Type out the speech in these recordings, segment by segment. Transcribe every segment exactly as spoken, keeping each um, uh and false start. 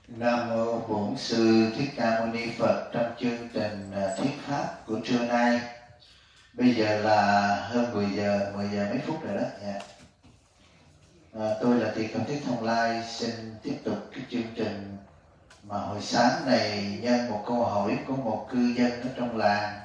Nam mô Bổn Sư Thích Ca Mâu Ni Phật. Trong chương trình thuyết pháp của trưa nay, bây giờ là hơn mười giờ, mười giờ mấy phút rồi đó. Yeah. À, tôi là Tỳ Kheo Thích Thông Lai xin tiếp tục cái chương trình mà hồi sáng này nhân một câu hỏi của một cư dân ở trong làng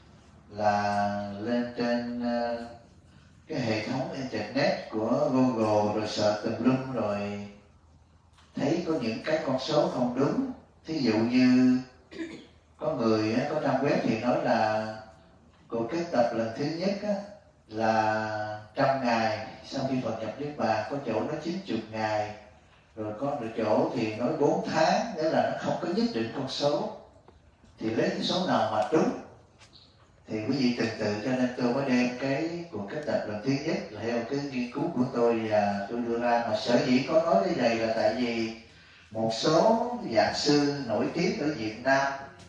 là lên trên uh, cái hệ thống internet của Google rồi sợ tùm lum rồi thấy có những cái con số không đúng. Thí dụ như có người có trang web thì nói là cuộc kết tập lần thứ nhất á, là trăm ngày sau khi Phật nhập Niết Bàn, có chỗ nó chín mươi ngày, rồi có được chỗ thì nói bốn tháng, nghĩa là nó không có nhất định con số. Thì lấy cái số nào mà đúng thì quý vị từng tự, cho nên tôi mới đem cái cuộc kết tập lần thứ nhất là theo cái nghiên cứu của tôi và tôi đưa ra. Mà sở dĩ có nói cái này là tại vì một số giảng sư nổi tiếng ở Việt Nam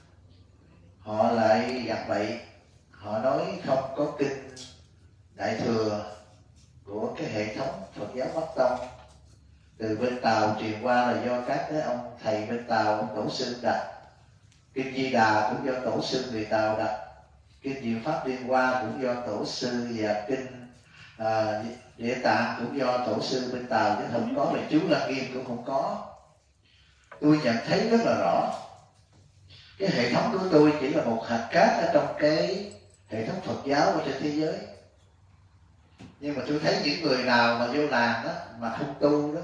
họ lại gạt bậy, họ nói không có kinh Đại Thừa của cái hệ thống Phật giáo Bắc Tông từ bên Tàu truyền qua là do các cái ông thầy bên Tàu, ông tổ sư đặt. Kinh Di Đà cũng do tổ sư người Tàu đặt. Kinh Diệu Pháp Liên Hoa cũng do tổ sư, và kinh à, Địa Tạng cũng do tổ sư bên Tàu, chứ không có là chú Lăng Nghiêm cũng không có. Tôi nhận thấy rất là rõ cái hệ thống của tôi chỉ là một hạt cát ở trong cái hệ thống Phật giáo ở trên thế giới. Nhưng mà tôi thấy những người nào mà vô làng đó mà không tu đó,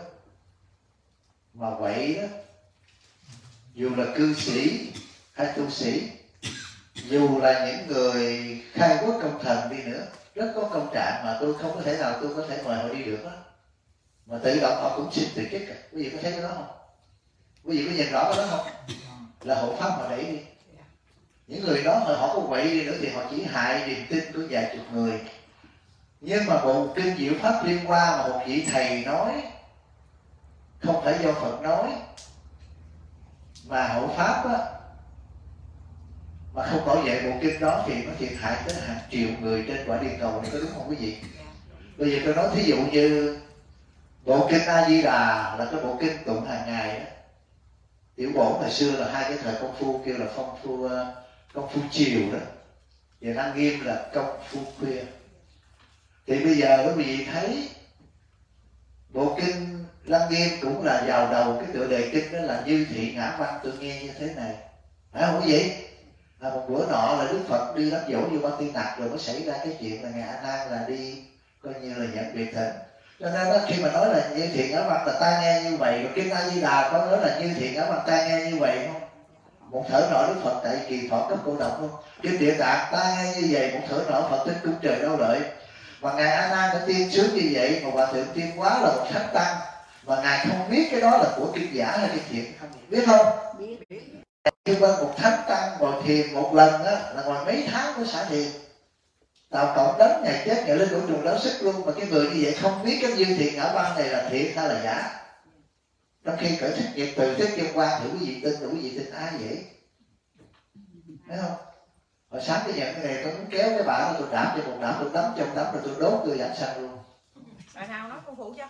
mà quậy đó, dù là cư sĩ hay tu sĩ, dù là những người khai quốc công thần đi nữa, rất có công trạng mà tôi không có thể nào tôi có thể mời họ đi được đó, mà tự động họ cũng xin từ chức. Quý vị có thấy cái đó không? Quý vị có nhìn rõ cái đó không? Là hộ pháp họ đẩy đi. Những người đó mà họ có quậy đi nữa thì họ chỉ hại niềm tin của vài chục người. Nhưng mà một kinh Diệu Pháp Liên Hoa mà một vị thầy nói, không phải do Phật nói, mà hộ pháp á, mà không bảo vệ bộ kinh đó thì nó thiệt hại tới hàng triệu người trên quả địa cầu này, có đúng không quý vị? Bây giờ tôi nói thí dụ như bộ kinh A Di Đà là cái bộ kinh tụng hàng ngày đó. Tiểu Bổn hồi xưa là hai cái thời công phu kêu là công phu công phu chiều đó, và Lăng Nghiêm là công phu khuya. Thì bây giờ quý vị thấy bộ kinh Lăng Nghiêm cũng là vào đầu cái tựa đề kinh đó là Như Thị Ngã Văn. Tôi nghe như thế này, phải không quý vị? Là một bữa nọ là Đức Phật đi đám dỗ vô Ba Tiên Nặc, rồi mới xảy ra cái chuyện là ngài A Nan là đi coi như là nhận biệt thịnh. Cho nên đó, khi mà nói là Như Thị Ngã Văn là ta nghe như vậy, rồi kinh A Di Đà có nói là Như Thị Ngã Văn ta nghe như vậy không? Một thở nọ Đức Phật tại kỳ thọ cấp cổ động không? Kinh Địa Tạng ta nghe như vậy, một thở nọ Phật thích cung trời đau lợi. Và ngài A Nan đã tiên sướng như vậy, mà Hòa Thượng Tiên Quá là một thánh tăng, và ngài không biết cái đó là của kinh giả hay kinh thiện, không biết không? Nhưng mà một thánh tăng ngồi thiền một lần á, là ngồi mấy tháng mới xả thiền. Tào Cộng đến ngày chết ngày lên vũ trụ đấu sức luôn, mà cái người như vậy không biết cái Như Thị Ngã Văn này là thiện hay là giả. Trong khi cởi thích nghiệp từ thích dân quan thì quý vị tin, thì quý vị tin ai vậy? Thấy không? Hồi sáng tôi nhận cái này tôi muốn kéo cái bà tôi đạp cho một đạp, tôi đấm trong đấm rồi tôi đốt tôi giảm xăng luôn. Bà nào nói công phu chứ?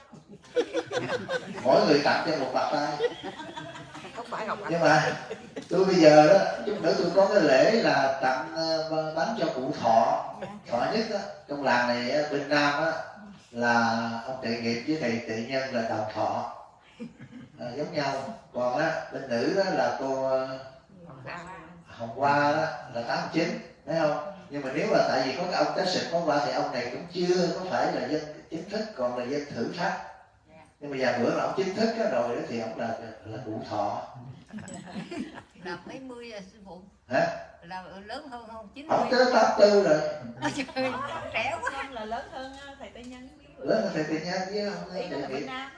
Mỗi người tặng cho một bạc tay. Không phải Ngọc Anh. Nhưng mà tôi bây giờ đó, chút nữa tôi có cái lễ là tặng bánh cho cụ Thọ. Thọ nhất đó, trong làng này bên Nam á, là ông Tệ Nghiệp với thầy Tệ Nhân là đồng thọ, à, giống nhau. Còn á, bên nữ đó là cô Hồng Hoa đó, là tám chín, thấy không? Nhưng mà nếu là tại vì có cái ông Tác Sịch có qua thì ông này cũng chưa có phải là dân chính thức, còn là dân thử thách. Nhưng mà vài bữa là ông chính thức đó, rồi đó thì ông là là cụ Thọ. Là mấy mươi rồi sư phụ? Hả? Là lớn hơn không? chín mươi. Ông tới tám tư rồi. Trời, trẻ quá. Không là lớn hơn thầy Tây Nhân. Lớn hơn thầy Tây Nhân với ông. Ý là bên Nam.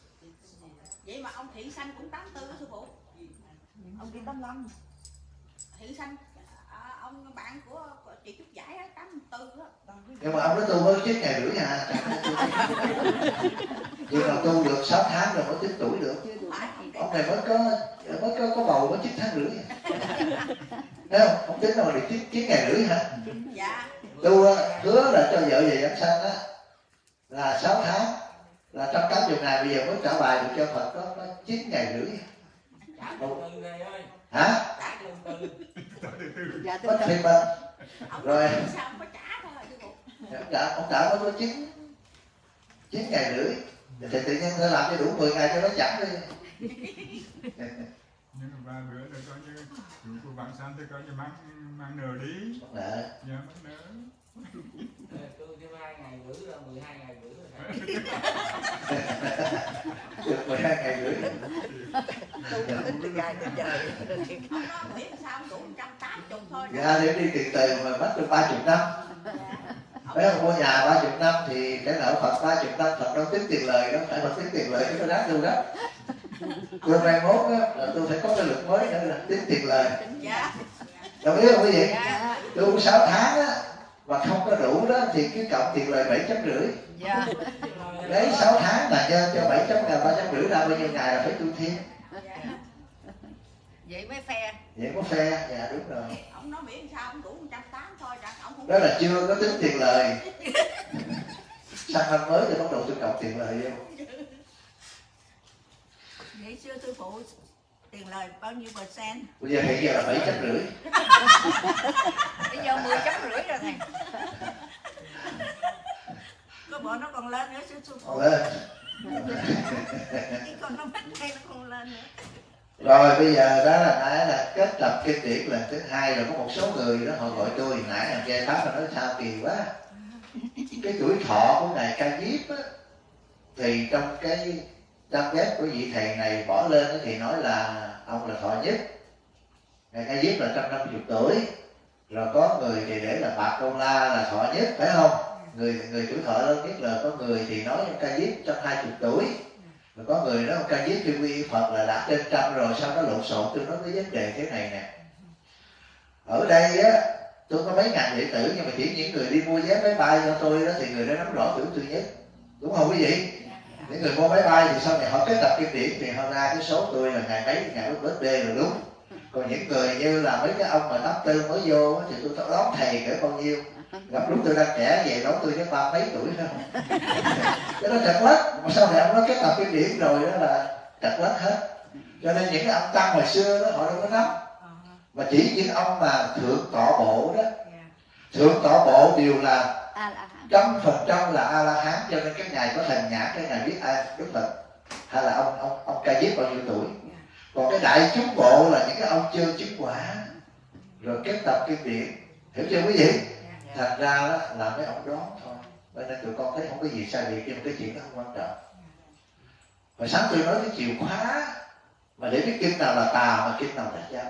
Vậy mà ông Thiện Sanh cũng tám tư sư phụ. Ông kia tám lăm. Thiện Sanh à, ông bạn của, của chị Trúc Giải á, tám tư đó. Nhưng mà ông đó tu mới chín ngày rưỡi à. Nhưng mà tu được sáu tháng rồi mới chín tuổi được. Ông này mới có mới có, có bầu mới chín tháng rưỡi. Thấy không? Ông tính đâu được chín, chín ngày rưỡi hả? Dạ. Tu hứa là cho vợ về giảng sanh á là sáu tháng, là trăm tám mươi ngày, bây giờ mới trả bài được cho Phật đó, nó chín ngày rưỡi. Hả? Dạ Mất thì mình Ông rồi. nói sao ông có trả thôi sư phụ. ông trả ông trả nó có chín chín ngày rưỡi thì tự nhiên phải làm cho đủ mười ngày cho nó chẳng đi. Nhưng mà ba bữa rồi coi như chủ của bạn San thì coi như mang mang nợ đi. Nè. Dạ mất nợ. Tôi thêm hai ngày rưỡi là mười hai ngày rưỡi rồi. Được mười hai ngày rưỡi. Tôi tính từ ngày tới giờ. Ông nói miễn sao ông đủ một trăm tám mươi thôi. Dạ để đi tiền từ mà mất được ba chục năm. Mấy ông mua nhà ba chục năm thì cái nợ Phật ba chục năm, Phật đâu tính tiền lời đâu, phải Phật tính tiền lời chứ nó đáng đâu đó. Tôi mai mốt á là tôi phải có cái luật mới nữa là tính tiền lời. Dạ. Đồng ý không quý vị? Dạ. Tôi uống sáu tháng á mà không có đủ đó thì cứ cộng tiền lời bảy chấm rưỡi. Dạ. Lấy sáu tháng là cho cho bảy chấm là ba chấm rưỡi ra bao nhiêu ngày là phải tu thêm. Vậy mới phe. Vậy có phe, dạ đúng rồi. Ông nói miễn sao ông đủ một trăm tám mươi thôi, rằng ông không. Đó là chưa có tính tiền lời. Sang năm mới thì bắt đầu tôi cộng tiền lời vô. Vậy xưa sư phụ tiền lời bao nhiêu percent? Bây giờ hiện giờ là bảy chấm rưỡi. Bây giờ mười chấm rưỡi rồi thầy. Có bộ nó còn lên nữa sư sư phụ. Lên. Cái con nó mắc đây nó còn lên nữa. Rồi bây giờ đó là nãy là kết tập kinh điển lần thứ hai, là có một số người đó họ gọi tôi nãy là nghe pháp mà nói sao kỳ quá. Cái tuổi thọ của ngài Ca Diếp á, thì trong cái trang web của vị thầy này bỏ lên đó thì nói là ông là thọ nhất. Ngài Ca Diếp là một trăm năm mươi tuổi, rồi có người thì để là Bạc Câu La là thọ nhất, phải không? Người người tuổi thọ lớn nhất là có người thì nói ông Ca Diếp một trăm hai mươi tuổi. Rồi có người nói ông Ca Diếp khi quy Phật là đã trên trăm rồi, sao nó lộn xộn. Tôi nói cái vấn đề thế này nè. Ở đây á, tôi có mấy ngàn đệ tử, nhưng mà chỉ những người đi mua vé máy bay cho tôi đó thì người đó nắm rõ tuổi tôi nhất. Đúng không quý vị? Những người mua máy bay thì sau này họ kết tập kinh điển thì họ ra cái số tôi là ngày mấy, ngày birthday là đúng. Còn những người như là mấy cái ông mà tám tư mới vô thì tôi đón thầy cỡ bao nhiêu. Gặp lúc tôi đang trẻ về nói tôi với ba mấy tuổi phải không? Cái đó trật lất, mà sau này ông nói kết tập kinh điển rồi đó là trật lất hết. Cho nên những cái ông tăng hồi xưa đó họ đâu có nắm. Mà chỉ những ông mà thượng tọa bộ đó, thượng tọa bộ đều là trăm phần trăm là A La Hán, cho nên cái ngày có thành nhãn, cái ngày biết ai Đức Phật hay là ông ông ông Ca Diếp bao nhiêu tuổi. Còn cái đại chúng bộ là những cái ông chưa chứng quả rồi kết tập kinh điển, hiểu chưa quý vị? Thành ra đó là mấy ông đoán thôi, cho nên tụi con thấy không có gì sai biệt, nhưng mà cái chuyện đó không quan trọng. Hồi sáng tôi nói cái chìa khóa mà để biết kinh nào là tà mà kinh nào là chánh.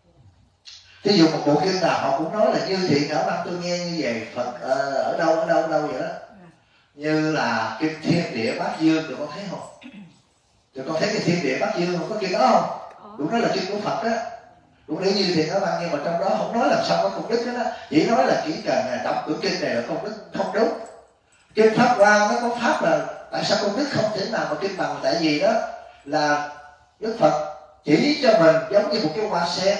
Thí dụ một bộ kinh nào họ cũng nói là như thiện ở năm tôi nghe như vậy, Phật uh, ở đâu ở đâu ở đâu vậy đó. Như là kinh Thiên Địa Bát Dương, tụi con thấy không? Tụi con thấy cái Thiên Địa Bát Dương không có kinh đó không? Đúng đó là kinh của Phật đó. Đúng nếu như thiện ở văn, nhưng mà trong đó không nói làm sao có công đức đó, chỉ nói là chỉ cần đọc cửa kinh này là công đức, không đúng. Kinh Pháp Hoa nó có pháp là tại sao công đức không thể nào mà kinh bằng, tại vì đó là Đức Phật chỉ cho mình giống như một cái hoa sen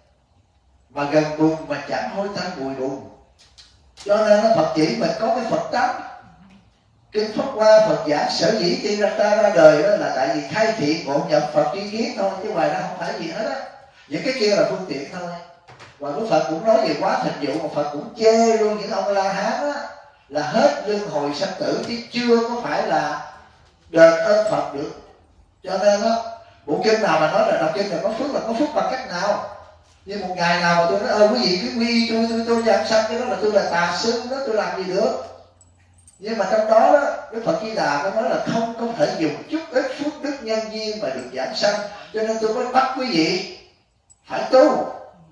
mà gần bùn mà chẳng hôi tanh mùi bùn, cho nên nó Phật chỉ mình có cái Phật tánh. Kinh Pháp Hoa Phật giảng sở dĩ đi ra ta ra đời đó là tại vì khai thị ngộ nhập Phật tri kiến thôi, chứ ngoài ra không phải gì hết á. Những cái kia là phương tiện thôi. Và Đức Phật cũng nói về quá thành dụ, mà Phật cũng chê luôn những ông La Hán á là hết luân hồi sanh tử, chứ chưa có phải là đền ơn Phật được. Cho nên á, bộ kinh nào mà nói là đọc kinh là có phước, là có phước bằng cách nào? Nhưng một ngày nào mà tôi nói ơ quý vị cứ quy tôi tôi tôi làm sao cái đó là tôi là tà sư đó, tôi làm gì được. Nhưng mà trong đó đó Đức Phật Di Đà có nói là không có thể dùng chút ít phước đức nhân duyên mà được giảng sanh, cho nên tôi mới bắt quý vị phải tu.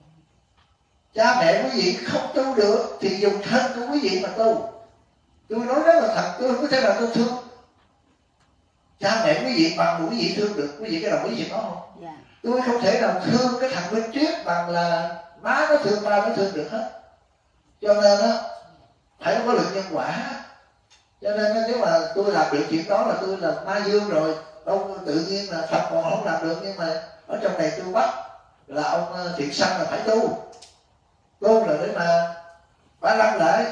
Cha mẹ quý vị không tu được thì dùng thân của quý vị mà tu. Tôi nói rất là thật, tôi không có thể nào tôi thương cha mẹ quý vị bằng quý vị thương được. Quý vị có đồng ý chuyện đó không? Yeah. Tôi không thể nào thương cái thằng Minh Triết bằng là má nó thương ba nó thương được hết. Cho nên á phải có lực nhân quả. Cho nên nếu mà tôi làm được chuyện đó là tôi là ma dương rồi. Đâu tự nhiên là Phật còn không làm được, nhưng mà ở trong này tôi bắt là ông Thiện Sanh là phải tu. Tu là để mà bá lăng lại.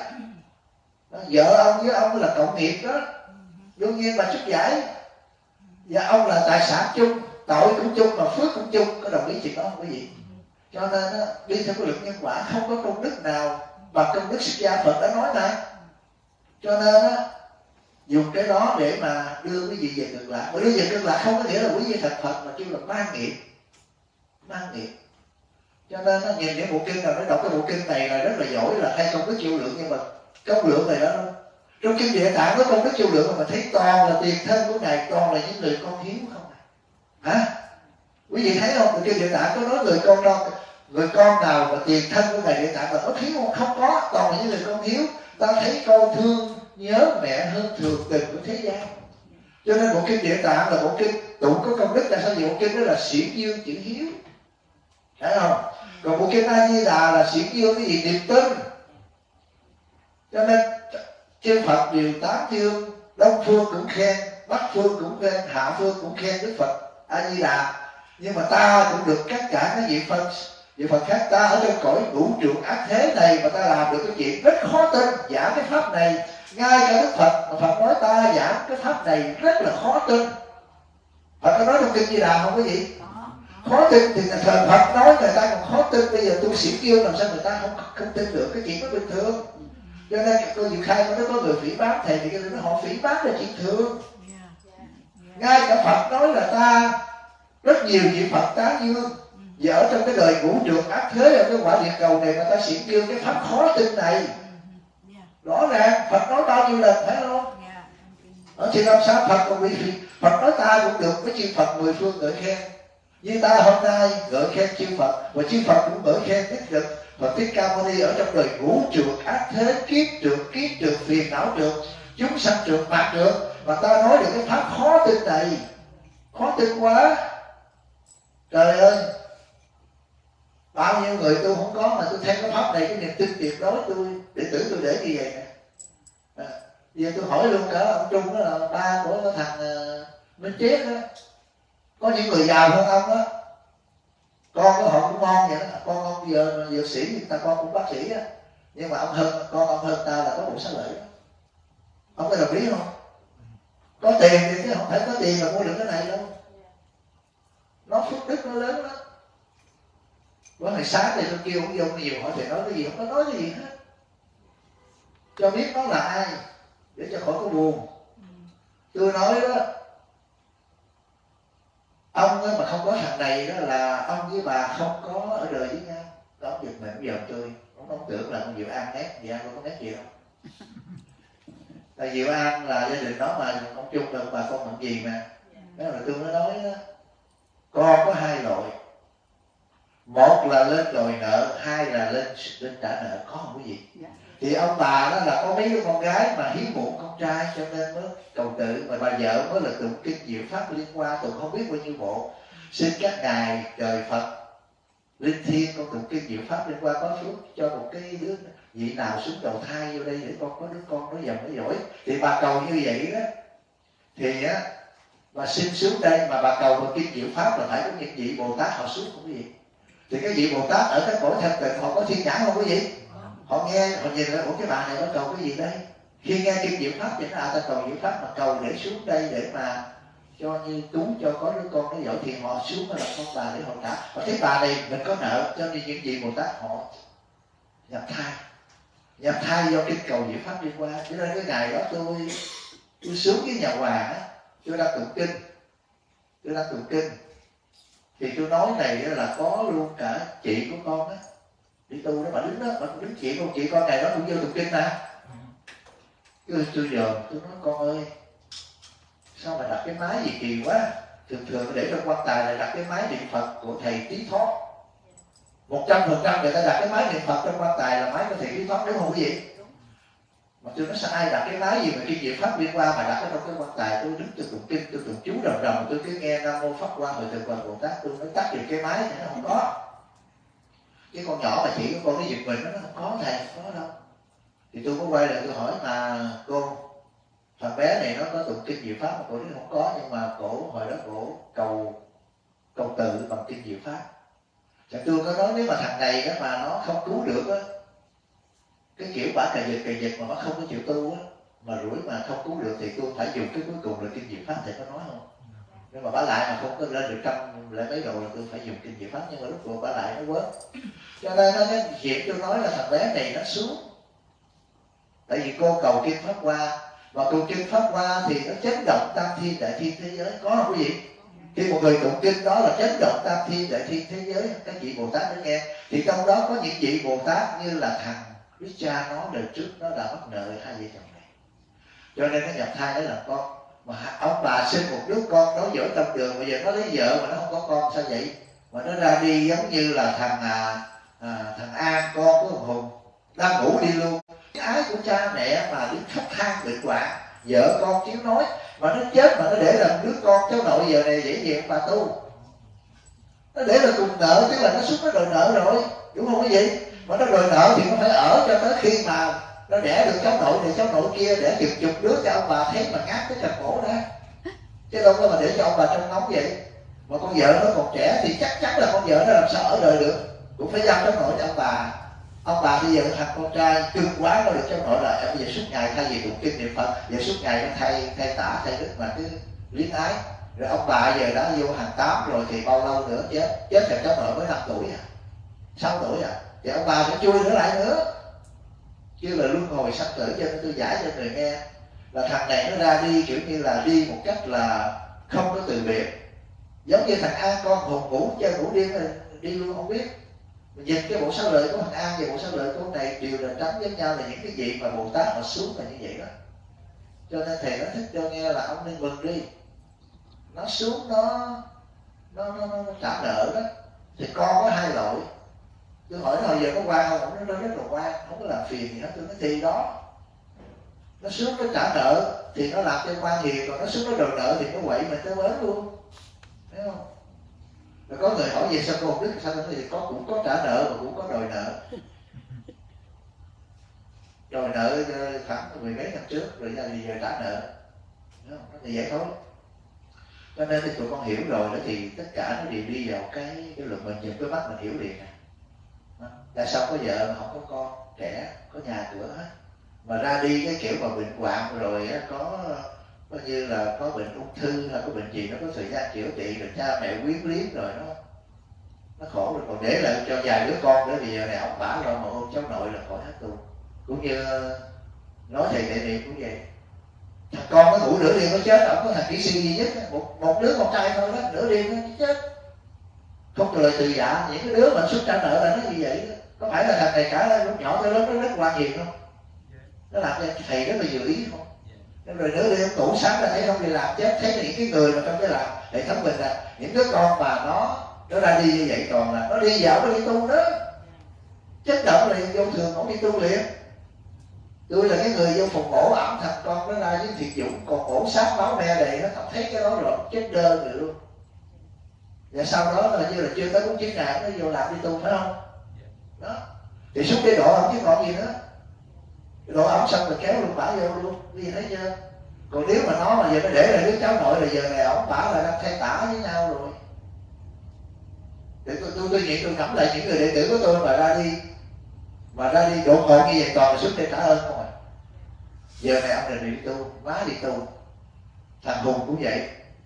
Vợ ông với ông là cộng nghiệp đó, đương nhiên là xuất giải. Và ông là tài sản chung, tội cũng chung mà phước cũng chung, có đồng ý chuyện đó không quý vị? Cho nên á, đi theo cái luật nhân quả không có công đức nào bằng công đức释Gia Phật đã nói mà. Cho nên á, dùng cái đó để mà đưa quý vị về cực lạc. Mà đưa về cực lạc không có nghĩa là quý vị thành Phật, mà kêu là mang nghiệp, mang nghiệp. Cho nên á, nhìn những bộ kinh nào nó đọc cái bộ kinh này là rất là giỏi, là hay công đức vô lượng, nhưng mà công lượng này đó trong kinh Địa Tạng có công đức vô lượng mà mình thấy toàn là tiền thân của ngài, toàn là những người con hiếu không à? Hả? Quý vị thấy không? Trong kinh Địa Tạng có nói người con đâu, người con nào mà tiền thân của ngài Địa Tạng là có hiếu không? Không có, toàn là những người con hiếu. Ta thấy con thương nhớ mẹ hơn thường tình của thế gian. Cho nên bộ kinh Địa Tạng là bộ kinh tụng có công đức, là sao? Vì bộ kinh đó là xiển dương chữ hiếu, thấy không? Còn bộ kinh A Di Đà là xiển dương cái gì? Niềm tin. Cho nên chư Phật đều tán dương, Đông phương cũng khen, Bắc phương cũng khen, Hạ phương cũng khen Đức Phật A Di Đà. Nhưng mà ta cũng được tất cả các vị Phật, vị Phật khác, ta ở trong cõi vũ trụ ác thế này mà ta làm được cái chuyện rất khó tin, giảng cái pháp này. Ngay cả Đức Phật mà Phật nói ta giảng cái pháp này rất là khó tin. Phật có nói trong kinh Di Đà không quý vị? Khó tin thì thời Phật nói người ta còn khó tin, bây giờ tu sĩ kêu làm sao người ta không không tin được cái chuyện đó bình thường. Cho nên cô Diệu Khai nó có người phỉ báng thầy thì cái nó họ phỉ báng là chuyện thường. Ngay cả Phật nói là ta rất nhiều vị Phật tán dương, và ở trong cái đời vũ trụ ác thế ở cái quả địa cầu này mà ta xiển dương cái pháp khó tin này. Rõ ràng Phật nói bao nhiêu lần phải không? Ở thì làm sao Phật còn bị phỉ? Phật nói ta cũng được với chư Phật mười phương ngợi khen. Như ta hôm nay ngợi khen chư Phật, và chư Phật cũng ngợi khen tích cực Phật Thích Ca Mâu Ni ở trong đời vũ trụ ác thế, kiếp trượt, kiếp trượt, phiền não trượt, chúng sanh trượt, mạt trượt, mà ta nói được cái pháp khó tin này. Khó tin quá. Trời ơi, bao nhiêu người tôi không có mà tôi theo cái pháp này, cái niềm tin tuyệt đối tôi để tưởng tôi để như vậy nè. À, giờ tôi hỏi luôn cả ông Trung đó là ba của cái thằng uh, Minh Triết đó, có những người giàu hơn ông á, con của họ cũng ngon vậy đó, con ông giờ dược sĩ người ta, con cũng bác sĩ á, nhưng mà ông hơn con ông hơn ta là có bộ xá lợi đó. Ông có đồng ý không? Có tiền thì chứ không phải có tiền là mua được cái này đâu. Nó phước đức nó lớn lắm. Có ngày sáng thì tôi kêu ông vô nhiều hỏi thầy nói cái gì, không có nói cái gì hết, cho biết nó là ai để cho khỏi có buồn. Tôi nói đó, ông ấy mà không có thằng này đó là ông với bà không có ở đời với nhau. Đó, giật mình giờ tôi ông không tưởng là ông Diệu An nét, Diệu An có nét gì không? Tại Diệu An là gia đình đó mà ông Trung là bà con bằng gì mà. Đó là tôi mới nói đó, con có hai loại, một là lên đòi nợ, hai là lên lên trả nợ, có không quý vị? Thì ông bà đó là có mấy đứa con gái mà hiếm muộn con trai, cho nên mới cầu tự, mà bà vợ mới là tụng kinh Diệu Pháp Liên Hoa, tụng không biết bao nhiêu bộ. Xin các ngài trời Phật linh thiêng, con tụng kinh Diệu Pháp Liên Hoa có phước cho một cái đứa vị nào xuống đầu thai vô đây để con có đứa con nó dầm nó giỏi. Thì bà cầu như vậy đó, thì á bà xin xuống đây mà bà cầu một kinh Diệu Pháp là phải có những vị Bồ Tát họ xuống không quý vị? Thì cái vị Bồ Tát ở cái cõi thanh tịnh họ có thiên nhãn không quý vị? Họ nghe, họ nhìn lại, ủa cái bà này nó cầu cái gì đây? Khi nghe kinh Diệu Pháp thì nó à ta cầu Diệu Pháp mà cầu để xuống đây để mà cho như tú cho có đứa con nó giỏi, thì họ xuống mà làm con bà để họ trả. Họ thấy bà này mình có nợ, cho nên những vị Bồ Tát họ nhập thai, nhập thai do kinh cầu Diệu Pháp đi qua. Cho nên cái ngày đó tôi tôi xuống với nhà Hoàng á, tôi đang tụng kinh, tôi đang tụng kinh thì tôi nói này là có luôn cả chị của con á đi tu đó, bà đứng đó, bà đứng chị con chị con này nó cũng vô tụng kinh nè. Tôi tôi giờ tôi nói con ơi, sao mà đặt cái máy gì kỳ quá, thường thường để trong quan tài là đặt cái máy niệm Phật của thầy Trí Thoát, một trăm phần trăm người ta đặt cái máy niệm Phật trong quan tài là máy của thầy Trí Thoát, đúng không quý vị? Mà tôi nói sao ai đặt cái máy gì mà kinh Diệu Pháp Liên Hoa mà đặt ở trong cái quan tài. Tôi đứng tôi tụng kinh, tôi tụng chú rầm rầm, tôi cứ nghe Nam Mô Pháp Hoa Hồi Thượng Quần Bồ Tát, tôi mới tắt được cái máy thì nó không có. Cái con nhỏ mà chỉ của con nó giật mình, nó không có thầy, không có đâu. Thì tôi có quay lại tôi hỏi mà cô, thằng bé này nó có tụng kinh Diệu Pháp mà cô nói không có, nhưng mà cổ hồi đó cổ cầu cầu tự bằng kinh Diệu Pháp. Thì tôi có nói nếu mà thằng này đó mà nó không cứu được á, cái kiểu bả cà dịch cà dịch mà nó không có chịu tu á, mà rủi mà không cứu được thì tôi phải dùng cái cuối cùng là kinh Diệu Pháp, thầy có nói không? Nhưng mà bả lại mà không có lên được trăm lại mấy độ là tôi phải dùng kinh Diệu Pháp, nhưng mà lúc cuộc bả lại nó quớt. Cho nên nó cái chuyện tôi nói là thằng bé này nó xuống. Tại vì cô cầu kinh Pháp Hoa, và cầu kinh Pháp Hoa thì nó chấn động tam thiên đại thiên thế giới, có không quý vị? Khi một người tụng kinh đó là chấn động tam thiên đại thiên thế giới, các vị Bồ Tát đã nghe. Thì trong đó có những vị Bồ Tát như là thằng Đức Cha nó đời trước nó đã mắc nợ hai vợ chồng này, cho nên nó nhập thai để làm con. Mà ông bà sinh một đứa con nói giỏi trong đường, bây giờ nó lấy vợ mà nó không có con, sao vậy? Mà nó ra đi giống như là thằng à, à, thằng An con của thằng Hùng đang ngủ đi luôn. Cái ái của cha mẹ mà đứng khóc than bệnh hoạn, vợ con chiếu nói, mà nó chết mà nó để làm đứa con cháu nội giờ này dễ dàng bà tu. Nó để là cùng nợ, tức là nó xuống nó đòi nợ rồi, đúng không quý vị? Mà nó đòi nợ thì nó phải ở cho tới khi mà nó đẻ được cháu nội này cháu nội kia, để chục chục đứa cho ông bà thấy mà ngáp cái chặt cổ ra, chứ đâu có mà để cho ông bà trong nóng vậy. Mà con vợ nó còn trẻ thì chắc chắn là con vợ nó làm sao ở đời được, cũng phải giao cháu nội cho ông bà. Ông bà bây giờ thằng con trai cưng quá nó được cháu nội là em bây giờ suốt ngày thay vì tụng kinh niệm Phật, giờ suốt ngày nó thay thay tả thay đức mà cứ luyến ái. Rồi ông bà giờ đã vô hàng tám rồi thì bao lâu nữa chết? Chết thì cháu nội mới năm tuổi à, sáu tuổi à, thì ông bà sẽ chui nữa lại nữa, chứ là luân hồi sanh tử. Cho nên tôi giải cho người nghe là thằng này nó ra đi kiểu như là đi một cách là không có từ biệt, giống như thằng An con Hùng ngủ chơi ngủ điên rồi đi luôn không biết. Mình nhìn cái bộ sáu lợi của thằng An và bộ sáu lợi của này đều là tránh với nhau, là những cái gì mà Bồ Tát họ xuống là như vậy đó. Cho nên thầy nó thích cho nghe là ông nên mừng đi, nó xuống nó nó, nó, nó, nó trả nợ đó. Thì con có hai loại, tôi hỏi nó hồi giờ có qua không, nó nói rất là qua, không có làm phiền gì hết. Tôi nói thì đó, nó xuống nó trả nợ thì nó làm cho quan hiền, còn nó xuống nó đòi nợ thì nó quậy mình tới bến luôn, thấy không? Rồi có người hỏi về sao cô Đức sao nó thì có cũng có trả nợ mà cũng có đòi nợ. Đòi nợ khoảng mười mấy năm trước rồi giờ thì giờ trả nợ, nó thì vậy thôi. Cho nên thì tụi con hiểu rồi đó thì tất cả nó đều đi vào cái cái luật mình dùng cái mắt mình hiểu liền. Tại sao có vợ mà không có con, trẻ có nhà cửa hết, mà ra đi cái kiểu mà bệnh hoạn rồi có coi như là có bệnh ung thư hay có bệnh gì nó có thời gian chữa trị rồi cha mẹ quyến luyến rồi nó nó khổ rồi, còn để lại cho vài đứa con nữa thì giờ này ông bả lo mà ôm cháu nội là khỏi hết luôn. Cũng như nói thầy đệ niệm cũng vậy, thằng con nó ngủ nửa đêm nó chết, ông có thằng kỹ sư duy nhất một một đứa con trai thôi đó, nửa đêm nó chết không có lời từ dạ. Những cái đứa mà xuất trả nợ là nó như vậy đó. Có phải là thằng này cả lúc nhỏ tới lớn nó rất quan hiền không? Nó làm cho thầy rất là dự ý không? Nên rồi nửa đêm ngủ sáng là thấy không đi làm chết. Thấy là những cái người mà trong cái làm hệ thống mình là những đứa con mà nó nó ra đi như vậy, còn là nó đi dạo nó đi tu đó, chất động là vô thường không đi tu liền. Tôi là cái người vô phòng mổ ẩm thằng con nó ra với thiệt dũng, còn mổ sát máu me đầy nó không thấy cái đó rồi chết đơn rồi luôn. Và sau đó là như là chưa tới bốn chín ngày nó vô làm đi tu phải không? Đó thì xuống cái độ ẩm chứ còn gì nữa. Độ ẩm xong rồi kéo luôn bả vô luôn, đi thấy chưa? Còn nếu mà nó mà giờ nó để lại đứa cháu nội là giờ này ổng bả là đang thay tả với nhau rồi. Để tôi tôi tôi nghĩ tôi ngẫm lại những người đệ tử của tôi mà ra đi mà ra đi độ ngột như vậy toàn là xuống đây trả ơn không à. Giờ này ông này đi tu, má đi tu, thằng Hùng cũng vậy,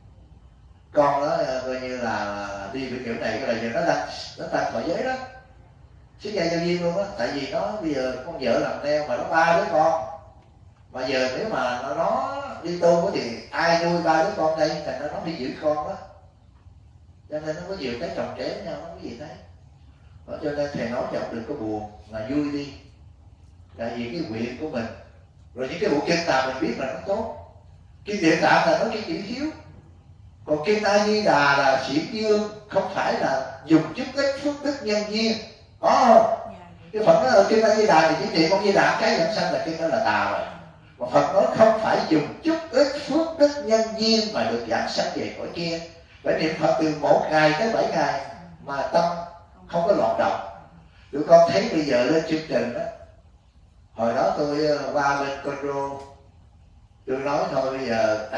con nó coi như là đi với kiểu này cái là giờ nó đang nó đang thọ giới đó, xuất gia giao viên luôn á. Tại vì nó bây giờ con vợ làm neo mà nó ba đứa con, mà giờ nếu mà nó, nó đi tu thì ai nuôi ba đứa con đây, thành ra nó đi giữ con đó, cho nên nó có nhiều cái trồng chéo nhau, nó có gì đấy đó. Cho nên thầy nói cho ông đừng có buồn mà vui đi, tại vì cái nguyện của mình. Rồi những cái bộ kinh nào mình biết là nó tốt, kinh Địa Tạng là nó cái chữ hiếu, còn kinh A Di Đà là xiển dương, không phải là dùng chút ít phước đức nhân duyên, có không? Cái Phật nói ở kinh A Di Đà thì chỉ niệm ông Di Đà cái dẫn sanh là kinh đó là tà rồi. Mà Phật nói không phải dùng chút ít phước đức nhân duyên mà được giảng sanh về cõi kia. Phải niệm Phật từ một ngày tới bảy ngày mà tâm không có loạn động. Tụi con thấy bây giờ lên chương trình đó, hồi đó tôi qua bên Conro, tôi nói thôi bây giờ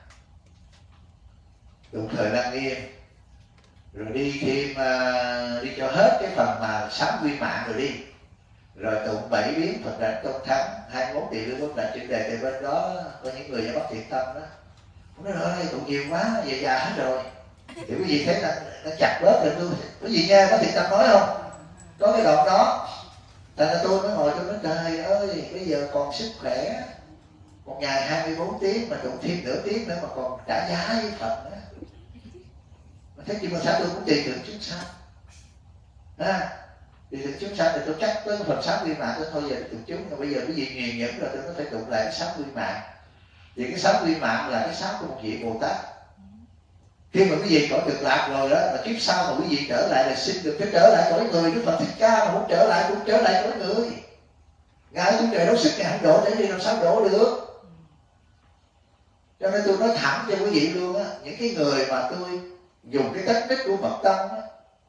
tụng thời Lăng Nghiêm, rồi đi thêm uh, đi cho hết cái phần mà sám quy mạng rồi đi, rồi tụng bảy biến Phật đảnh công thắng, hai mươi mốt tỷ lương quốc đảnh chuyên đề. Từ bên đó có những người đã bắt thiện tâm đó, Nó nói đây tụ nhiều quá, về già hết rồi. Thì quý vị thấy là nó chặt bớt rồi tôi. Quý vị nghe có Thiện Tâm nói không? Có cái đoạn đó. Thành ra tôi mới ngồi tôi nói trời ơi, bây giờ còn sức khỏe. Một ngày hai mươi bốn tiếng mà tụng thêm nửa tiếng nữa mà còn trả giá với Phật nữa. Mà thế nhưng mà sao tôi cũng tìm được chúng sanh. À, thì được chúng sanh thì tôi chắc tới phần sáu quy mạng tôi thôi giờ tụng chúng. Mà bây giờ cái gì nghiền nhẫn rồi tôi có phải tụng lại cái sáu quy mạng. Thì cái sáu quy mạng là cái sáu của một vị Bồ Tát. Khi mà quý vị cõi Cực Lạc rồi đó, mà kiếp sau mà quý vị trở lại là xin được cái trở lại cõi người. Đức Phật Thích Ca mà muốn trở lại cũng trở lại cõi người. Ngài cũng trời đấu sức Ngài không đổ để đi làm sao đổ được. Cho nên tôi nói thẳng cho quý vị luôn á, những cái người mà tôi dùng cái cách trích của Mật Tông á,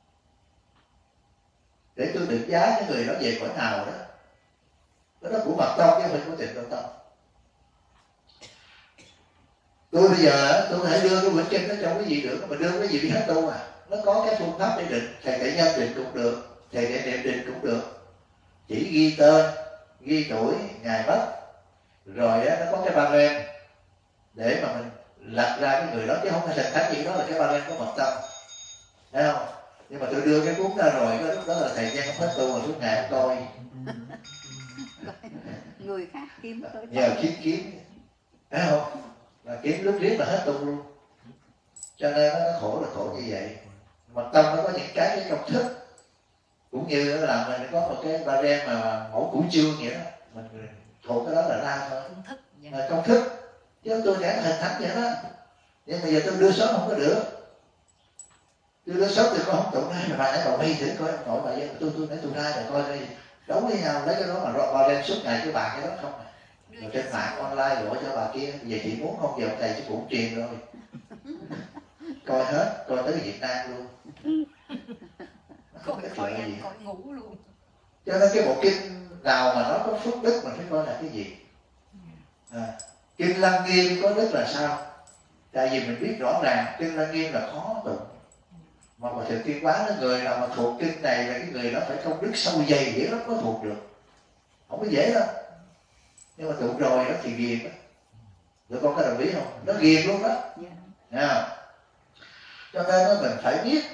để tôi định giá cái người đó về cõi nào đó, đó là của Mật Tông chứ không phải của Tịnh Độ Tông. Tôi bây giờ tôi có thể đưa cái quyển kinh đó cho quý vị được, mà đưa quý vị đi hết tu à. Nó có cái phương pháp để định, thầy Tệ Nhân định cũng được, thầy Tệ Niệm định cũng được. Chỉ ghi tên, ghi tuổi, ngày mất, rồi đó, nó có cái ba ren để mà mình lật ra cái người đó, chứ không phải thần thánh gì đó là cái ba ren của Mật Tông, thấy không? Nhưng mà tôi đưa cái cuốn ra rồi, cái lúc đó là thầy Nhân không hết tu mà suốt ngày không coi. Người khác kiếm tới Nhờ kiếm kiếm, thấy không? Là kiếm lúc riết là hết tu luôn. Cho nên nó khổ là khổ như vậy. Mật Tông nó có những cái cái công thức, cũng như là mình có một cái ba ren mà mẫu củ chương vậy đó, mình thuộc cái đó là ra thôi. Công thức. Là công thức, chứ tôi chẳng thành thánh vậy đó. Nhưng mà giờ tôi đưa sớm không có được. Tôi đưa sớm thì con không tụng ra, mà bà nãy bà mây thử coi ông nội bà dân tôi tôi nói tôi ra rồi coi đây đấu với nhau lấy cái đó mà ba ren suốt ngày cái bàn cái đó không à. Rồi trên mạng online gọi cho bà kia, giờ chị muốn không giờ thầy chứ cũng truyền rồi. Coi hết, coi tới Việt Nam luôn. coi coi ăn coi ngủ luôn. Cho nên cái bộ kinh nào mà nó có phước đức mình phải coi là cái gì. À, kinh Lăng Nghiêm có đức là sao? Tại vì mình biết rõ ràng kinh Lăng Nghiêm là khó tụng. Mà mà Thượng Tiên Quán nó người nào mà thuộc kinh này là cái người đó phải công đức sâu dày dễ lắm có thuộc được. Không có dễ đâu. Nhưng mà tụng rồi nó thì ghiền đó. Tụi con có đồng ý không? Nó ghiền luôn đó. Yeah. Yeah. Cho nên nó mình phải biết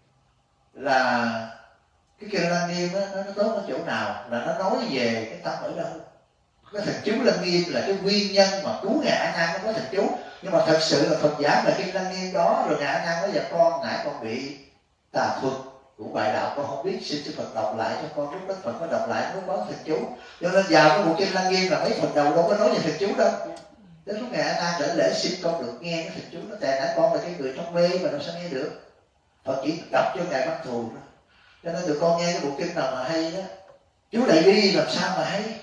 là cái kinh Lăng Nghiêm đó, nó, nó tốt ở chỗ nào, là nó nói về cái tâm ở đâu. Cái thần chú Lăng Nghiêm là cái nguyên nhân mà cứu Ngài A Nan nó có thần chú. Nhưng mà thật sự là Phật giảng là kinh Lăng Nghiêm đó, rồi Ngài A Nan nói dạ con, nãy con bị tà thuật của ngoại đạo, con không biết, xin sư Phật đọc lại cho con. Lúc đó Phật có đọc lại nó có thần chú. Cho nên vào cái bộ kinh Lăng Nghiêm là mấy phần đầu đâu có nói về thần chú đâu. Đến lúc Ngài A Nan trở lễ xin con được nghe cái thần chú nó, tại nãy con là cái người trong mê mà đâu sao nghe được. Phật chỉ đọc cho Ngài Văn Thù đó. Cho nên tụi con nghe cái bộ kinh nào mà hay đó, chú Đại Bi làm sao mà hay.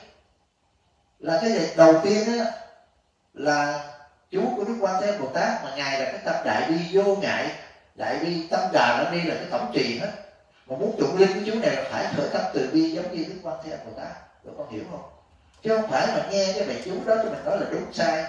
Là cái việc đầu tiên đó là chú của Đức Quan Thế Bồ Tát, mà Ngài là cái tâm Đại Bi vô ngại. Đại Bi tâm Đà La Ni là cái tổng trì hết. Mà muốn tụng linh của chú này là phải khởi tâm từ bi giống như Đức Quan Thế Bồ Tát. Tụi con hiểu không? Chứ không phải mà nghe cái bài chú đó cho mình nói là đúng sai.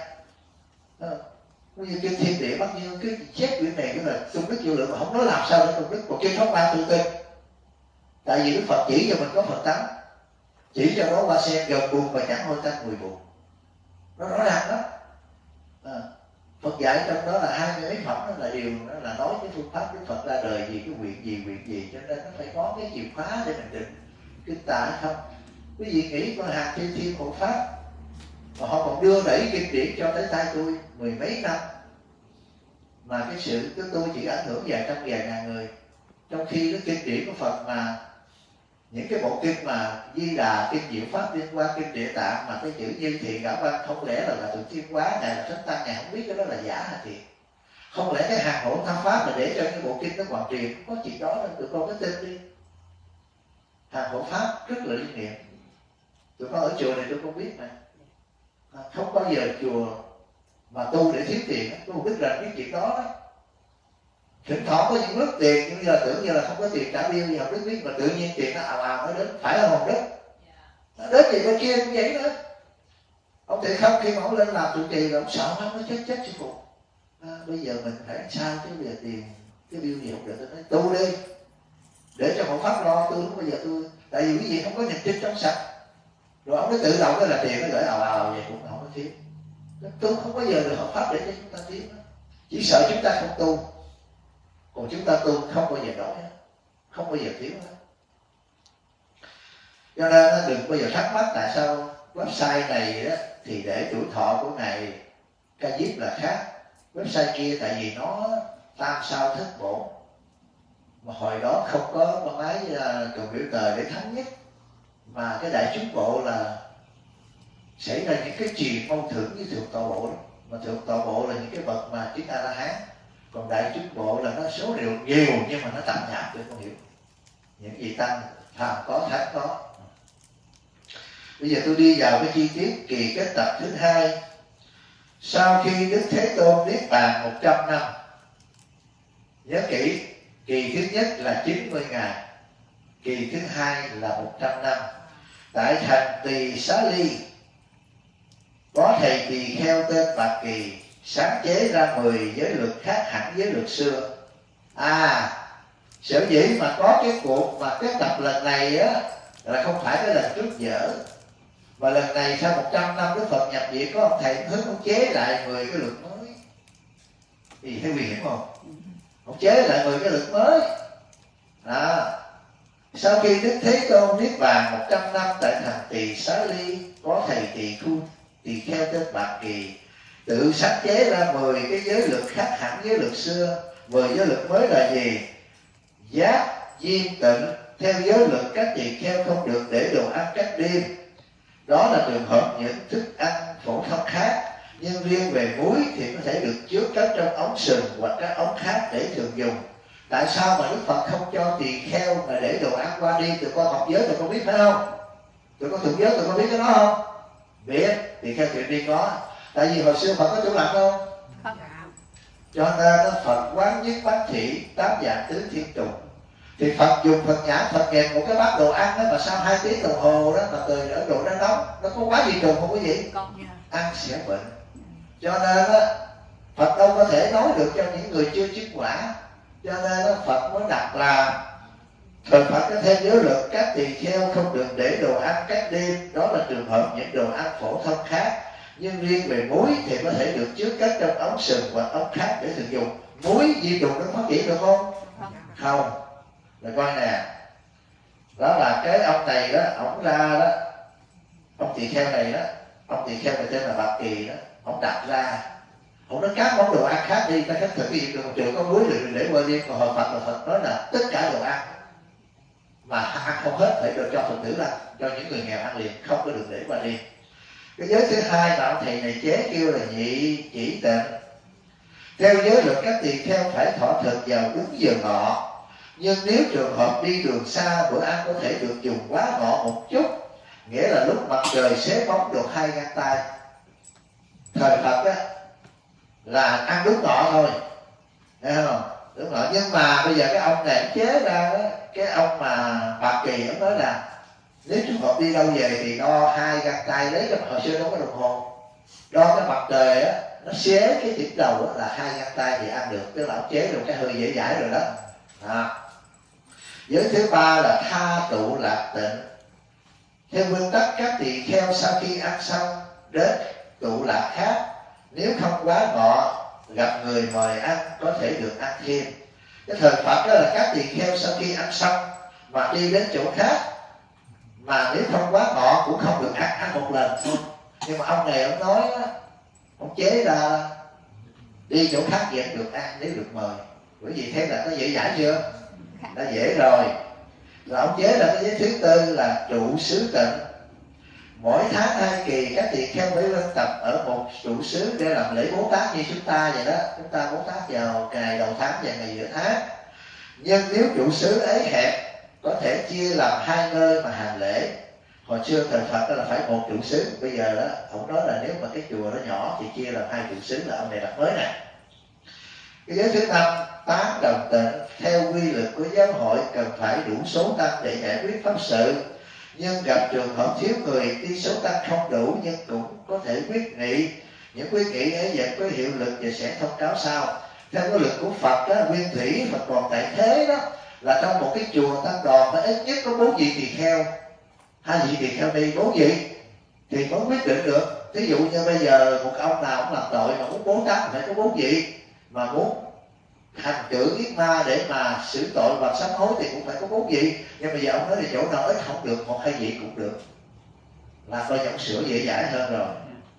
Bây giờ kinh Thiên Địa Bắc Dương cái chép quyển này cái là tung đức vô lượng mà không nói làm sao để tung đức. Còn kinh không ban tự tin. Tại vì Đức Phật chỉ cho mình có Phật tánh, chỉ cho đó qua xem gần buồn và chẳng hôi tanh mùi buồn. Nó rõ ràng đó. À, Phật dạy trong đó là hai mươi mấy phẩm đó là điều đó là nói cái phương pháp Đức Phật ra đời gì, cái nguyện gì, nguyện gì, cho nên nó phải có cái chìa khóa để mình định kinh tà hay không. Quý vị nghĩ con hàng thiên thiên hộ pháp mà họ còn đưa đẩy kinh điển cho tới tay tôi mười mấy năm, mà cái sự của tôi chỉ ảnh hưởng vài trăm vài ngàn người, trong khi cái kinh điển của Phật mà những cái bộ kinh mà Di Đà, kinh Diệu Pháp Liên Quan, kinh Địa Tạng mà cái chữ Như Thiện Ngã Văn không lẽ là là Thượng Thiên Hóa, Ngài là Thánh Tăng, Ngài không biết cái đó là giả hay thiệt? Không lẽ cái hàng hộ tham pháp mà để cho cái bộ kinh nó hoàn truyền? Có chuyện đó nên tụi con có tin đi. Hàng hộ pháp rất là linh nghiệm. Tụi con ở chùa này tôi không biết mà, không bao giờ chùa mà tu để thiếu tiền, tôi không biết là cái chuyện đó đó. Thỉnh thoảng có những lúc tiền nhưng giờ tưởng như là không có tiền trả bill gì không biết biết, mà tự nhiên tiền nó ào ào nó đến, phải là hồn đất. Nó đến gì bên kia cũng vậy đó. Ông Thầy Không khi mà ông lên làm trụ trì là ông sợ lắm, nó chết chết sư phụ. À, bây giờ mình phải làm sao chứ bây giờ tiền cái bill gì không được, tôi nói tu đi để cho hộ pháp lo, tôi lúc bây giờ tôi, tại vì quý vị không có niềm tin trong sạch. Rồi ông nó tự động cái là tiền nó gửi ào ào vậy cũng không có thiếu. Tôi không bao giờ được hợp pháp để cho chúng ta thiếu đó. Chỉ sợ chúng ta không tu, còn chúng ta tu không bao giờ đói, không bao giờ thiếu hết. Cho nên đừng bao giờ thắc mắc tại sao website này đó thì để tuổi thọ của ngài Ca Diếp là khác, website kia tại vì nó tam sao thất bộ, mà hồi đó không có con ái cầu biểu tờ để thống nhất, mà cái đại chúng bộ là xảy ra những cái truyền mâu thuẫn với thượng tọa bộ đó. Mà thượng tọa bộ là những cái bậc mà chứng A La Hán, còn đại chúng bộ là nó số liệu nhiều nhưng mà nó tạm nhạt để con hiểu. Những gì tăng phàm có thánh có. Bây giờ tôi đi vào cái chi tiết kỳ kết tập thứ hai. Sau khi Đức Thế Tôn niết bàn một trăm năm, nhớ kỹ, kỳ thứ nhất là chín mươi ngày, kỳ thứ hai là một trăm năm. Tại thành Tỳ Xá Ly có thầy tỳ kheo tên Bạc Kỳ sáng chế ra mười giới luật khác hẳn giới luật xưa. À, sở dĩ mà có cái cuộc mà kết tập lần này á là không phải cái lần trước dở, mà lần này sau một trăm năm Đức Phật nhập viện có ông thầy hướng ông chế lại mười cái luật mới. Thì thấy nguy hiểm không? Ông chế lại mười cái luật mới. À, sau khi Đức Thế Tôn niết bàn một trăm năm tại thành Tỳ Xá Ly, có thầy tỳ khu tỳ kheo tên Bạc Kỳ tự sáng chế ra mười cái giới luật khác hẳn giới luật xưa. Mười giới luật mới là gì? Giác, diêm, tịnh. Theo giới luật các tỳ kheo không được để đồ ăn các đêm. Đó là trường hợp những thức ăn phổ thông khác, nhưng riêng về muối thì có thể được chứa cất trong ống sừng hoặc các ống khác để thường dùng. Tại sao mà Đức Phật không cho tỳ kheo mà để đồ ăn qua đi? Tụi con học giới tụi con biết phải không? Tụi con thuộc giới tụi con biết cái đó không? Biết, tỳ kheo chuyện đi có. Tại vì hồi xưa Phật có chủ lặng không? Không. Cho nên Phật quán nhất bát thị tám dạng tứ thiên trùng. Thì Phật dùng Phật nhãn, Phật nhìn một cái bát đồ ăn đó, mà sau hai tiếng đồng hồ đó mà từ ở độ nó nóng, nó có quá gì trùng không quý vị? Ăn sẽ bệnh. Cho nên đó, Phật đâu có thể nói được cho những người chưa chứng quả. Cho nên đó, Phật mới đặt là thời Phật có thêm giới luật các tỳ kheo không được để đồ ăn các đêm. Đó là trường hợp những đồ ăn phổ thông khác, nhưng riêng về muối thì có thể được chứa cất trong ống sừng hoặc ống khác để sử dụng. Muối di trùng nó phát triển được không? Không. Rồi coi nè, đó là cái ông này đó, ông ra đó, ông tỳ kheo này đó, ông tỳ kheo này tên là Bạc Kỳ đó, ông đặt ra, ông nói các món đồ ăn khác đi, ta khắc thực cái gì được, trường có muối được để qua đi. Còn hồi Phật là Phật nói là tất cả đồ ăn mà ăn không hết phải được cho Phật tử ra, cho những người nghèo ăn liền, không có được để qua đi. Cái giới thứ hai mà ông thầy này chế kêu là nhị chỉ tịnh. Theo giới luật các tỳ kheo phải thọ thực vào đúng giờ ngọ, nhưng nếu trường hợp đi đường xa, bữa ăn có thể được dùng quá ngọ một chút, nghĩa là lúc mặt trời xế bóng được hai gang tay. Thời Phật á là ăn đúng ngọ thôi, thấy không? Đúng ngọ. Nhưng mà bây giờ cái ông này chế ra đó, cái ông mà Bạc Kỳ ông nói là nếu trường hợp đi đâu về thì đo hai gang tay, lấy cái hồi xưa đâu có đồng hồ, đo cái mặt trời á nó xế cái điểm đầu á là hai gang tay thì ăn được, tức là ông chế được cái hơi dễ dãi rồi đó. À. Giới thứ ba là tha tụ lạc tịnh. Theo nguyên tắc các tỳ kheo sau khi ăn xong đến tụ lạc khác, nếu không quá ngọ gặp người mời ăn có thể được ăn thêm. Cái thời Phật đó là các tỳ kheo sau khi ăn xong mà đi đến chỗ khác, mà nếu không quá ngọ cũng không được ăn, ăn một lần thôi. Nhưng mà ông này ông nói đó, ông chế ra đi chỗ khác vẫn được ăn nếu được mời. Bởi vì thế là nó dễ dãi chưa? Đã dễ rồi. Rồi ông chế ra cái giới thứ tư là trụ xứ tịnh. Mỗi tháng hai kỳ các tỳ kheo phải lên tập ở một trụ xứ để làm lễ Bố Tát như chúng ta vậy đó. Chúng ta Bố Tát vào ngày đầu tháng và ngày giữa tháng. Nhưng nếu trụ xứ ấy hẹp, có thể chia làm hai nơi mà hành lễ. Hồi xưa thời Phật đó là phải một trụ xứ. Bây giờ đó ông nói là nếu mà cái chùa nó nhỏ thì chia làm hai trụ xứ, là ông này đặt mới nè. Cái giới thứ năm, tán đồng tịnh. Theo quy luật của giáo hội cần phải đủ số tăng để giải quyết pháp sự, nhưng gặp trường hợp thiếu người đi số tăng không đủ nhưng cũng có thể quyết nghị. Những quyết nghị ấy vẫn có hiệu lực và sẽ thông cáo sau. Theo quy luật của Phật đó, nguyên thủy Phật còn tại thế đó, là trong một cái chùa tăng đoàn nó ít nhất có bốn vị tỳ kheo, hai vị tỳ kheo đi, bốn vị thì mới quyết định được. Ví dụ như bây giờ một ông nào cũng làm tội mà muốn Bố Tát phải có bốn vị, mà muốn hành cử giết ma để mà xử tội và sám hối thì cũng phải có bốn vị. Nhưng bây giờ ông nói là chỗ nào ít không được, một hai vị cũng được, là coi giống sửa dễ dãi hơn rồi.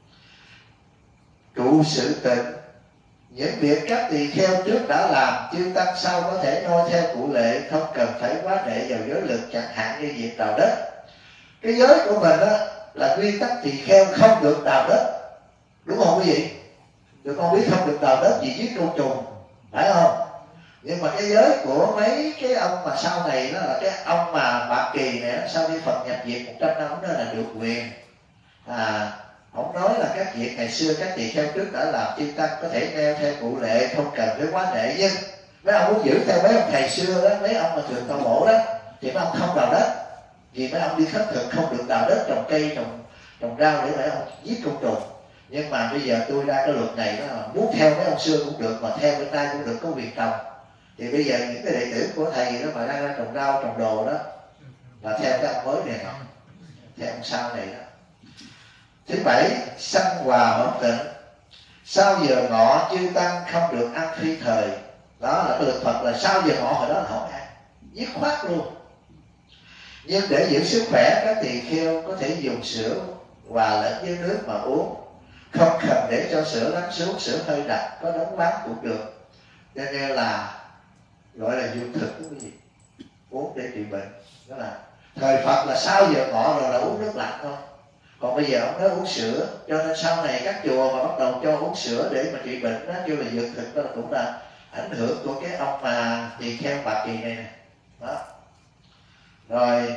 Trụ sự tịnh, những việc các tỳ kheo trước đã làm, chư tăng sau có thể noi theo cụ lệ, không cần phải quá đệ vào giới lực, chẳng hạn như việc đào đất. Cái giới của mình đó là nguyên tắc tỳ kheo không được đào đất, đúng không quý vị? Tụi con biết không được đào đất vì giết côn trùng, phải không? Nhưng mà cái giới của mấy cái ông mà sau này đó là cái ông mà Bạc Kỳ này, sau khi Phật nhập diệt một trăm năm đó là được quyền. À, ông nói là các việc ngày xưa các tỳ kheo trước đã làm, chư tăng có thể neo theo cụ lệ, không cần phải quá đệ. Nhưng mấy ông muốn giữ theo mấy ông thầy xưa đó, mấy ông mà thường tao bộ đó, thì mấy ông không đào đất, vì mấy ông đi khất thực không được đào đất, trồng cây trồng trồng rau để mấy ông giết côn trùng. Nhưng mà bây giờ tôi ra cái luật này đó là muốn theo mấy ông xưa cũng được, mà theo bên nay cũng được, có quyền trồng. Thì bây giờ những cái đệ tử của thầy đó mà đang ra trồng rau trồng đồ đó là theo cái ông mới này, theo ông sau này đó. Thứ bảy, sanh hòa hợp tịnh. Sau giờ ngọ chư tăng không được ăn phi thời. Đó là cái luật Phật là sau giờ ngọ hồi đó là không ăn, dứt khoát luôn. Nhưng để giữ sức khỏe, các tỳ kheo có thể dùng sữa hòa lẫn với nước mà uống, không cần để cho sữa lắng xuống, sữa hơi đặc có đóng bán cũng được. Cho nên là gọi là dùng thực cái gì uống để trị bệnh. Đó là thời Phật là sau giờ ngọ rồi là uống nước lạnh thôi. Còn bây giờ ông nói uống sữa, cho nên sau này các chùa mà bắt đầu cho uống sữa để mà trị bệnh đó kêu là dược thực, đó là cũng là ảnh hưởng của cái ông mà tỳ kheo Bạc Kỳ này nè. Đó. Rồi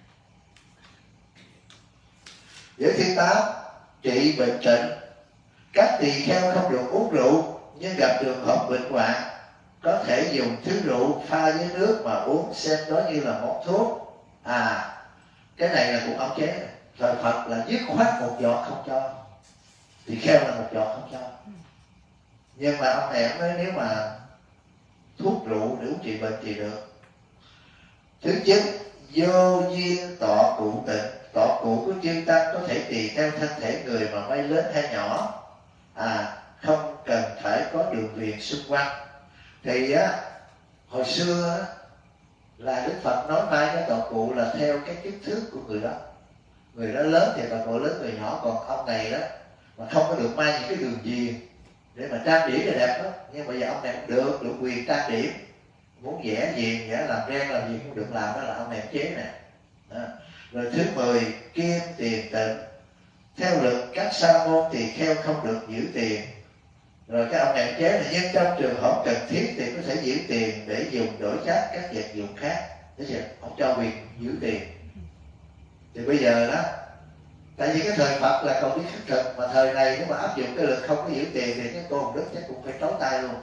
giới thứ tám, trị bệnh tịnh. Các tỳ kheo không được uống rượu, nhưng gặp trường hợp bệnh hoạn có thể dùng thứ rượu pha với nước mà uống, xem đó như là món thuốc. À, cái này là cũng ống chế này. Thời Phật là dứt khoát một giọt không cho, tỳ kheo là một giọt không cho. Nhưng mà ông này ông nói nếu mà thuốc rượu để uống trị bệnh thì được. Thứ chín, vô duyên tọa cụ tịnh. Tọa cụ của chư tăng có thể tùy theo thân thể người mà may lớn hay nhỏ, à, không cần phải có đường viền xung quanh. Thì á, hồi xưa á, là Đức Phật nói mai cái tọa cụ là theo cái kích thước của người đó. Người đó lớn thì tọa cụ lớn, người nhỏ. Còn ông này đó mà không có được mai những cái đường viền để mà trang điểm là đẹp đó. Nhưng bây giờ ông này cũng được, được quyền trang điểm, muốn vẽ viền, vẽ làm ren làm gì cũng được làm, đó là ông này chế nè. Rồi thứ mười, kim tiền tịnh. Theo luật các sa môn tỳ kheo không được giữ tiền. Rồi cái ông này chế là nhưng trong trường hợp cần thiết thì có thể giữ tiền để dùng đổi khác các vật dụng khác. Thế chưa? Ông cho quyền giữ tiền. Thì bây giờ đó, tại vì cái thời Phật là còn biết khất thực, mà thời này nếu mà áp dụng cái luật không có giữ tiền thì cái cô Hồng Đức chắc cũng phải trói tay luôn,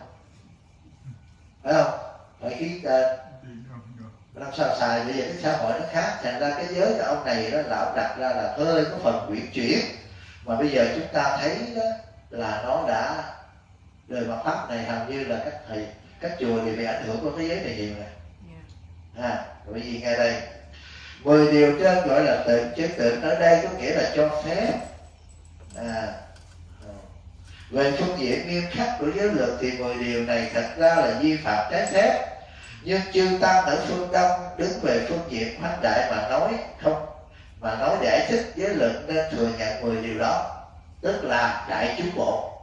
phải không? Phải ký tên. Làm sao xài, bây giờ cái xã hội nó khác, thành ra cái giới của ông này đó là ông đặt ra là hơi có phần quyển chuyển, mà bây giờ chúng ta thấy đó là nó đã đời Mạt Pháp này hầu như là các thầy các chùa thì bị ảnh hưởng của cái giới này nhiều này. À, bởi vì ngay đây mười điều trên gọi là tịnh, chứ tịnh ở đây có nghĩa là cho phép. À, về phương diện nghiêm khắc của giới luật thì mười điều này thật ra là vi phạm trái phép. Nhưng chư tăng ở phương Đông đứng về phương diện hoán đại mà nói không, mà nói giải thích giới luật nên thừa nhận mười điều đó, tức là đại chúng bộ.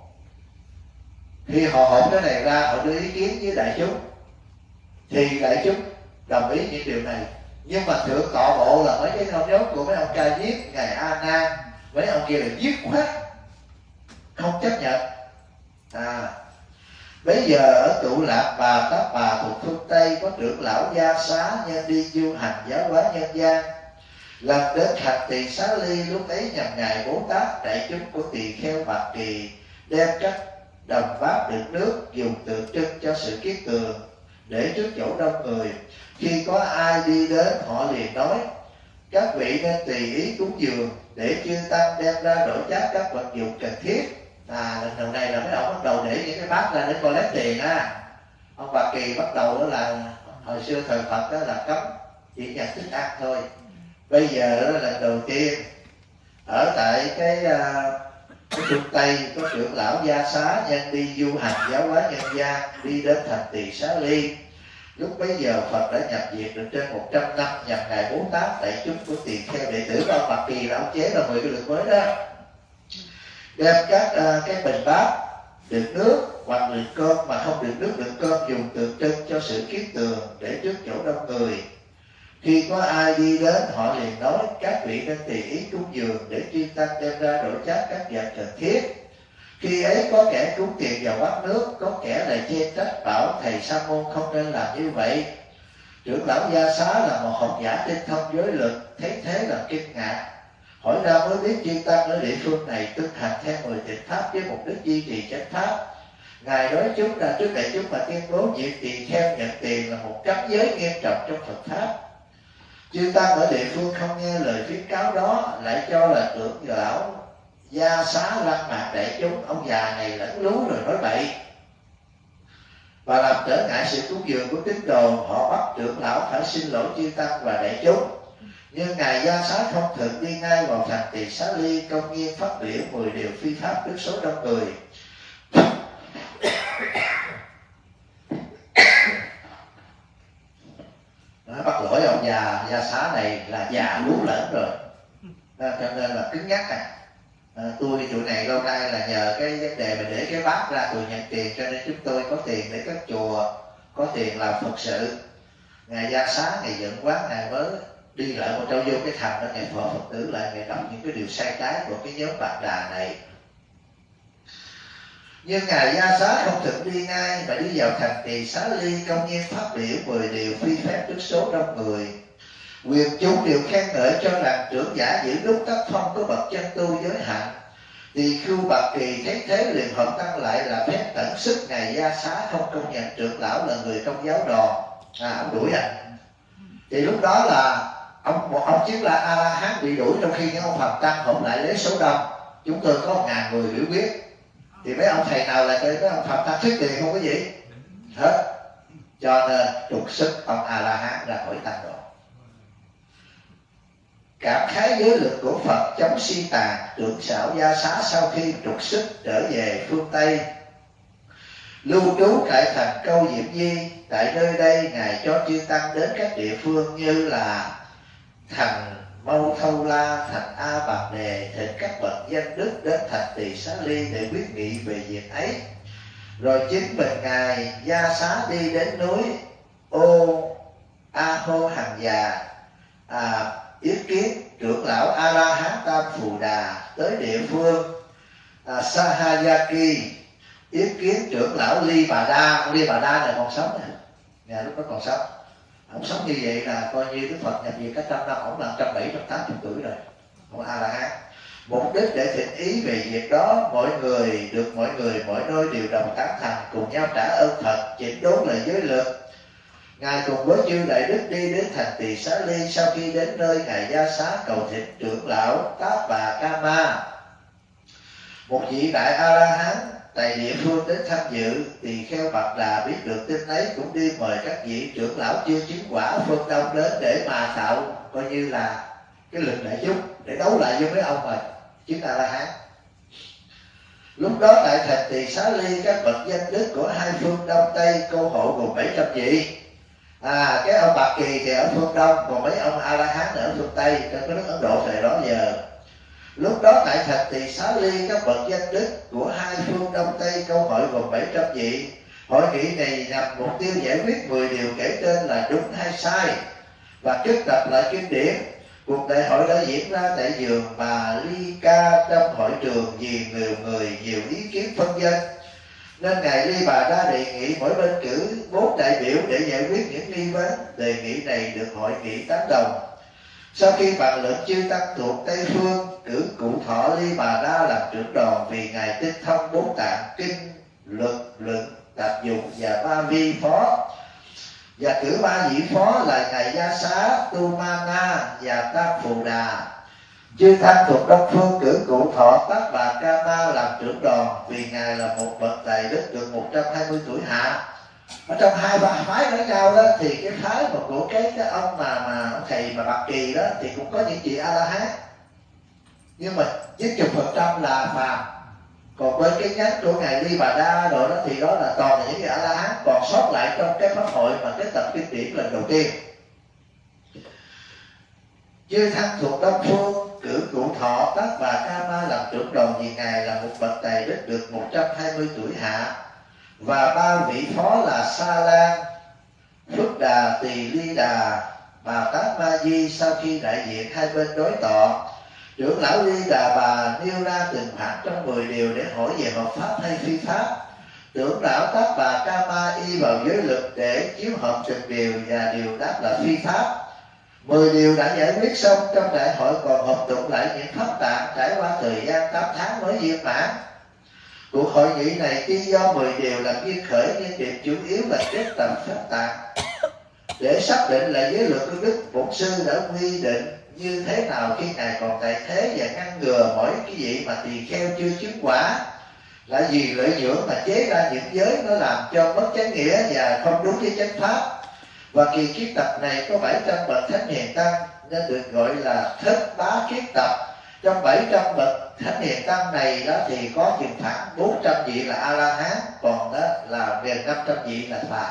Khi họ họp cái này ra, họ đưa ý kiến với đại chúng thì đại chúng đồng ý những điều này. Nhưng mà thượng tọa bộ là mấy cái ông nhóm của mấy ông Ca Diếp, ngài A Nan, mấy ông kia là dứt khoát không chấp nhận. À, bây giờ ở Tụ Lạc Bà Tát Bà thuộc phương Tây có trưởng lão Gia Xá nhân đi du hành giáo hóa nhân gian. Lần đến thành Tỳ Xá Ly, lúc ấy nhằm ngài Bố Tát, đại chúng của tỳ kheo Bạc Kỳ đem các đầm vát đựng nước dùng tượng trưng cho sự kiết tường để trước chỗ đông người. Khi có ai đi đến, họ liền nói các vị nên tùy ý cúng dường để chư tăng đem ra đổi chác các vật dụng cần thiết. À, lần đầu này là mấy ông bắt đầu để những cái bát ra để coi lấy tiền á. Ông Bạc Kỳ bắt đầu đó là hồi xưa thời Phật đó là cấm chỉ nhận thức ăn thôi. Bây giờ đó là lần đầu tiên ở tại cái uh, Ở phương Tây có trưởng lão Gia Xá nhân đi du hành giáo hóa nhân gian, đi đến thành Tỳ Xá Ly. Lúc bấy giờ Phật đã nhập viện được trên một trăm năm, nhằm ngày Bố Tát đại chúng của tỳ kheo đệ tử của ông Bạc Kỳ là ông chế ra mười cái luật mới đó, đem các uh, cái bình bát đựng nước hoặc đựng cơm mà không đựng nước đựng cơm dùng tượng trưng cho sự kiết tường để trước chỗ đông người. Khi có ai đi đến họ liền nói các vị nên tùy ý cúng dường để chư tăng đem ra đổ chát các vật cần thiết. Khi ấy có kẻ cúng tiền vào bát nước, có kẻ lại chê trách bảo thầy sa môn không nên làm như vậy. Trưởng lão Gia Xá là một học giả tinh thông giới lực, thấy thế là kinh ngạc, hỏi ra mới biết chư tăng ở địa phương này tuân hành theo mười tịnh pháp với mục đích duy trì chánh pháp. Ngài nói chúng ra trước đại chúng mà tuyên bố việc tỳ kheo nhận tiền là một cấm giới nghiêm trọng trong Phật pháp. Chư tăng ở địa phương không nghe lời khuyến cáo đó, lại cho là trưởng lão Gia Xá lăng mạ đại chúng, ông già này lẫn lú rồi nói bậy, và làm trở ngại sự cúng dường của tín đồ. Họ bắt trưởng lão phải xin lỗi chư tăng và đại chúng. Nhưng ngài Gia Xá không thường, đi ngay vào thành Tỳ Xá Ly, công nhiên phát biểu mười điều phi pháp trước số đông người. Nó bắt lỗi ông già Gia Xá này là già lú lẫn rồi, cho nên là cứng nhắc à. À, tôi tụi này lâu nay là nhờ cái vấn đề mà để cái bát ra tôi nhận tiền, cho nên chúng tôi có tiền để các chùa, có tiền làm Phật sự. Ngài Gia Xá ngày giận quá, ngài mới đi lại một trâu vô cái thành đó, ngài phò Phật tử lại, ngài đọc những cái điều sai trái của cái nhóm Bạc Đà này. Nhưng ngài Gia Xá không thực đi ngay mà đi vào thành Tỳ Xá Ly, công nhiên phát biểu mười điều phi phép trước số đông người. Quyền chúng đều khen ngợi cho rằng trưởng giả giữ đúng tác phong của bậc chân tu giới hạn. Thì Khưu Bạc Kỳ thấy thế liền hợp tăng lại là phép tận sức ngài Gia Xá không công nhận trưởng lão là người trong giáo đoàn. À, ông đuổi à. Thì lúc đó là ông một ông chiếc là A La Hán bị đuổi, trong khi những ông Phật tăng hỗn lại lấy số đông. Chúng tôi có một ngàn người biểu quyết, thì mấy ông thầy nào lại chơi mấy ông Phật tăng thuyết tiền không có gì hết, cho nên trục xuất ông A La Hán ra khỏi tăng đoàn. Cảm khái giới lực của Phật chống suy tàn, trưởng xảo Gia Xá sau khi trục xuất trở về phương Tây, lưu trú tại thành Câu Diệm Di. Tại nơi đây ngài cho chư tăng đến các địa phương như là thành Mâu Thâu La, thành A Bạc Đề, thỉnh các bậc danh đức đến thành Tỳ Xá Ly để quyết nghị về việc ấy. Rồi chính mình ngài Gia Xá đi đến núi Ô A Hô Hằng Già, à, ý kiến trưởng lão A La Hán Tam Phù Đà tới địa phương à, Sahayaki, ý kiến trưởng lão Ly Bà Đa. Ly Bà Đa này còn sống nè, nhà lúc đó còn sống. Ông sống như vậy là coi như Đức Phật nhập viện cả trăm năm, ông là một trăm bảy mươi, một trăm tám mươi tuổi rồi, ông A La Hán. Mục đích để thỉnh ý về việc đó, mọi người được mọi người mọi nơi đều đồng tán thành, cùng nhau trả ơn Phật, chỉnh đốn lời giới lực. Ngài cùng với chư đại đức đi đến thành Tỳ Xá Ly. Sau khi đến nơi, ngài Gia Xá cầu thỉnh trưởng lão Tát Bà Ca Ma, một vị đại A La Hán tại địa phương đến tham dự. Tỳ kheo Bạc Đà biết được tin ấy cũng đi mời các vị trưởng lão chưa chứng quả phương Đông đến để mà tạo coi như là cái lực đại chúng để đấu lại với mấy ông mà chứng A La Hán. Lúc đó tại thành Tỳ Xá Ly, các bậc danh đức của hai phương Đông Tây cô hộ gồm bảy trăm vị. À, cái ông Bạc Kỳ thì ở phương Đông, còn mấy ông A La Hán ở phương Tây, trong cái nước Ấn Độ thời đó giờ. Lúc đó tại thành Tỳ Xá Ly, các bậc danh đức của hai phương Đông Tây câu hội gồm bảy trăm vị. Hội nghị này nhằm mục tiêu giải quyết mười điều kể trên là đúng hay sai và kết tập lại kinh điển. Cuộc đại hội đã diễn ra tại vườn Bà Ly Ca trong hội trường vì nhiều người nhiều ý kiến phân dân, nên ngài Ly Bà Đa đề nghị mỗi bên cử bốn đại biểu để giải quyết những nghi vấn. Đề nghị này được hội nghị tán đồng. Sau khi bàn luận, chư tăng thuộc Tây phương cử cụ Thọ Ly Bà Đa làm trưởng đoàn, vì ngài tinh thông bốn tạng kinh, luật, luận, tạp dụng và ba vi phó, và cử ba vị phó là ngài Gia Xá, Tu Ma Na và Tam Phù Đà. Chư tăng thuộc Đông phương cử cụ Thọ Tát Bà Ca Ma làm trưởng đoàn, vì ngài là một bậc đại đức được một trăm hai mươi tuổi hạ. Ở trong hai ba phái với nhau đó, thì cái phái mà của cái cái ông mà mà ông thầy mà Bạc Kỳ đó thì cũng có những vị A La Hán, nhưng mà chín mươi phần trăm là phàm, Còn bên cái nhánh của ngài Ly Bà Đa rồi đó thì đó là toàn là những vị A La Hán còn sót lại trong cái pháp hội mà kết tập kinh điển lần đầu tiên. Chư Thăng thuộc Đông Phương cử Cụ Thọ Tác Bà Ca Ma làm trưởng đoàn, vì ngài là một bậc tài đức được một trăm hai mươi tuổi hạ, và ba vị phó là Sa Lan, Phước Đà, Tỳ Ly Đà, Bà Tát Ma Di. Sau khi đại diện hai bên đối tọ, trưởng lão Ly Đà Bà nêu ra từng khoản trong mười điều để hỏi về hợp pháp hay phi pháp. Trưởng lão Tác Bà Ca Ma y vào giới luật để chiếu hợp từng điều, và điều đáp là phi pháp. Mười điều đã giải quyết xong, trong đại hội còn hợp tụng lại những pháp tạng trải qua thời gian tám tháng mới viên mãn. Cuộc hội nghị này tuy do mười điều làm duyên khởi, nhưng điểm chủ yếu là kết tập pháp tạng. Để xác định lại giới luật của Đức Bổn Sư đã quy định như thế nào khi ngài còn tại thế, và ngăn ngừa mỗi cái vị mà tỳ kheo chưa chứng quả là vì lợi nhuận mà chế ra những giới nó làm cho mất chánh nghĩa và không đúng với chánh pháp. Và kỳ kiết tập này có bảy trăm bậc thánh hiền tăng nên được gọi là thất bá kiết tập. Trong bảy trăm bậc thánh hiền tăng này đó thì có chừng khoảng bốn trăm vị là A La Hán, còn đó là gần năm trăm vị là phàm.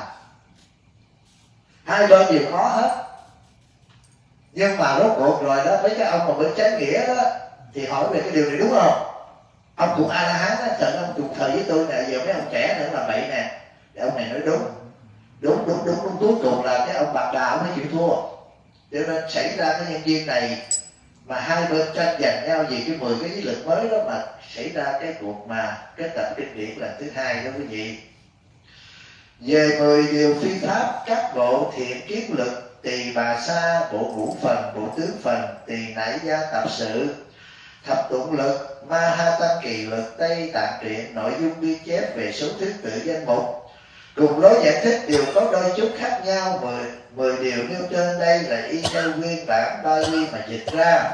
Hai bên đều có hết. Nhưng mà rốt cuộc rồi đó, mấy cái ông mà bên chánh nghĩa đó thì hỏi về cái điều này đúng không? Ông cụ A La Hán đó, sợ ông cùng thời với tôi nè, giờ mấy ông trẻ nữa là bậy nè, để ông này nói đúng. Đúng đúng đúng đúng cuối cùng là cái ông Bạc Đà ông mới chịu thua. Cho nên xảy ra cái nhân viên này mà hai bên tranh giành nhau vì cái mười cái lý lực mới đó, mà xảy ra cái cuộc mà kết tập kinh điển lần thứ hai đó quý vị. Về mười điều phi pháp, các bộ thiện kiến lực, tỳ bà sa, bộ ngũ phần, bộ tướng phần, tỳ nại gia tập sự, thập tụng lực, ma ha tăng kỳ lực, Tây Tạng truyện, nội dung ghi chép về số thứ tự danh mục cùng lối giải thích đều có đôi chút khác nhau. Mười, mười điều nêu trên đây là y theo nguyên bản Bali mà dịch ra.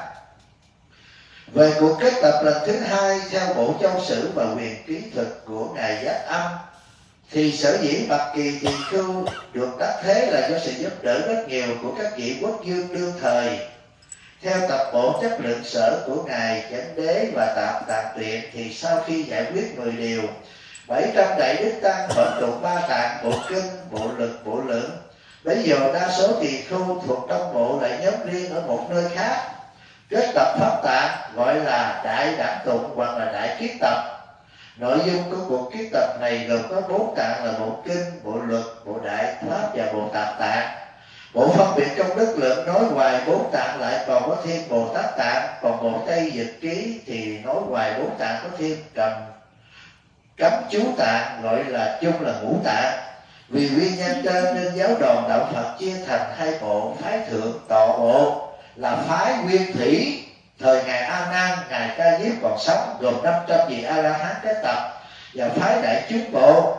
Về cuộc kết tập lần thứ hai theo bộ châu sử và quyền ký thực của ngài Giác Âm, thì sở dĩ Bạch Kỳ Tỳ Khưu được đắc thế là do sự giúp đỡ rất nhiều của các vị quốc vương đương thời. Theo tập bộ chất lượng sở của ngài Chánh Đế và Tạp Tạng Truyện, thì sau khi giải quyết mười điều, bảy trăm đại đức tăng hợp tụng ba tạng, bộ kinh, bộ lực, bộ lượng. Bây giờ đa số tỳ khưu thuộc trong bộ lại nhóm riêng ở một nơi khác. Kết tập pháp tạng gọi là đại đẳng tụng hoặc là đại kiết tập. Nội dung của cuộc kiết tập này gồm có bốn tạng là bộ kinh, bộ luật, bộ đại pháp và bộ tạp tạng. Bộ phân biệt trong đức lượng nói hoài bốn tạng lại còn có thêm bộ tác tạng, còn bộ tây dịch ký thì nói hoài bốn tạng có thêm cầm cấm chú tạng, gọi là chung là ngũ tạng. Vì nguyên nhân trên nên giáo đoàn đạo Phật chia thành hai bộ: phái thượng tọa bộ là phái nguyên thủy thời ngài A Nan, ngài Ca Diếp còn sống, gồm năm trăm vị A La Hán kết tập, và phái đại chúng bộ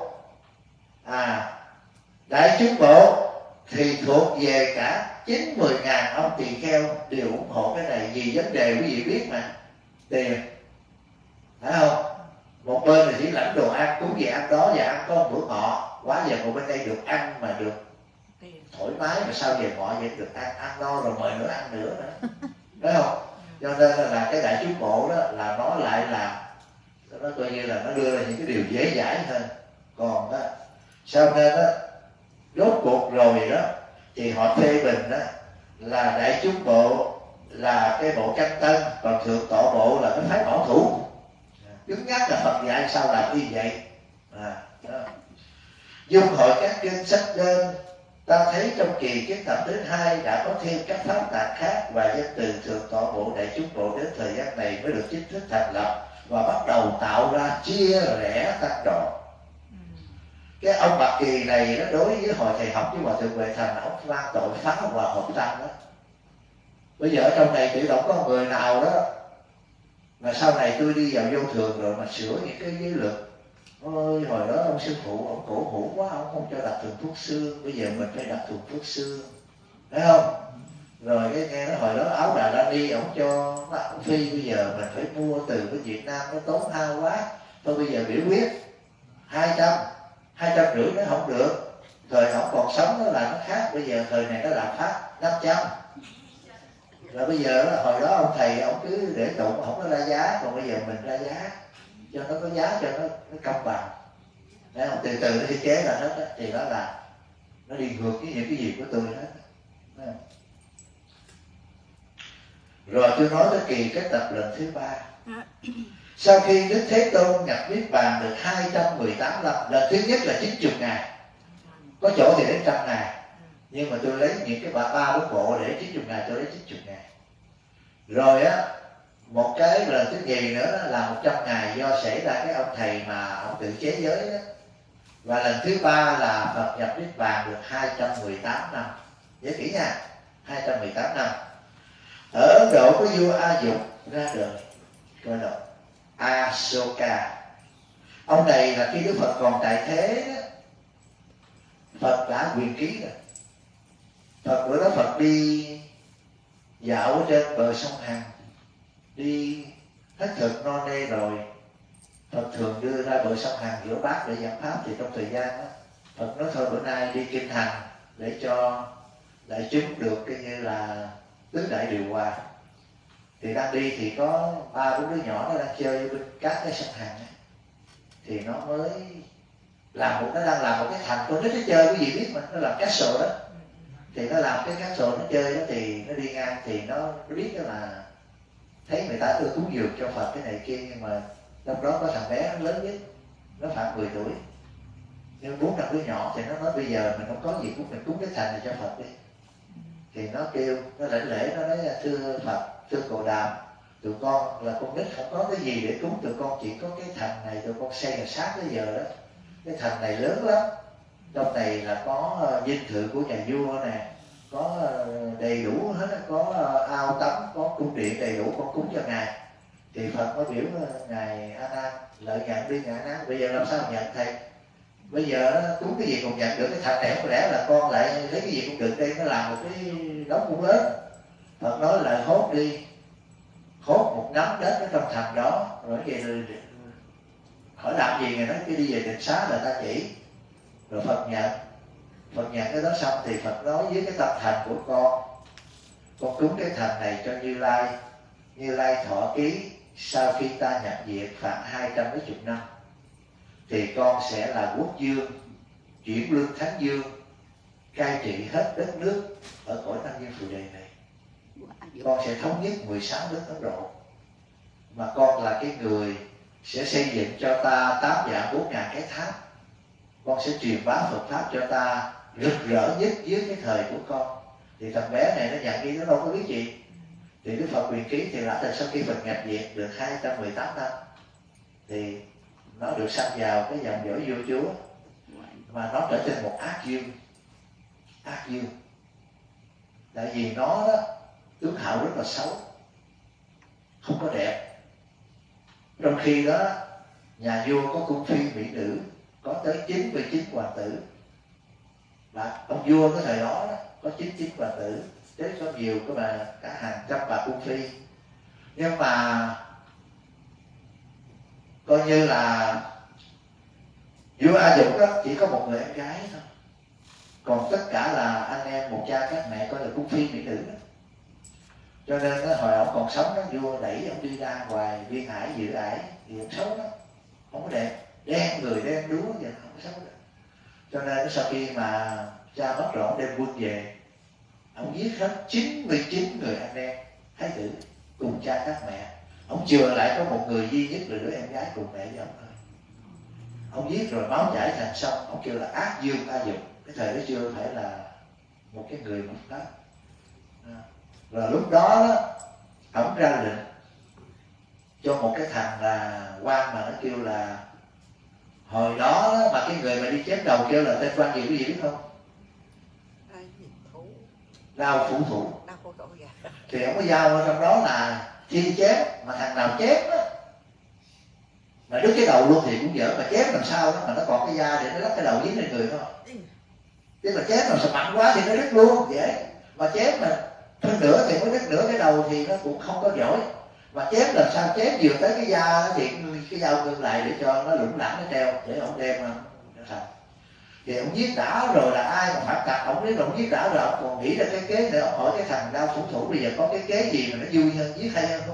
à đại chúng bộ thì thuộc về cả chín mười ngàn ông tỳ kheo đều ủng hộ cái này, vì vấn đề quý vị biết mà, tiền phải không? Một bên là chỉ lãnh đồ ăn, cúng gì ăn đó và ăn có một bữa ngọ, quá giờ một bên đây được ăn mà được thoải mái, mà sao về ngọ vậy được ăn ăn no rồi mời nữa ăn nữa nữa, phải không? Cho nên là cái đại chúng bộ đó là nó lại là nó coi như là nó đưa ra những cái điều dễ dãi hơn. Còn đó sau nên đó rốt cuộc rồi đó thì họ phê bình đó là đại chúng bộ là cái bộ căn tân, còn thượng tọa bộ là cái phái bảo thủ. Cứng nhắc là Phật dạy sao làm như vậy. À, dung hội các kinh sách đơn, ta thấy trong kỳ kết tập thứ hai đã có thêm các pháp tạng khác, và danh từ thượng tọa bộ, đại chúng bộ đến thời gian này mới được chính thức thành lập và bắt đầu tạo ra chia rẽ tăng độ. Cái ông Bạc Kỳ này nó đối với hội thầy học với hòa thượng Huệ Thành, ông mang tội phá hòa hợp tăng đó. Bây giờ ở trong này tự động có người nào đó mà sau này tôi đi vào vô thường rồi mà sửa những cái giới luật, ôi hồi đó ông sư phụ ông cổ hủ quá, ông không cho đặt thùng thuốc xương, bây giờ mình phải đặt thùng thuốc xương, thấy không? Rồi cái nghe nó hồi đó áo Đà La Ni ông cho ông Phi, bây giờ mình phải mua từ cái Việt Nam, nó tốn hao quá, thôi bây giờ biểu quyết hai trăm hai trăm rưỡi nó không được. Thời ông còn sống nó là nó khác, bây giờ thời này nó làm phát năm trăm. Là bây giờ đó, hồi đó ông thầy ông cứ để tụng không có ra giá, còn bây giờ mình ra giá. cho nó có giá, cho nó, nó công bằng. Đấy không? Từ từ nó thiết kế ra hết đó, thì đó là nó đi ngược với những cái gì của tôi hết. Đấy không? Rồi tôi nói tới kỳ kết tập lần thứ ba. Sau khi Đức Thế Tôn nhập Niết Bàn được hai trăm mười tám năm, lần thứ nhất là chín mươi ngày, có chỗ thì đến trăm ngày, nhưng mà tôi lấy những cái ba ba bốn bộ để chín mươi ngày, tôi lấy chín mươi ngày. Rồi á, một cái lần thứ nhì nữa là một trăm ngày, do xảy ra cái ông thầy mà ông tự chế giới đó. Và lần thứ ba là Phật nhập Niết Bàn được hai trăm mười tám năm. Nhớ kỹ nha, hai trăm mười tám năm. Ở Ấn Độ có vua A Dục ra đời, gọi là Asoka. Ông này là khi Đức Phật còn tại thế đó, Phật đã quyền ký rồi. Phật bữa đó Phật đi dạo ở trên bờ sông Hằng, đi hết thực no nê rồi, Phật thường đưa ra bờ sông Hằng rửa bát để giảng pháp. Thì trong thời gian đó Phật nói thôi bữa nay đi kinh hành để cho đại chúng được cái như là tứ đại điều hòa. Thì đang đi thì có ba bốn đứa nhỏ nó đang chơi bên cát cái sông Hằng ấy. Thì nó mới làm một, nó đang làm một cái thành, con nít nó chơi cái gì biết mà, nó làm castle đó. Thì nó làm cái castle nó chơi đó, thì nó đi ngang thì nó, nó biết đó là thấy người ta ưa cúng dường cho Phật cái này kia, nhưng mà trong đó có thằng bé nó lớn nhất, nó khoảng mười tuổi, nhưng bốn năm đứa nhỏ. Thì nó nói bây giờ mình không có gì cúng, mình cúng cái thành này cho Phật đi. Thì nó kêu, nó lãnh lễ, nó nói thưa Phật, thưa Cồ Đàm, tụi con là con nít không có cái gì để cúng, tụi con chỉ có cái thành này, tụi con xây là sát tới giờ đó. Cái thành này lớn lắm, trong này là có dinh thự của nhà vua nè, có đầy đủ hết, có ao tắm, có cung điện đầy đủ, con cúng cho ngài. Thì Phật mới biểu ngài A Nan lợi nhận đi ngài A Nan, bây giờ làm sao nhận thầy? Bây giờ cúng cái gì cũng nhận được, cái thành này không lẽ là con lại lấy cái gì cũng được đây, nó làm một cái đống cũng lớn. Phật nói là hốt đi, hốt một nắm đất ở trong thành đó, rồi vậy rồi hỏi làm gì, ngài nói cái đi về định xá là ta chỉ. Rồi Phật nhận, Phật nhận cái đó xong thì Phật nói với cái tập thành của con, con cúng cái thành này cho Như Lai, Như Lai thọ ký sau khi ta nhập diệt khoảng hai trăm mấy chục năm thì con sẽ là quốc dương, chuyển lương thánh dương, cai trị hết đất nước ở cõi Nam Dương Phù Đề này. Con sẽ thống nhất mười sáu nước Ấn Độ, mà con là cái người sẽ xây dựng cho ta tám vạn bốn ngàn cái tháp. Con sẽ truyền bá Phật pháp cho ta rực rỡ nhất dưới cái thời của con. Thì thằng bé này nó nhận đi, nó đâu có biết gì. Thì Đức Phật quyền ký thì là từ sau khi Phật nhập diệt được hai trăm mười tám năm thì nó được sanh vào cái dòng dõi vua chúa, mà nó trở thành một ác dương. Ác dương tại vì nó đó tướng hạo rất là xấu, không có đẹp. Trong khi đó nhà vua có cung phi mỹ nữ, có tới chín mươi chín hoàng tử. Và ông vua cái thời đó, đó có chín mươi chín hoàng tử, thế có nhiều cái mà cả hàng trăm bà cung phi. Nhưng mà coi như là vua A Dục đó chỉ có một người em gái thôi, còn tất cả là anh em một cha các mẹ, coi là cung phi mỹ nữ đó. Cho nên đó, hồi ông còn sống đó, vua đẩy ông đi ra ngoài Duyên Hải dự ải thì ông xấu đó, không có đẹp, đen người đen đúa vậy, không có xấu được. Cho nên sau khi mà cha mất rồi, ông đem quân về, ông giết hết chín mươi chín người anh em thái tử cùng cha các mẹ. Ông chừa lại có một người duy nhất là đứa em gái cùng mẹ với ông thôi. Ông giết rồi máu chảy thành sông. Ông kêu là ác dương A Dục. Cái thời đó chưa phải là một cái người một đó. Rồi lúc đó, đó ông ra lệnh cho một cái thằng là quan mà nó kêu là, hồi đó, đó mà cái người mà đi chém đầu kêu là tên quan gì quý vị biết không? Đao phủ thủ. Thì ông có giao trong đó là chi chém, mà thằng nào chém đó mà đứt cái đầu luôn thì cũng dở, mà chém làm sao đó mà nó còn cái da để nó lắp cái đầu dính lên người thôi. Chứ mà chém làm sao mạnh quá thì nó đứt luôn dễ, mà chém mà hơn nữa thì mới đứt nửa cái đầu thì nó cũng không có giỏi. Mà chém làm sao chém vừa tới cái da thì cái dao ngưng lại để cho nó lủng lẳng nó treo để ông đem nó thành. Thì ông giết đã rồi là ai mà phản tặc, ông biết là ông giết đã rồi, ông còn nghĩ ra cái kế để ông hỏi cái thằng đao phủ thủ bây giờ có cái kế gì mà nó vui hơn, giết hay hơn không?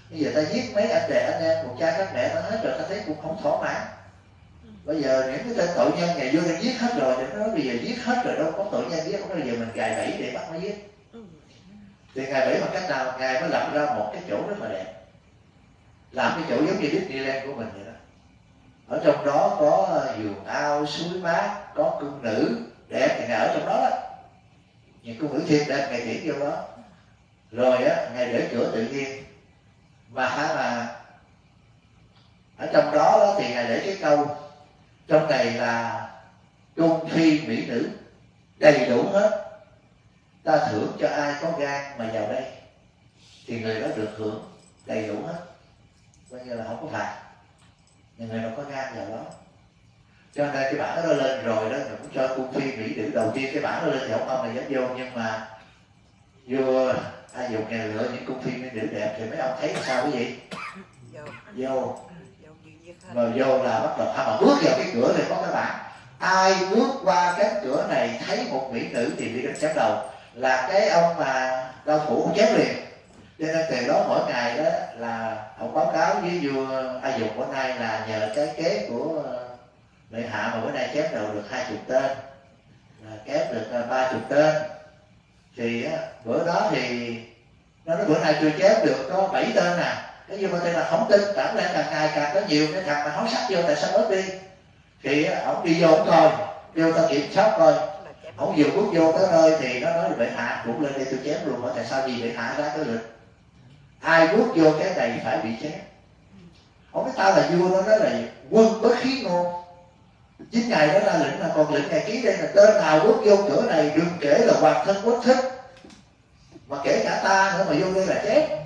Bây giờ ta giết mấy anh đệ anh em, một cha các mẹ ta hết rồi, ta thấy cũng không thỏa mãn. Bây giờ những cái tên tội nhân ngày vua đã giết hết rồi, thì nó nói bây giờ giết hết rồi, đâu có tội nhân giết, không bao giờ mình gài bẫy để bắt nó giết. Thì ngài bẫy bằng cách nào? Ngài mới lập ra một cái chỗ rất là đẹp, làm cái chỗ giống như Disneyland của mình vậy đó. Ở trong đó có vườn ao, suối mát, có cung nữ đẹp, thì ngài ở trong đó đó. Những cung nữ thiên đẹp ngài tiễn vô đó. Rồi á, ngài để cửa tự nhiên. Mà hả mà ở trong đó, đó thì ngài để cái câu trong này là cung phi mỹ nữ đầy đủ hết, ta thưởng cho ai có gan mà vào đây thì người đó được hưởng đầy đủ hết, coi như là không có phạt. Nhưng người nào có gan vào đó, cho nên cái bản đó lên rồi đó, cũng cho cung phi mỹ nữ đầu tiên. Cái bản đó lên thì ông ông này dám vô, nhưng mà vua ai dùng ngày lựa những cung phi mỹ nữ đẹp thì mấy ông thấy sao cái gì vô mà vô là bắt đầu mà bước vào cái cửa thì có cái bản ai bước qua cái cửa này thấy một mỹ nữ thì bị đánh chém đầu, là cái ông mà đau phủ ông chém liền. Cho nên từ đó mỗi ngày đó là ông báo cáo với vua A Dục bữa nay là nhờ cái kế của bệ hạ mà bữa nay chém đầu được hai chục tên, là chém được ba chục tên. Thì á, bữa đó thì nó nói bữa nay chưa chém được có bảy tên nè. Cái vua tên là không tin, cảm lẽ càng ngày càng có nhiều cái thằng mà háo sắc vô, tại sao bớt đi. Thì ổng đi vô ổng coi, vô ta kiểm soát coi. Ổng vừa bước vô tới nơi thì nó nói là bệ hạ cũng lên đây tôi chém luôn. Hỏi tại sao gì bệ hạ ra cái lệnh ai bước vô cái này phải bị chém. Ổng nói tao là vua, nó nói là quân bất khí ngôn. Chính ngày đó ra lệnh là còn lệnh ngày ký đây là tên nào bước vô cửa này đừng kể là hoàng thân quốc thích, mà kể cả ta nữa mà vô đây là chết.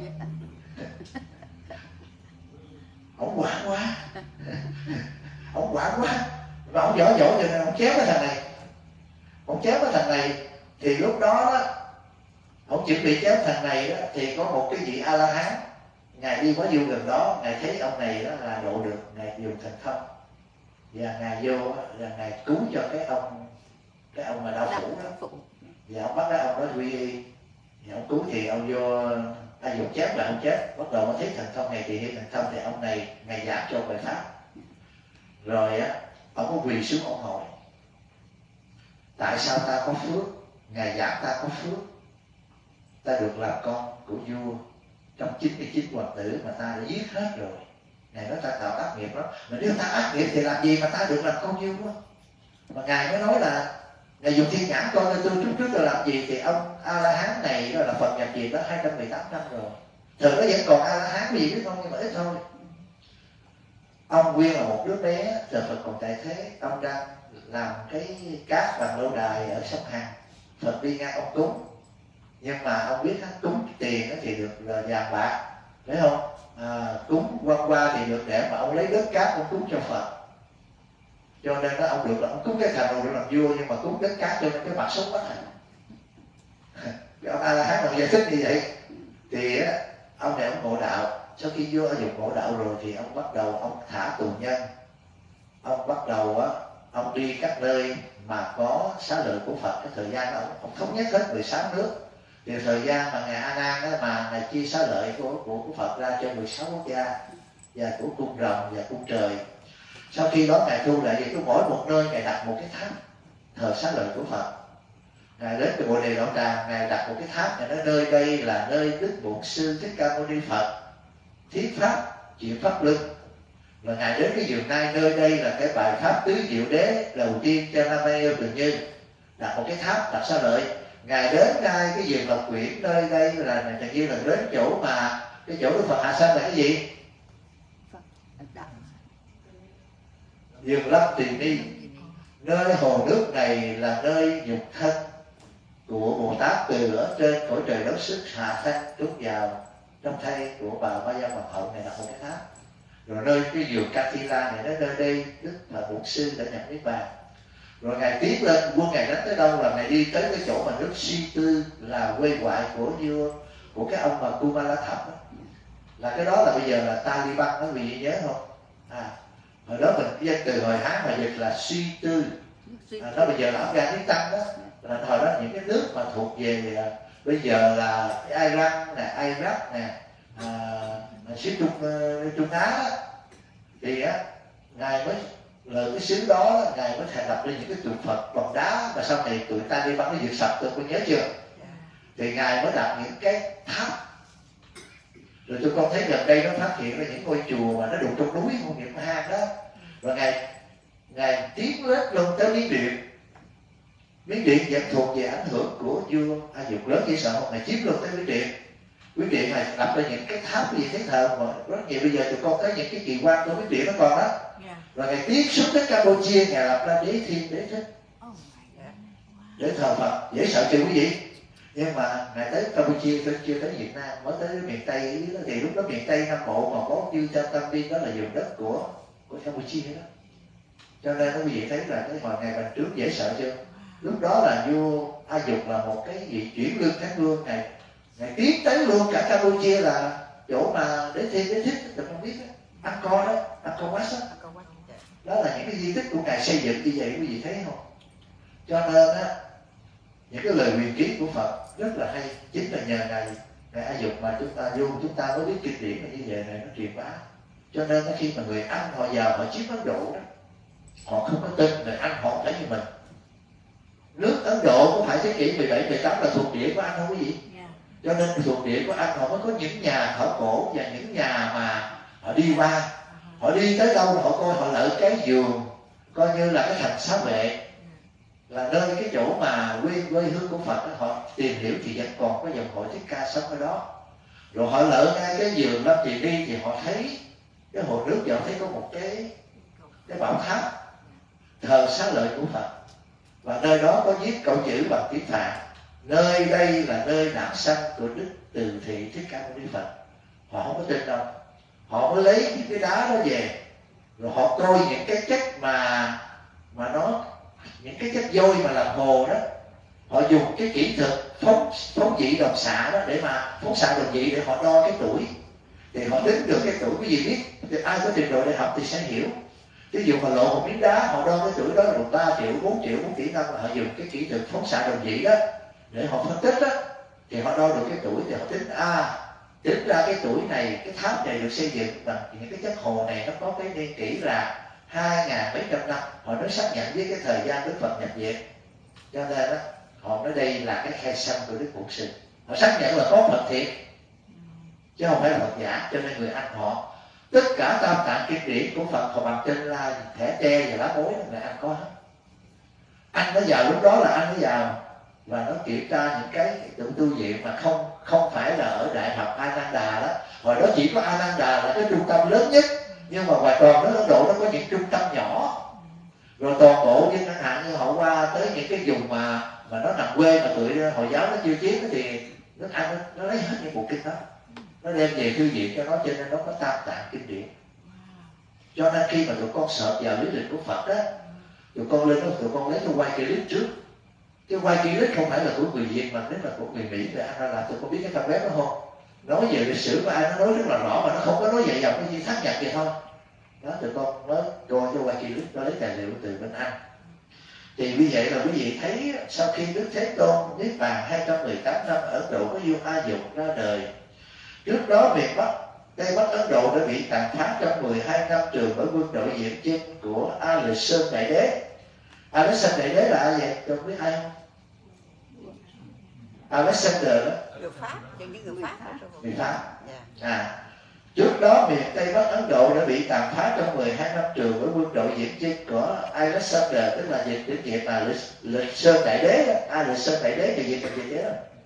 Ông quản quá, ông quản quá, và ông giỏi giỏi cho nên ông chém cái thằng này. Ông chém cái thằng này thì lúc đó đó ông chuẩn bị chém thằng này đó, thì có một cái vị A La Hán ngài đi quá vua gần đó, ngài thấy ông này đó là độ được, ngài dùng thành thông và ngài vô là ngài cứu cho cái ông cái ông mà đau phủ đó, và ông bắt cái ông đó quy y, và ông cứu thì ông vô ta dùng chém là ông chết. Bắt đầu mới thấy thành thông này thì hiện thành thông thì ông này ngài giảng cho bài pháp. Rồi á ông có quỳ xuống ông hỏi tại sao ta có phước, ngài giảng ta có phước, ta được làm con của vua trong chín mươi chín hoàng tử mà ta đã giết hết rồi. Ngài nói ta tạo ác nghiệp đó, mà nếu ta ác nghiệp thì làm gì mà ta được làm con vua đó. Mà ngài mới nói là ngài dùng thiên nhãn coi tôi trước trước tôi làm gì, thì ông A La Hán này đó là Phật nhập diệt đó hai trăm mười tám năm rồi, thời đó vẫn còn A La Hán cái gì biết không, nhưng mà ít thôi. Ông Nguyên là một đứa bé, giờ Phật còn tại thế, ông đang làm cái cát bằng lâu đài ở sông Hằng. Phật đi ngang ông cúng, nhưng mà ông biết hắn cúng tiền thì được là vàng bạc, phải không? À, cúng quăng qua thì được đẹp, mà ông lấy đất cát ông cúng cho Phật. Cho nên đó ông được là ông cúng cái thành rồi được làm vua, nhưng mà cúng đất cát cho nên cái mặt sống bất thành. Cái ông A La Hán ông giải thích như vậy. Thì á, ông này ông ngộ đạo. Sau khi vua dùng ngộ đạo rồi thì ông bắt đầu ông thả tù nhân. Ông bắt đầu á, ông đi các nơi mà có xá lợi của Phật. Cái thời gian đó ông, ông thống nhất hết mười sáu nước. Thì thời gian mà ngài A Nan đó, mà ngài chia xá lợi của, của, của Phật ra cho mười sáu quốc gia, và của cung rồng và cung trời. Sau khi đó ngài thu lại thì cứ mỗi một nơi ngài đặt một cái tháp thờ xá lợi của Phật. Ngài đến từ Bồ Đề Đạo Tràng, ngài đặt một cái tháp, ngài nói nơi đây là nơi Đức Bổn Sư Thích Ca Mâu Ni Phật thiết pháp chịu pháp luân. Và ngài đến cái vườn này, nơi đây là cái bài pháp tứ diệu đế đầu tiên cho Nam Mê Yêu Tự Như, đặt một cái tháp đặt xá lợi. Ngài đến ngay cái vườn Lộc Quyển, nơi đây là tự nhiên là đến chỗ mà cái chỗ Đức Phật hạ sanh là cái gì? Vườn Lâm Tỳ Ni. Nơi hồ nước này là nơi nhục thân của Bồ Tát từ ở trên cõi trời đất sức hạ sanh trút vào trong thây của bà Ma Gia Hoàng hậu này, là một cái tháp. Rồi nơi cái vườn Katila này, nơi đây Đức là Bổn Sư đã nhập niết bàn. Rồi ngài tiến lên, quân ngài đến tới đâu là ngài đi tới cái chỗ mà nước Si Tư là quê ngoại của vua của cái ông mà Kumala Thập đó. Là cái đó là bây giờ là Taliban đó, quý vị nhớ không? À, hồi đó mình dân từ hồi Hán mà dịch là Si Tư, à, đó bây giờ là Afghanistan đó. Là hồi đó những cái nước mà thuộc về à, bây giờ là Iran nè, Iraq nè, à, xứ Trung Trung Á đó, thì á ngài mới là cái xứ đó ngài mới thành lập lên những cái tượng Phật bằng đá, và sau này tụi ta đi bắn cái diệt sập, tôi có nhớ chưa? Thì ngài mới đặt những cái tháp. Rồi tôi con thấy gần đây nó phát hiện ra những ngôi chùa mà nó đục trong núi, không những hang đó. Và ngài ngài tiến lên luôn tới Miến Điện. Miến Điện vẫn thuộc về ảnh hưởng của vua A Dục lớn dễ sợ không, ngài chiếm luôn tới Miến Điện. Miến Điện này lập ra những cái tháp gì thế thờ mà rất nhiều. Bây giờ tụi con thấy những cái kỳ quan của Miến Điện nó còn đó. Yeah. Rồi ngài tiến xuống tới Campuchia, ngài lập ra đế thiên đế thích để thờ Phật, dễ sợ chưa quý vị? Nhưng mà ngài tới Campuchia tôi chưa tới Việt Nam, mới tới miền Tây đó, thì lúc đó miền Tây Nam Bộ mà có Chư Tam Tam Biên đó là vùng đất của của Campuchia đó. Cho nên quý vị thấy là cái hồi ngày bành trướng dễ sợ chưa? Lúc đó là vua A Dục là một cái gì chuyển lương tháng lương, ngày ngày tiến tới luôn cả Campuchia là chỗ mà đế thiên đế thích, tôi không biết đó, Angkor đó, Angkor Wat đó. Đó là những cái di tích của ngài xây dựng như vậy, quý vị thấy không? Cho nên á, những cái lời huyền ký của Phật rất là hay, chính là nhờ ngài ngài A Dục mà chúng ta vô chúng ta mới biết kinh điển là như vậy này nó truyền bá. Cho nên khi mà người Anh họ vào họ chiếm Ấn Độ đó, họ không có tin người Anh họ thấy như mình. Nước Ấn Độ có phải thế kỷ mười bảy, mười tám là thuộc địa của Anh không quý vị? Yeah. Cho nên thuộc địa của Anh họ mới có những nhà khảo cổ và những nhà mà họ đi qua, họ đi tới đâu họ coi họ lợi cái giường coi như là cái thành xá vệ, là nơi cái chỗ mà quê quê hương của Phật đó, họ tìm hiểu thì vẫn còn có dòng hội Thích Ca sống ở đó. Rồi họ lỡ ngay cái giường Lâm Tiền Đi thì họ thấy cái hồ nước, họ thấy có một cái cái bảo tháp thờ xá lợi của Phật, và nơi đó có viết câu chữ bằng tiếng Phạn: nơi đây là nơi đản sanh của Đức Từ Thị Thích Ca Mâu Ni Phật. Họ không có tin đâu, họ mới lấy những cái đá đó về, rồi họ coi những cái chất mà mà nó những cái chất vôi mà làm hồ đó, họ dùng cái kỹ thuật phóng phóng dị đồng xạ đó để mà phóng xạ đồng dị để họ đo cái tuổi, thì họ tính được cái tuổi. Cái gì biết thì ai có trình độ đại học thì sẽ hiểu. Ví dụ họ lộ một miếng đá, họ đo cái tuổi đó là ba triệu, bốn triệu, bốn tỷ năm, là họ dùng cái kỹ thuật phóng xạ đồng dị đó để họ phân tích đó, thì họ đo được cái tuổi, thì họ tính a à, tính ra cái tuổi này, cái tháp này được xây dựng bằng những cái chất hồ này, nó có cái niên kỷ là hai ngàn mấy trăm năm. Họ nói xác nhận với cái thời gian Đức Phật nhập viện. Cho nên đó, họ nói đây là cái khai sanh của Đức Bổn Sư. Họ xác nhận là có Phật thiệt chứ không phải là Phật giả. Cho nên người Anh họ tất cả tam tạng kinh điển của Phật họ bằng trên la thẻ tre và lá bối, người Anh có hết. Anh nó vào lúc đó là anh nó vào và nó kiểm tra những cái tượng tu viện mà không không phải là ở Đại học Ananda đó. Hồi đó chỉ có Ananda là cái trung tâm lớn nhất, nhưng mà ngoài toàn nước Ấn Độ nó có những trung tâm nhỏ. Rồi toàn bộ như chẳng hạn như họ qua tới những cái vùng mà mà nó nằm quê mà tụi Hồi giáo nó chưa chiếm thì nước Anh nó, nó lấy hết những bộ kinh đó, nó đem về thư viện cho nó, cho nên nó có tam tạng kinh điển. Cho nên khi mà tụi con sợ vào lý lịch của Phật đó, tụi con lên đó tụi con lấy cái quay clip trước. Cái quay clip không phải là của người Việt mà nếu là của người Mỹ thì anh làm. Tụi con biết cái trang web đó không? Nói về lịch sử của ai nó nói rất là rõ, mà nó không có nói về dòng cái gì xác nhận gì thôi. Đó, tụi con mới coi cho quay clip, nó lấy tài liệu từ bên Anh. Thì như vậy là quý vị thấy sau khi Đức Thế Tôn Niết Bàn hai trăm mười tám năm ở Ấn Độ có vua A Dục ra đời. Trước đó miền Bắc, Tây Bắc Ấn Độ đã bị tàn phá trong mười hai năm trường bởi quân đội diện chân của Alexander Đại Đế. Alexander Đại Đế là ai vậy? Tôi không biết ai không? Alexander đó. Người Pháp, những người Pháp. Người Pháp. Yeah. À, trước đó miền Tây Bắc Ấn Độ đã bị tàn phá trong mười hai năm trường với quân đội diện chân của Alexander, tức là dịch tiếng Việt là lịch Sơn Đại Đế đó. Alexander Đại Đế thì dịch là gì đó.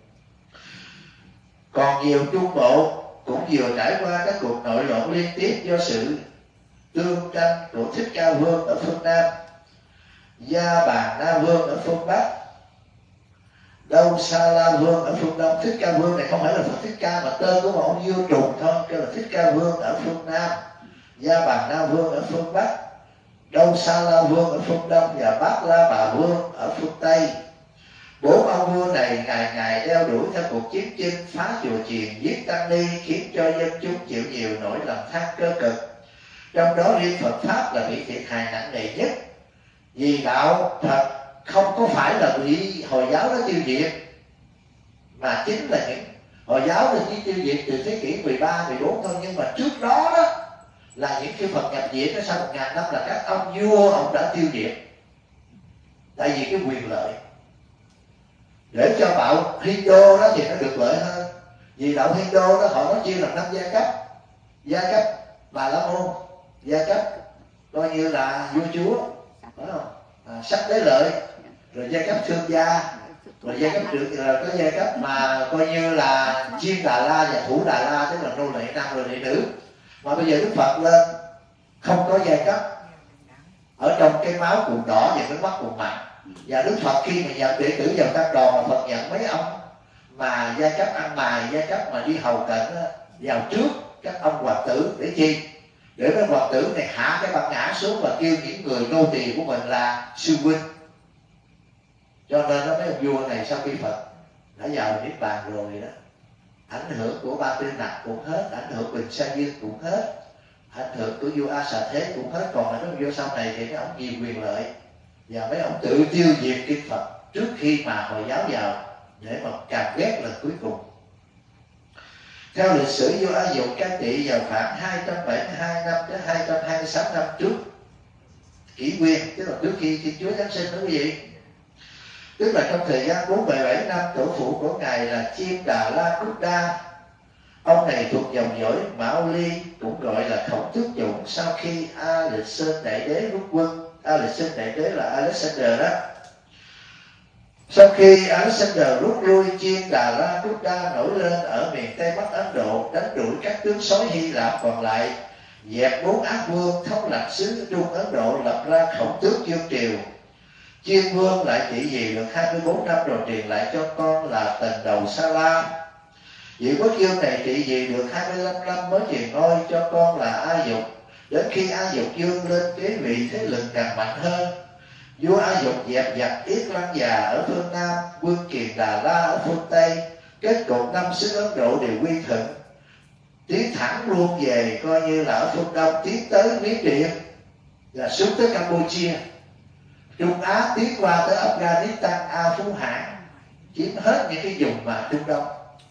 Còn nhiều trung bộ cũng vừa trải qua các cuộc nội loạn liên tiếp do sự tương tranh của Thích Ca Vương ở phương Nam, Gia Bàn Na Vương ở phương Bắc, Đâu Sa La Vương ở phương Đông. Thích Ca Vương này không phải là Phật Thích Ca mà tên của một ông vua trùng thôi, kêu là Thích Ca Vương ở phương Nam, Gia Bàn Na Vương ở phương Bắc, Đâu Sa La Vương ở phương Đông và Bát La Bà Vương ở phương Tây. Bốn ông vua này ngày ngày đeo đuổi theo cuộc chiến chinh, phá chùa chiền, giết tăng ni, khiến cho dân chúng chịu nhiều nỗi lầm than cơ cực. Trong đó riêng Phật Pháp là bị thiệt hại nặng nề nhất, vì đạo Phật không có phải là bị Hồi giáo nó tiêu diệt, mà chính là những Hồi giáo thì chỉ tiêu diệt từ thế kỷ mười ba, mười bốn thôi, nhưng mà trước đó đó là những cái Phật nhập diệt đó, sau một ngàn năm là các ông vua ông đã tiêu diệt. Tại vì cái quyền lợi, để cho đạo Hindu đó thì nó được lợi hơn. Vì đạo Hindu đó họ nói chia làm năm giai cấp. Giai cấp Bà La Môn, giai cấp coi như là vua chúa, phải không? À, sắc đế lợi, rồi giai cấp thương gia, rồi giai cấp được rồi có giai cấp mà coi như là chiên Đà La và thủ Đà La, tức là nô lệ nam rồi lệ nữ. Mà bây giờ Đức Phật lên không có giai cấp, ở trong cái máu cuồng đỏ và nước mắt cuồng mặn. Và Đức Phật khi mà nhận đệ tử vào tăng đoàn, mà Phật nhận mấy ông mà giai cấp ăn mài, giai cấp mà đi hầu cận vào trước các ông hoàng tử. Để chi? Để mấy hoàng tử này hạ cái bản ngã xuống và kêu những người nô tỳ của mình là sư huynh. Cho nên đó, mấy ông vua này sau khi Phật đã vào niết bàn rồi đó, ảnh hưởng của Ba Tư Nặc cũng hết, ảnh hưởng Bình Sa Dương cũng hết, ảnh hưởng của vua A Xà Thế cũng hết. Còn là mấy vua sau này thì mấy ông nhiều quyền lợi, và mấy ông tự tiêu diệt kinh Phật trước khi mà Hồi giáo vào, để mà càn quét lần cuối cùng. Theo lịch sử, vua A Dục cai trị vào khoảng hai trăm bảy mươi hai năm đến hai trăm hai mươi sáu năm trước kỷ nguyên, tức là trước khi Thiên Chúa Giáng sinh đó quý vị. Tức là trong thời gian bốn mươi bảy năm, tổ phụ của ngài là Chiêm Đà La Cút Đa. Ông này thuộc dòng dõi Mão Ly, cũng gọi là Khổng Tước Chủng. Sau khi Alexander Đại Đế rút quân, Alexander Đại Đế là Alexander đó. Sau khi Alexander rút lui, Chiêm Đà La Cút Đa nổi lên ở miền Tây Bắc Ấn Độ, đánh đuổi các tướng soái Hy Lạp còn lại, dẹp bốn ác vương, thống lãnh xứ Trung Ấn Độ, lập ra Khổng Tước Dương Triều. Chiêm vương lại trị vì được hai mươi bốn năm rồi truyền lại cho con là Tần Đầu Sa La. Vị quốc vương này trị vì được hai mươi lăm năm mới truyền ngôi cho con là A Dục. Đến khi A Dục vương lên kế vị, thế lực càng mạnh hơn. Vua A Dục dẹp giặc Yết Lăng Già ở phương Nam, quân Kiền Đà La ở phương Tây. Kết cục năm xứ Ấn Độ đều quy thuận, tiến thẳng luôn về coi như là ở phương Đông, tiến tới Miến Điện, là xuống tới Campuchia. Trung Á tiến qua tới Afghanistan, A Phú Hãn, chiếm hết những cái vùng mà Trung Đông.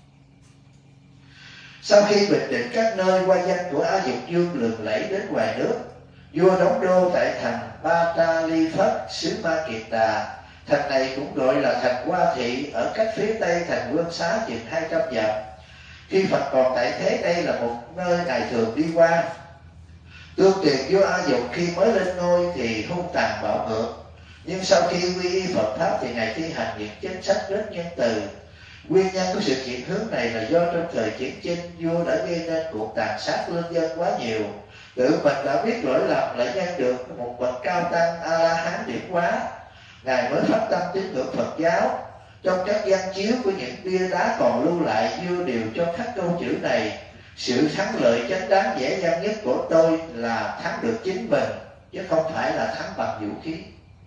Sau khi bình định các nơi, qua danh của A Dục vương lừng lẫy đến ngoài nước. Vua đóng đô tại thành Pataliphat, xứ Ma Kiệt Đà. Thành này cũng gọi là thành Hoa Thị, ở cách phía tây thành Vương Xá chừng hai trăm dặm. Khi Phật còn tại thế, đây là một nơi ngài thường đi qua. Tương truyền vua A Dục khi mới lên ngôi thì hung tàn bạo ngược, nhưng sau khi quy y Phật pháp thì ngài thi hành những chính sách rất nhân từ. Nguyên nhân của sự chuyển hướng này là do trong thời chiến tranh, vua đã gây nên cuộc tàn sát lương dân quá nhiều. Tự mình đã biết lỗi lầm, lại nhân được một bậc cao tăng A La Hán điểm hóa, ngài mới phát tâm tín ngưỡng Phật giáo. Trong các văn chiếu của những bia đá còn lưu lại, vua đều cho khắc câu chữ này: sự thắng lợi chánh đáng dễ dàng nhất của tôi là thắng được chính mình, chứ không phải là thắng bằng vũ khí.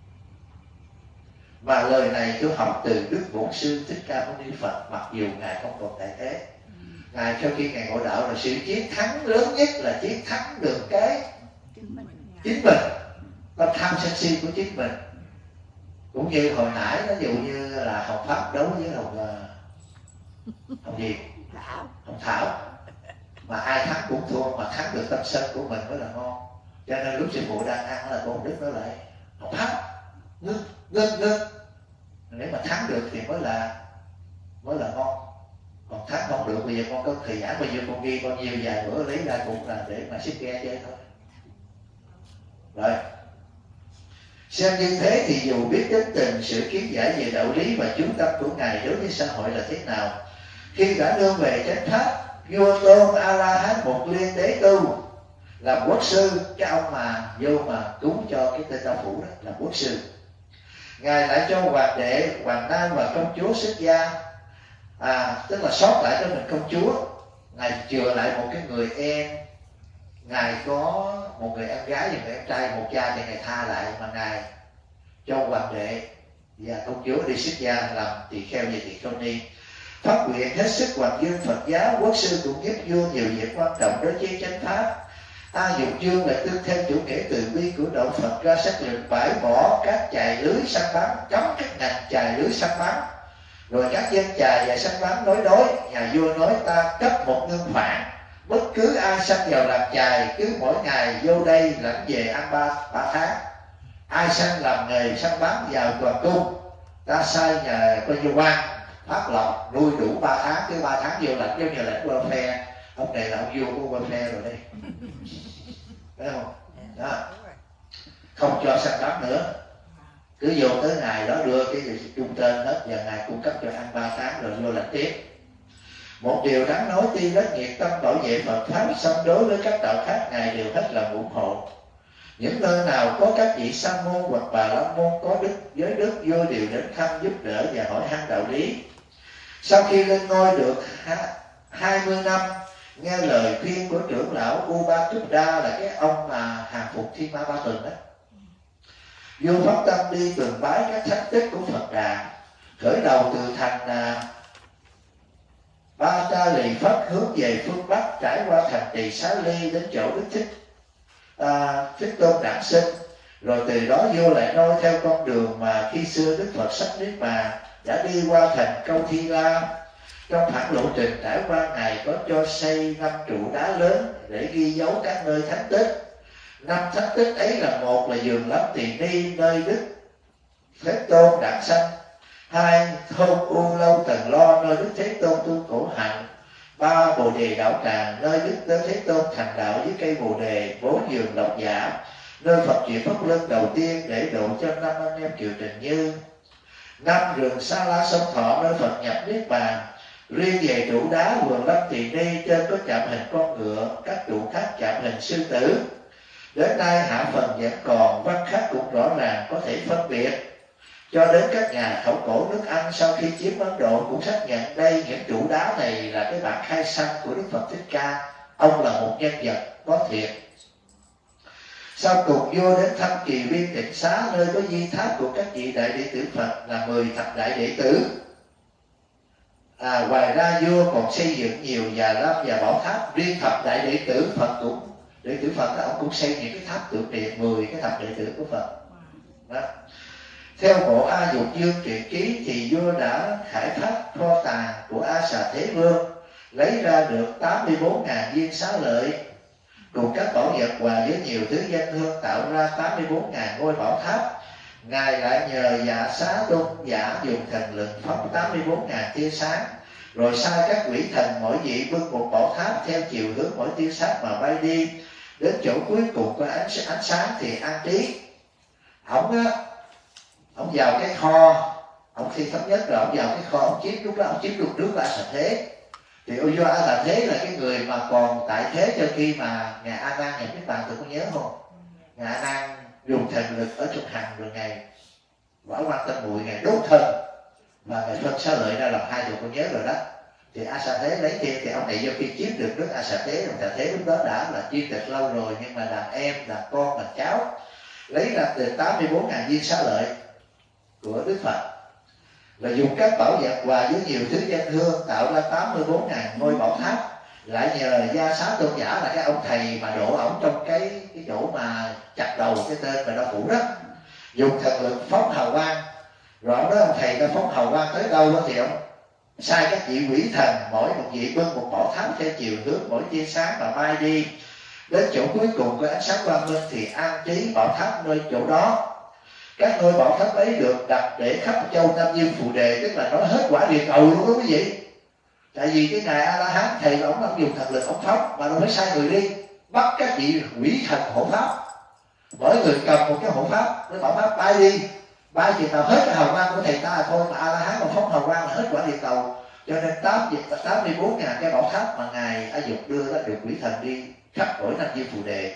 Và lời này tôi học từ Đức Bổn Sư Thích Ca Mâu Ni Phật, mặc dù ngài không còn tại thế. Ngài sau khi ngài ngộ đạo là sự chiến thắng lớn nhất là chiến thắng được cái chính mình, tâm tham sân si của chính mình. Cũng như hồi nãy, ví dụ như là Hồng Pháp đấu với Hồng Hồng gì? Hồng Thảo. Mà ai thắng cũng thua, mà thắng được tâm sân của mình mới là ngon. Cho nên lúc sư phụ đang ăn là Bổn Đức nói lại: Hồng Pháp, ngưng, ngưng, ngưng. Nếu mà thắng được thì mới là mới là ngon. Còn thắng không được, bây giờ con có thời gian bao nhiêu con ghi bao nhiêu vài bữa lấy ra cũng là để mà xếp ghe chơi thôi. Rồi, xem như thế thì dù biết đến tình, sự kiến giải về đạo lý và chú tâm của ngài đối với xã hội là thế nào, khi đã nương về chánh pháp, vua tôn A La Hán Một Liên Đế Tu làm quốc sư, cái ông mà vô mà cúng cho cái tên đạo phủ đó là quốc sư. Ngài lại cho hoàng đệ, hoàng nam và công chúa xuất gia, à, tức là sót lại cho mình công chúa. Ngài chừa lại một cái người em, ngài có một người em gái và người em trai, một cha thì ngài tha lại, mà ngài cho hoàng đệ và công chúa đi xuất gia làm tỳ kheo về tỳ kheo ni. Phát nguyện hết sức hoàng dương Phật giáo, quốc sư cũng giúp vua nhiều việc quan trọng đối với chánh pháp. A Dục vương lại tương theo chủ nghĩa từ bi của đạo Phật, ra sắc lệnh bãi bỏ các chài lưới săn bắn, cấm các ngành chài lưới săn bắn. Rồi các dân chài và săn bắn nói đối, nhà vua nói ta cấp một ngân khoản, bất cứ ai săn vào làm chài cứ mỗi ngày vô đây lãnh về ăn ba ba tháng. Ai săn làm nghề săn bắn vào toàn cung, ta sai nhà coi như quan phát lộc nuôi đủ ba tháng, cứ ba tháng vô lãnh giống như lãnh welfare. Ông này là ông vua của welfare rồi đây, thấy không? Đó. Không cho săn bắn nữa, cứ vô tới ngày đó đưa cái gì trung tên hết và ngài cung cấp cho ăn ba tháng rồi vô lãnh tiếp. Một điều đáng nói, tuy rất nhiệt tâm bảo vệ Phật pháp, song đối với các đạo khác ngài đều hết lòng ủng hộ. Những nơi nào có các vị sa môn hoặc bà la môn có đức giới đức, vua đều đến thăm giúp đỡ và hỏi han đạo lý. Sau khi lên ngôi được hai mươi năm, nghe lời khuyên của trưởng lão Upachupta là cái ông mà hàng phục Thiên Ma Ba Tuần đó, vua phát tâm đi từng bái các thánh tích của Phật Đà, khởi đầu từ thành uh, Ba Ta Lì Phất hướng về phương Bắc, trải qua thành trì Xá Ly đến chỗ Đức Thích uh, Thích Tôn đản sinh. Rồi từ đó vua lại noi theo con đường mà khi xưa Đức Phật sắp niết bàn đã đi qua thành Câu Thi La. Trong hẳn lộ trình trải qua, ngài có cho xây năm trụ đá lớn để ghi dấu các nơi thánh tích. Năm thánh tích ấy là: một là vườn Lâm Tỳ Ni nơi Đức Thế Tôn đản sanh, hai thôn U Lâu Tần Lo nơi Đức Thế Tôn tu khổ hạnh, ba Bồ Đề Đạo Tràng nơi Đức Thế Tôn thành đạo với cây Bồ Đề, bốn vườn Lộc Giả nơi Phật chịu pháp luân đầu tiên để độ cho năm anh em Kiều Trình Như, năm rừng Sa La Sông Thọ nơi Phật nhập niết bàn. Riêng về trụ đá vườn Lâm Tỳ Ni trên có chạm hình con ngựa, các trụ khác chạm hình sư tử. Đến nay hạ phần vẫn còn, văn khắc cũng rõ ràng có thể phân biệt. Cho đến các nhà khảo cổ nước Anh sau khi chiếm Ấn Độ cũng xác nhận đây, những trụ đá này là cái bản khai sanh của Đức Phật Thích Ca. Ông là một nhân vật có thiệt. Sau cùng vua đến thăm Kỳ Viên Tịnh Xá nơi có di tháp của các vị đại đệ tử Phật là mười thập đại đệ tử. À, ngoài ra vua còn xây dựng nhiều già lam và bảo tháp. Riêng thập đại đệ tử Phật cũng đệ tử Phật đó, ông cũng xây những cái tháp tưởng niệm mười cái thập đệ tử của Phật đó. Theo bộ A Dục Dương Truyện Ký thì vua đã khai thác kho tàng của A Xà Thế Vương, lấy ra được tám mươi bốn nghìn viên xá lợi cùng các bảo vật quà với nhiều thứ dân hương, tạo ra tám mươi bốn nghìn ngôi bảo tháp. Ngài lại nhờ Dạ Xá Tôn giả dùng thần lực phóng tám mươi bốn nghìn tia sáng, rồi sai các quỷ thần mỗi vị bưng một bảo tháp theo chiều hướng mỗi tia sáng mà bay đi đến chỗ cuối cùng có ánh ánh sáng thì an trí. Ông á, ông vào cái kho, ông khi thống nhất rồi ông vào cái kho, ông chiếm, lúc đó ông chiếm được nước của A Xà Thế. Thì do A Xà Thế là cái người mà còn tại thế cho khi mà ngài A Nan nhập niết bàn, tôi có nhớ không? Ngài A Nan dùng thần lực ở trong hằng rồi ngày Quả Quan Tâm Muội ngày đốt thân và ngày phân xá lợi ra làm hai, tôi có nhớ rồi đó. Thì A Xà Thế lấy kia thì ông này do khi chiếm được nước A Xà Thế, ông Xà Thế lúc đó đã là chuyên tịch lâu rồi, nhưng mà đàn em, đàn con, đàn cháu lấy ra từ tám mươi bốn nghìn viên xá lợi của Đức Phật, là dùng các bảo vật quà với nhiều thứ dân hương tạo ra tám mươi bốn nghìn ngôi bảo tháp. Lại nhờ Gia Xá Tôn giả là cái ông thầy mà độ ổng trong cái cái chỗ mà chặt đầu cái tên mà đau phủ đó, dùng thần lực phóng hào quang. Rồi ông nói ông thầy ta phóng hào quang tới đâu đó thì ông sai các vị quỷ thần mỗi một vị bưng một bảo tháp theo chiều hướng mỗi tia sáng mà bay đi đến chỗ cuối cùng có ánh sáng quang minh thì an trí bảo tháp nơi chỗ đó. Các ngôi bảo tháp ấy được đặt để khắp châu Nam Dương Phù Đề, tức là nói hết quả địa cầu luôn đó quý vị. Tại vì cái ngài A La Hán thầy ông ông dùng thần lực ông phóng mà ông phải sai người đi bắt các vị quỷ thần hộ pháp, mỗi người cầm một cái hộ pháp, cái bảo pháp bay đi, bay chừng nào hết cái hào quang của thầy ta là thôi, mà A La Hán mà phóng hào quang là hết quả địa cầu. Cho nên tám mươi bốn nghìn cái bảo tháp mà ngài A Dục đưa đó được quỷ thần đi khắp cõi Nam Dương Phù Đề.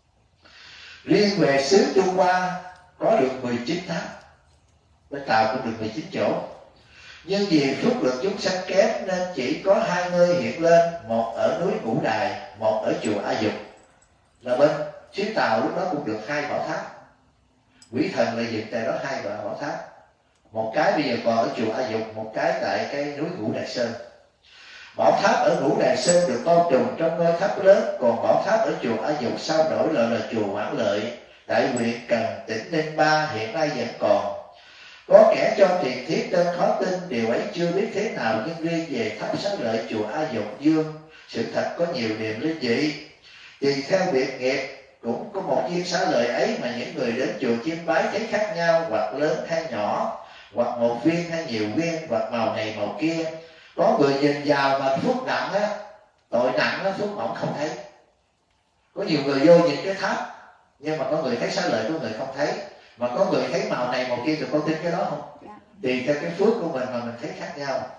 Riêng về xứ Trung Hoa có được mười chín tháp, bên Tàu cũng được mười chín chỗ. Nhưng vì phước lực chúng sanh kém nên chỉ có hai nơi hiện lên, một ở núi Ngũ Đài, một ở chùa A Dục. Là bên xứ Tàu lúc đó cũng được hai bảo tháp. Quỷ thần là dựng tại đó hai bảo tháp. Một cái bây giờ còn ở chùa A Dục, một cái tại cái núi Ngũ Đài Sơn. Bảo tháp ở Ngũ Đài Sơn được bao trùm trong ngôi tháp lớn, còn bảo tháp ở chùa A Dục sau đổi lại là chùa Quảng Lợi tại huyện Cần, tỉnh Ninh Ba, hiện nay vẫn còn. Có kẻ cho tiền thiết đơn khó tin, điều ấy chưa biết thế nào, nhưng riêng về tháp Xá Lợi chùa A Dục Dương, sự thật có nhiều điểm linh dị. Tùy theo biệt nghiệp, cũng có một viên xá lợi ấy mà những người đến chùa chiêm bái thấy khác nhau, hoặc lớn hay nhỏ, hoặc một viên hay nhiều viên, hoặc màu này màu kia. Có người nhìn vào mà phước nặng á, tội nặng á, phước mỏng không thấy. Có nhiều người vô nhìn cái tháp, nhưng mà có người thấy xá lợi, có người không thấy. Mà có người thấy màu này màu kia, thì con tin cái đó không? Tùy theo cái phước của mình mà mình thấy khác nhau.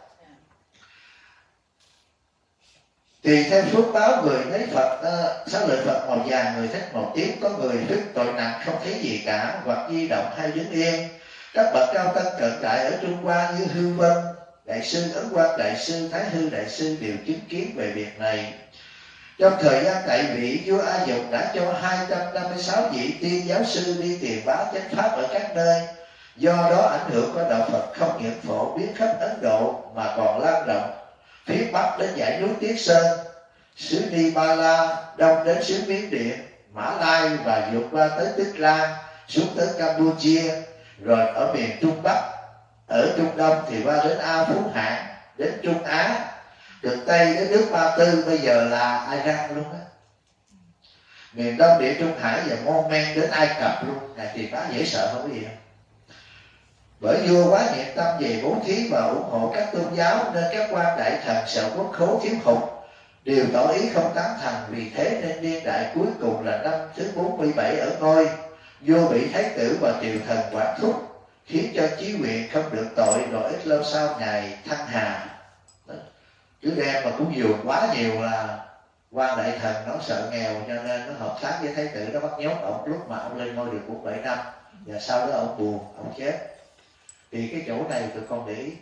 Tùy theo phước báo, người thấy Phật uh, xá lợi Phật màu vàng, người thích màu tím. Có người phước tội nặng không thấy gì cả, hoặc di động hay đứng yên. Các bậc cao tăng cận đại ở Trung Hoa như Hư Vân Đại sư, Ấn Quang Đại sư, Thái Hư Đại sư đều chứng kiến về việc này. Trong thời gian tại vị, vua A Dục đã cho hai trăm năm mươi sáu vị tiên giáo sư đi truyền bá chánh pháp ở các nơi. Do đó ảnh hưởng của đạo Phật không những phổ biến khắp Ấn Độ mà còn lan rộng phía Bắc đến dãy núi Tiết Sơn, xứ Ni Ba La, đông đến xứ Miến Điện, Mã Lai và vượt qua tới Tích Lan, xuống tới Campuchia, rồi ở miền Trung Bắc, ở Trung Đông thì qua đến A Phú Hạn, đến Trung Á, cực Tây đến nước Ba Tư, bây giờ là Iran luôn á, miền Đông Địa Trung Hải và Môn Men đến Ai Cập luôn. Ngài truyền bá dễ sợ không quý vị không? Bởi vua quá nhiệt tâm về bố thí và ủng hộ các tôn giáo, nên các quan đại thần sợ quốc khố thiếu hụt đều tỏ ý không tán thành. Vì thế nên niên đại cuối cùng là năm thứ bốn mươi bảy ở ngôi, vua bị thái tử và triều thần quản thúc, khiến cho chí nguyện không được tội. Rồi ít lâu sau ngài thăng hà. Cứ đem mà cúng dường quá nhiều là quan đại thần nó sợ nghèo, cho nên nó hợp tác với thái tử, nó bắt nhốt ông lúc mà ông lên ngôi được bốn bảy năm, và sau đó ông buồn, ông chết. Thì cái chỗ này tụi con để ý,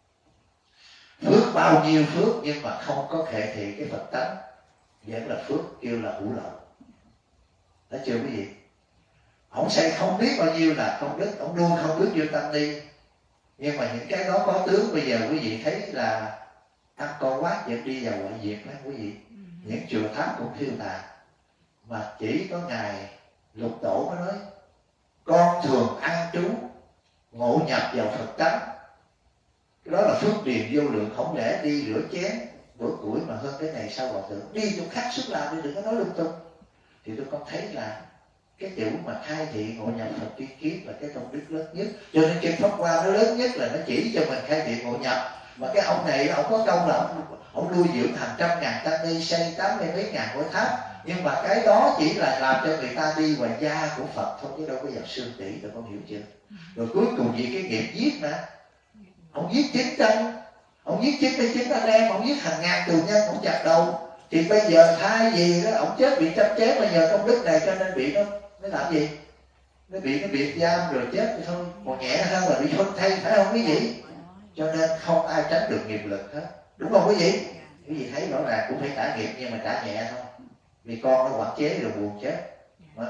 phước bao nhiêu phước nhưng mà không có khệ thị cái Phật tánh, vẫn là phước kêu là hữu lậu. Đã chưa quý vị? Ông xây không biết bao nhiêu là công đức, ông nuôi không biết nhiêu tăng ni, nhưng mà những cái đó có tướng. Bây giờ quý vị thấy là ăn con quát vẫn đi vào ngoại diệt đó quý vị. Những chùa tháp cũng thiêu tàn, mà chỉ có ngài Lục Tổ mới nói con thường ăn trú ngộ nhập vào Phật tánh. Cái đó là phước điền vô lượng, không lẽ đi rửa chén bữa củi mà hơn cái này sao hòa thượng, đi chỗ khác sức làm đi, đừng có nói lung tung. Thì tôi con thấy là cái chữ mà khai thị ngộ nhập Phật tri kiến là cái công đức lớn nhất. Cho nên trên Pháp Hoa nó lớn nhất là nó chỉ cho mình khai thị ngộ nhập. Mà cái ông này ông có công là ông, ông nuôi dưỡng hàng trăm ngàn tăng ni, xây tám mươi mấy ngàn ngôi tháp. Nhưng mà cái đó chỉ là làm cho người ta đi ngoài da của Phật thôi, chứ đâu có vào xương tủy. Tụi con hiểu chưa? Rồi cuối cùng vì cái nghiệp giết mà ông giết chín trăm, ông giết chín mươi chín anh em, ông giết hàng ngàn tù nhân, ông chặt đầu. Thì bây giờ thay vì đó ông chết bị trăm chém, bây giờ công đức này cho nên bị nó nó làm gì? Nó bị nó biệt giam rồi chết thì thôi, còn nhẹ hơn là bị phân thây, phải không quý vị? Cho nên không ai tránh được nghiệp lực hết, đúng không quý vị? Quý vị thấy rõ ràng cũng phải trả nghiệp, nhưng mà trả nhẹ thôi, vì con nó quản chế rồi buồn chết. Đó.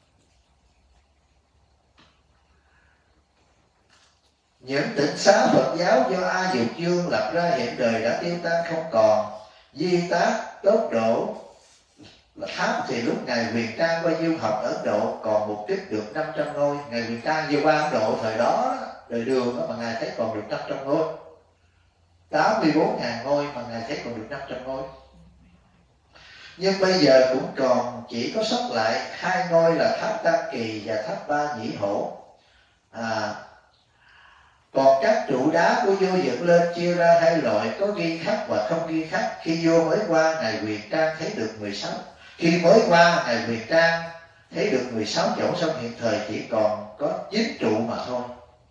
Những tỉnh xá Phật giáo do A Dục Dương lập ra hiện đời đã tiêu tan không còn. Di Tác, Tốt Độ là tháp thì lúc ngài Huyền Trang qua du học Ấn Độ còn mục đích được năm trăm ngôi. Ngài Huyền Trang vừa qua Ấn Độ thời đó, đời Đường đó, mà ngài thấy còn được năm trăm ngôi, tám mươi bốn ngàn ngôi mà ngài thấy còn được năm trăm ngôi. Nhưng bây giờ cũng còn chỉ có sót lại hai ngôi là tháp Tam Kỳ và tháp Ba Nhĩ Hổ. À, còn các trụ đá của vua dựng lên chia ra hai loại, có ghi khắc và không ghi khắc. Khi vua mới qua, ngài Huyền Trang thấy được mười sáu. Khi mới qua, ngài Huyền Trang thấy được mười sáu chỗ, xong hiện thời chỉ còn có chín trụ mà thôi.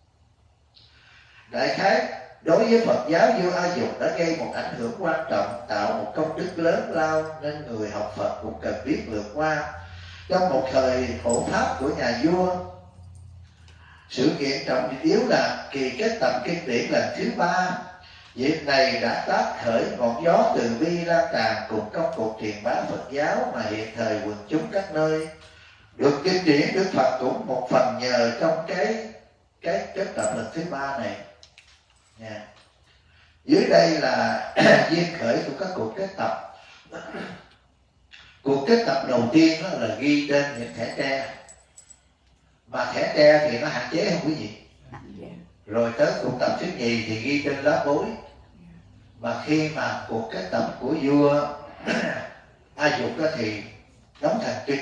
Đại khái đối với Phật giáo, vua A Dục đã gây một ảnh hưởng quan trọng, tạo một công đức lớn lao, nên người học Phật cũng cần biết vượt qua. Trong một thời hộ pháp của nhà vua, sự kiện trọng yếu là kỳ kết tập kinh điển lần thứ ba. Việc này đã tác khởi ngọn gió từ bi lan tràn cùng công cuộc truyền bá Phật giáo mà hiện thời quần chúng các nơi. Được kinh điển Đức Phật cũng một phần nhờ trong cái cái kết tập lần thứ ba này. Yeah. Dưới đây là duyên khởi của các cuộc kết tập. Cuộc kết tập đầu tiên đó là ghi trên những thẻ tre. Mà thẻ tre thì nó hạn chế không quý vị? Rồi tới cuộc tập thứ nhì thì ghi trên lá bối. Mà khi mà cuộc kết tập của vua A Dục đó thì đóng thành kinh,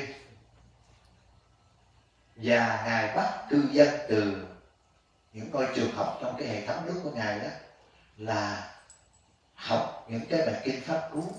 và ngài bắt cư dân từ những ngôi trường học trong cái hệ thống nước của ngài đó là học những cái bài kinh pháp cú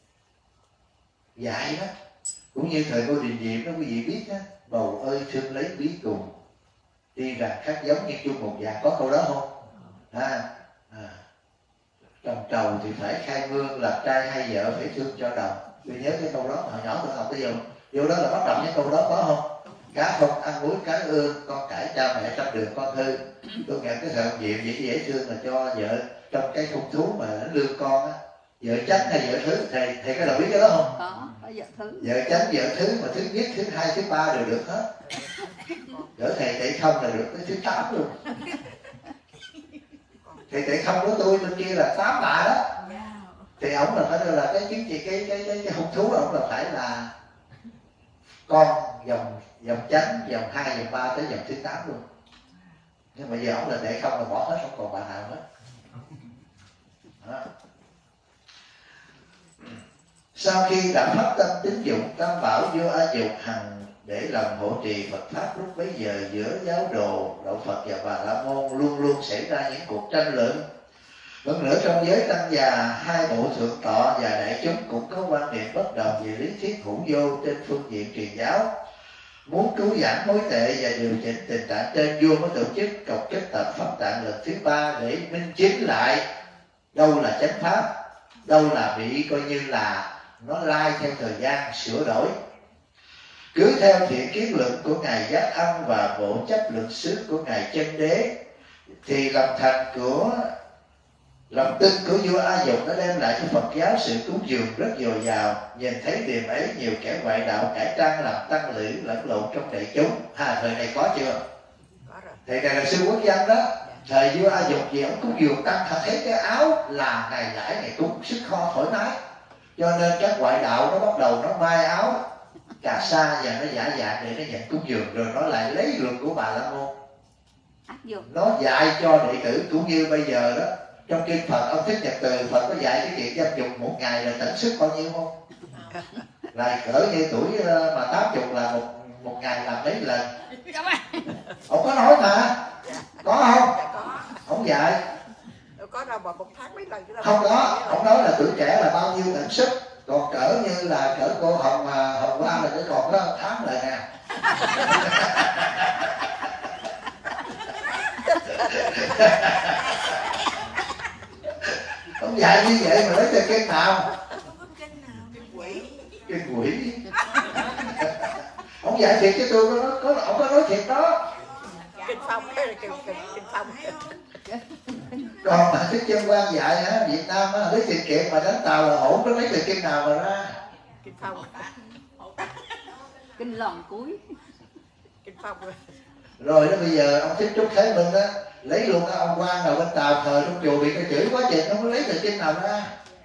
dạy đó. Cũng như thời Ngô Đình Diệm đó quý vị biết đó, bầu ơi thương lấy bí cùng, tuy rằng khác giống nhưng chung một dạng, có câu đó không? À, à. Trồng trầu thì phải khai mương, làm trai hay vợ phải thương cho đồng. Tôi nhớ cái câu đó hồi nhỏ tôi học bây giờ vô đó là bắt đầu những câu đó có không? Cá không ăn muối cá ương, con cãi cha mẹ trong đường con hư. Tôi nghe cái thời Diệm dễ dễ thương là cho vợ trong cái không thú mà nó lương con á, vợ chánh hay vợ thứ, thầy thầy có đầu biết cái đó không? Có, có vợ thứ. Vợ chánh vợ thứ, mà thứ nhất thứ hai thứ ba đều được hết. Đỡ thầy thầy không là được tới thứ tám luôn. Thầy thầy không của tôi bên kia là tám bạ đó. Thì ổng là phải là cái chứng chỉ cái cái cái, cái hung thú, ổng là phải là con dòng dòng chánh, dòng hai, dòng ba tới dòng thứ tám luôn. Nhưng mà giờ ổng là để không là bỏ hết, không còn bà nào hết. Đó. Sau khi đã phát tâm tín dụng, Tam bảo vua A Dục hằng để lòng hộ trì Phật pháp, lúc bấy giờ giữa giáo đồ đạo Phật và Bà La Môn luôn luôn xảy ra những cuộc tranh luận. Hơn nữa trong giới tăng già, hai bộ thượng tọa và đại chúng cũng có quan niệm bất đồng về lý thuyết hữu vô trên phương diện truyền giáo. Muốn cứu giảm mối tệ và điều chỉnh tình trạng trên, vua mới tổ chức cuộc kết tập pháp tạng lần thứ ba để minh chứng lại đâu là chánh pháp, đâu là bị coi như là nó lai theo thời gian sửa đổi. Cứ theo thiện kiến luận của ngài Giác Âm và bộ chấp luận xứ của ngài Chân Đế thì lòng thành của lòng tin của vua A Dục đã đem lại cho Phật giáo sự cúng dường rất dồi dào. Nhìn thấy điểm ấy, nhiều kẻ ngoại đạo cải trang làm tăng lữ lẫn lộn trong đại chúng. À, thời này có chưa? Có rồi. Thầy này là sư quốc dân đó. Thời vua A Dục gì ông cúng dường tăng, thật thấy cái áo là ngày lãi ngày cúng sức kho thoải mái. Cho nên các ngoại đạo nó bắt đầu nó mai áo cà sa và nó giả dạng để nó nhận cúng dường, rồi nó lại lấy luật của Bà La Môn Áp dụng. nó dạy cho đệ tử. Cũng như bây giờ đó, trong kinh Phật ông Thích Nhật Từ, Phật có dạy cái chuyện dâm dục một ngày là tận sức bao nhiêu không? Là cỡ như tuổi mà tám chục là một một ngày làm mấy lần. Ông có nói mà, có không? Ông dạy. Có đâu mà một tháng mấy lần chứ đâu. Không có, ông nói là tuổi trẻ là bao nhiêu tận sức, còn cỡ như là cỡ cô Hồng Hồng Hoa là cái còn có tháng lời nè. Ông dạy như vậy mà lấy từ kinh nào? Kinh quỷ. Ông dạy thiệt chứ tôi có nói, có ông có nói thiệt đó. Kinh Phong hay là kinh kinh kinh Phong. Còn mà Thích Chân Quang dạy á, Việt Nam á, lấy tiền kiệm mà đánh tàu là ổn, có lấy từ kinh nào mà ra? Kinh Phong. Kinh lòn cuối. Kinh Phong rồi. Rồi đó bây giờ ông Thích Trúc Thái Minh á, lấy luôn cái ông quan nào bên Tàu thờ trong chùa bị cái chửi quá trình, không có lấy từ kinh nào ra.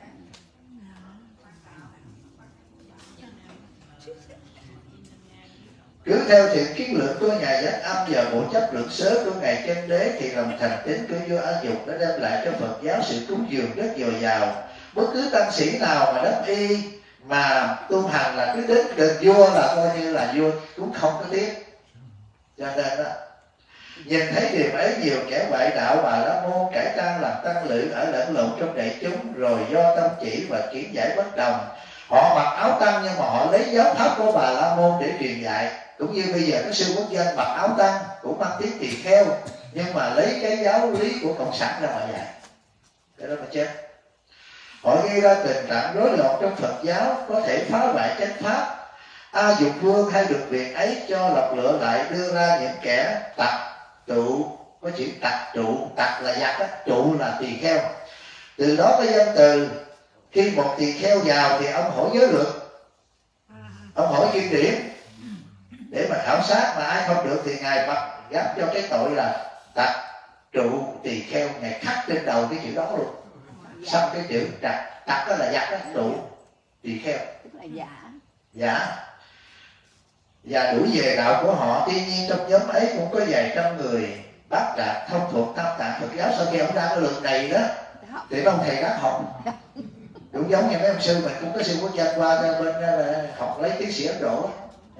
Cứ theo thiện kiến luận của ngài Giác Âm và bộ chấp luận sớ của ngài Chân Đế thì lòng thành tín của vua A Dục đã đem lại cho Phật giáo sự cúng dường rất dồi dào. Bất cứ tăng sĩ nào mà đắc y mà tu hành là cứ đến gần vua là coi như là vua cũng không có tiếc. Cho nên đó, nhìn thấy điều ấy, nhiều kẻ ngoại đạo Bà La Môn cải trang làm tăng lữ ở lẫn lộn trong đại chúng, rồi do tâm chỉ và kiến giải bất đồng, họ mặc áo tăng nhưng mà họ lấy giáo pháp của Bà La Môn để truyền dạy. Cũng như bây giờ cái sư quốc dân mặc áo tăng cũng mang tiếng tỳ kheo, nhưng mà lấy cái giáo lý của cộng sản ra mà dạy, cái đó mà chết. Họ gây ra tình trạng rối loạn trong Phật giáo, có thể phá hoại chánh pháp. A Dục Vương hay được việc ấy cho lọc lựa lại, đưa ra những kẻ tặc trụ, có chữ tặc trụ, tặc là giặc đó, trụ là tỳ kheo. Từ đó có danh từ, khi một tỳ kheo vào thì ông hỏi giới luật, ông hỏi kinh điển để mà khảo sát, mà ai không được thì ngài bắt gáp cho cái tội là tặc trụ tỳ kheo, ngài khắc trên đầu cái chữ đó luôn. Xong cái chữ tặc, tặc đó là giặc đó, trụ tỳ kheo Tức là giả. giả, và đuổi về đạo của họ. Tuy nhiên trong nhóm ấy cũng có vài trăm người bác Đạt không thuộc Tam Tạng Phật giáo. Sau khi ông ra cái luận này đó thì ông thầy đã học, cũng giống như mấy ông sư mình cũng có sư quốc gia qua ra bên là học lấy tiến sĩ Ấn Độ.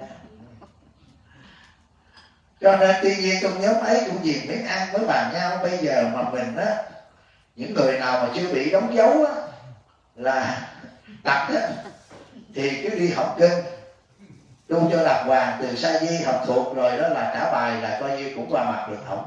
Cho nên tuy nhiên trong nhóm ấy cũng vì miếng ăn mới bàn nhau. Bây giờ mà mình á, những người nào mà chưa bị đóng dấu á là đặt á, thì cứ đi học kinh tu cho đàng hoàng, từ sa di học thuộc rồi đó là trả bài là coi như cũng qua mặt được hỏng.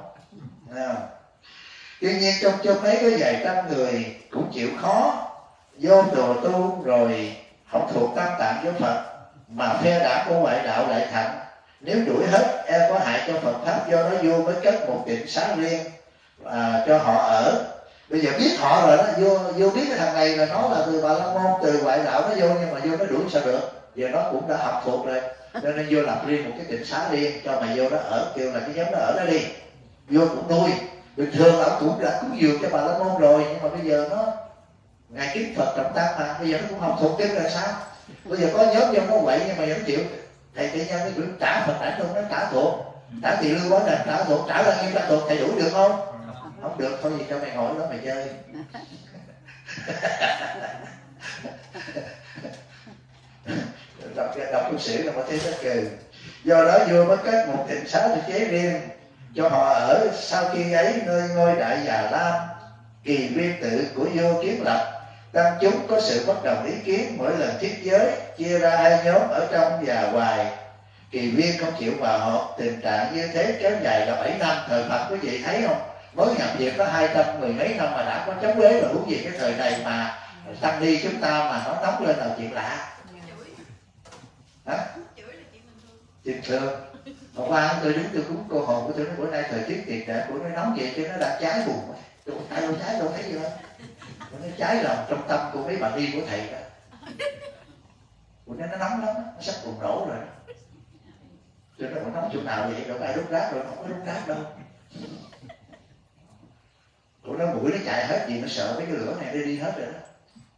Tuy nhiên trong trong mấy có vài trăm người cũng chịu khó vô đồ tu rồi không thuộc Tam Tạng với Phật mà phe đảng của ngoại đạo lại thành. Nếu đuổi hết em có hại cho Phật pháp, do đó vua mới cất một tịnh xá riêng à, cho họ ở. Bây giờ biết họ rồi đó, vua vua biết cái thằng này là nó là từ Bà La Môn, từ ngoại đạo nó vô, nhưng mà vua nó đuổi sao được, giờ nó cũng đã học thuộc rồi, cho nên vua lập riêng một cái tịnh xá riêng cho mày vô đó ở, kêu là cái nhóm đó ở đó đi. Vua cũng nuôi, bình thường ông cũng đã cúng dường cho Bà La Môn rồi, nhưng mà bây giờ nó ngày kính Phật trọng tăng mà, bây giờ nó cũng học thuộc kinh là sao? Bây giờ có nhóm vô nó quậy nhưng mà vẫn chịu. Thầy tự nhiên nó trả Phật đảnh luôn, nó trả thuộc, trả tiền lương bó đền, trả thuộc, trả bao nhiêu trả thuộc, thầy đuổi được không? Không được, thôi gì cho mày ngồi đó mày chơi. đọc đọc tu sĩ là có thấy rất cười. Do đó vua mới cất một tịnh xá tự chế riêng cho họ ở. Sau khi ấy nơi ngôi Đại Già Lam, Kỳ Viên tự của vua kiến lập, tăng chúng có sự bất đồng ý kiến, mỗi lần thiết giới chia ra hai nhóm ở trong và ngoài. Kỳ Viên không chịu vào họp, tình trạng như thế kéo dài là bảy năm. Thời Phật quý vị thấy không, mới nhập viện có hai trăm mười mấy năm mà đã có chống đế rồi, huống gì cái thời này mà tăng ni chúng ta mà nó nóng lên là chuyện lạ. Hả? Chuyện thường. Hôm qua tôi đứng tôi cúng cô hồn của tôi, nói bữa nay thời tiết tiệt đẹp, bữa nay nóng vậy chứ nó đang cháy buồn. Tôi tay đâu cháy đâu thấy gì đâu. Nó cháy lòng trong tâm của mấy bạn đi của thầy đó. Bữa nay nó nóng lắm, nó sắp bùng nổ rồi. Tôi nói nóng chỗ nào vậy, đâu có ai đốt rác rồi, không có đốt rác đâu. Tụi nó mũi nó chạy hết gì, nó sợ mấy cái lửa này nó đi hết rồi đó.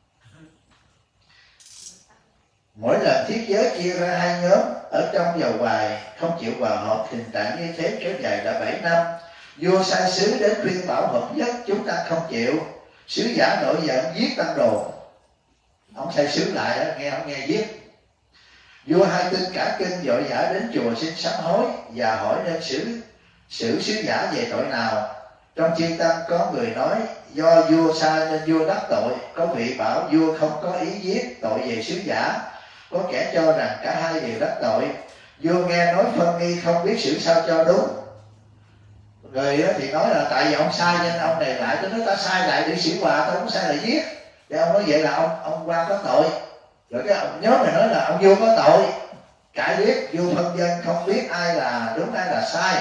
Mỗi lần thiết giới chia ra hai nhóm ở trong và ngoài, không chịu vào họp, tình trạng như thế kéo dài đã bảy năm. Vua sai sứ đến khuyên bảo hợp nhất, chúng ta không chịu. Sứ giả nổi giận giết tăng đồ. Ông sai sứ lại đó, nghe ông nghe giết. Vua hay tin cả kinh, vội vã đến chùa xin sám hối và hỏi nên xử xử sứ giả về tội nào. Trong chư tăng có người nói do vua sai nên vua đắc tội, có vị bảo vua không có ý giết, tội về sứ giả. Có kẻ cho rằng cả hai đều đắc tội. Vua nghe nói phân nghi, không biết xử sao cho đúng. Người thì nói là tại vì ông sai nên ông này lại, tôi nói ta sai lại để xử hòa, tôi không sai lại giết. Thì ông nói vậy là ông ông qua có tội. Rồi cái ông nhớ này nói là ông vua có tội. Cãi biết, vua phân dân không biết ai là đúng ai là sai.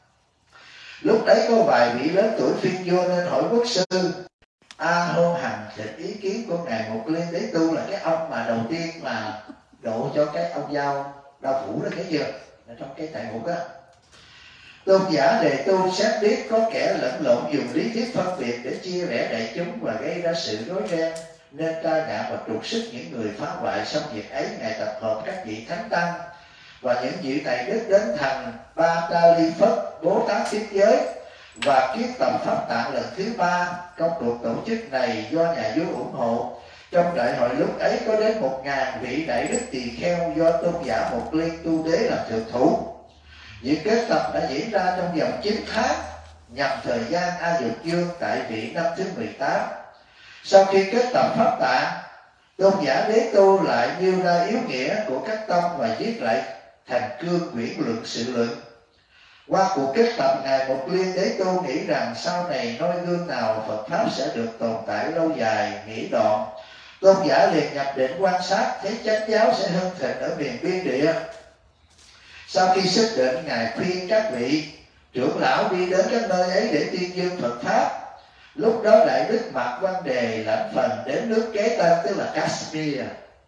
Lúc đấy có vài vị lớn tuổi phiên vua nên hỏi quốc sư. A Hô Hằng thịt ý kiến của ngài Mục Liên Đế Tu là cái ông mà đầu tiên mà độ cho cái ông Dao Đao Phủ đó, cái chưa là trong cái tại ngục á. Tôn giả đề tu xét biết có kẻ lẫn lộn dùng lý thuyết phân biệt để chia rẽ đại chúng và gây ra sự rối ren, nên tra ngã và trục xuất những người phá hoại. Xong việc ấy ngài tập hợp các vị thánh tăng và những vị tài đức đến thành Ba Ta Ly Phất bố tát thiết giới và kiết tập pháp tạng lần thứ ba. Công cuộc tổ chức này do nhà vua ủng hộ. Trong đại hội lúc ấy có đến một ngàn vị đại đức tỳ kheo do tôn giả Mục Liên Tu Đế làm thượng thủ. Việc kết tập đã diễn ra trong vòng chín tháng, nhằm thời gian A Dục Dương tại vị năm thứ mười tám. Sau khi kết tập pháp tạng, tôn giả Đế Tu lại nêu ra yếu nghĩa của các tông và viết lại thành cương quyển luận sự luận. Qua cuộc kết tập, ngài Mục Liên Đế Tu nghĩ rằng sau này noi gương nào Phật pháp sẽ được tồn tại lâu dài, nghĩ đoạn. Tôn giả liền nhập định quan sát, thấy chánh giáo sẽ hưng thịnh ở miền biên địa. Sau khi xuất định, ngài khuyên các vị trưởng lão đi đến các nơi ấy để tuyên dương Phật pháp. Lúc đó đại đức Mạc Văn Đề lãnh phần đến nước kế tân, tức là Kashmir.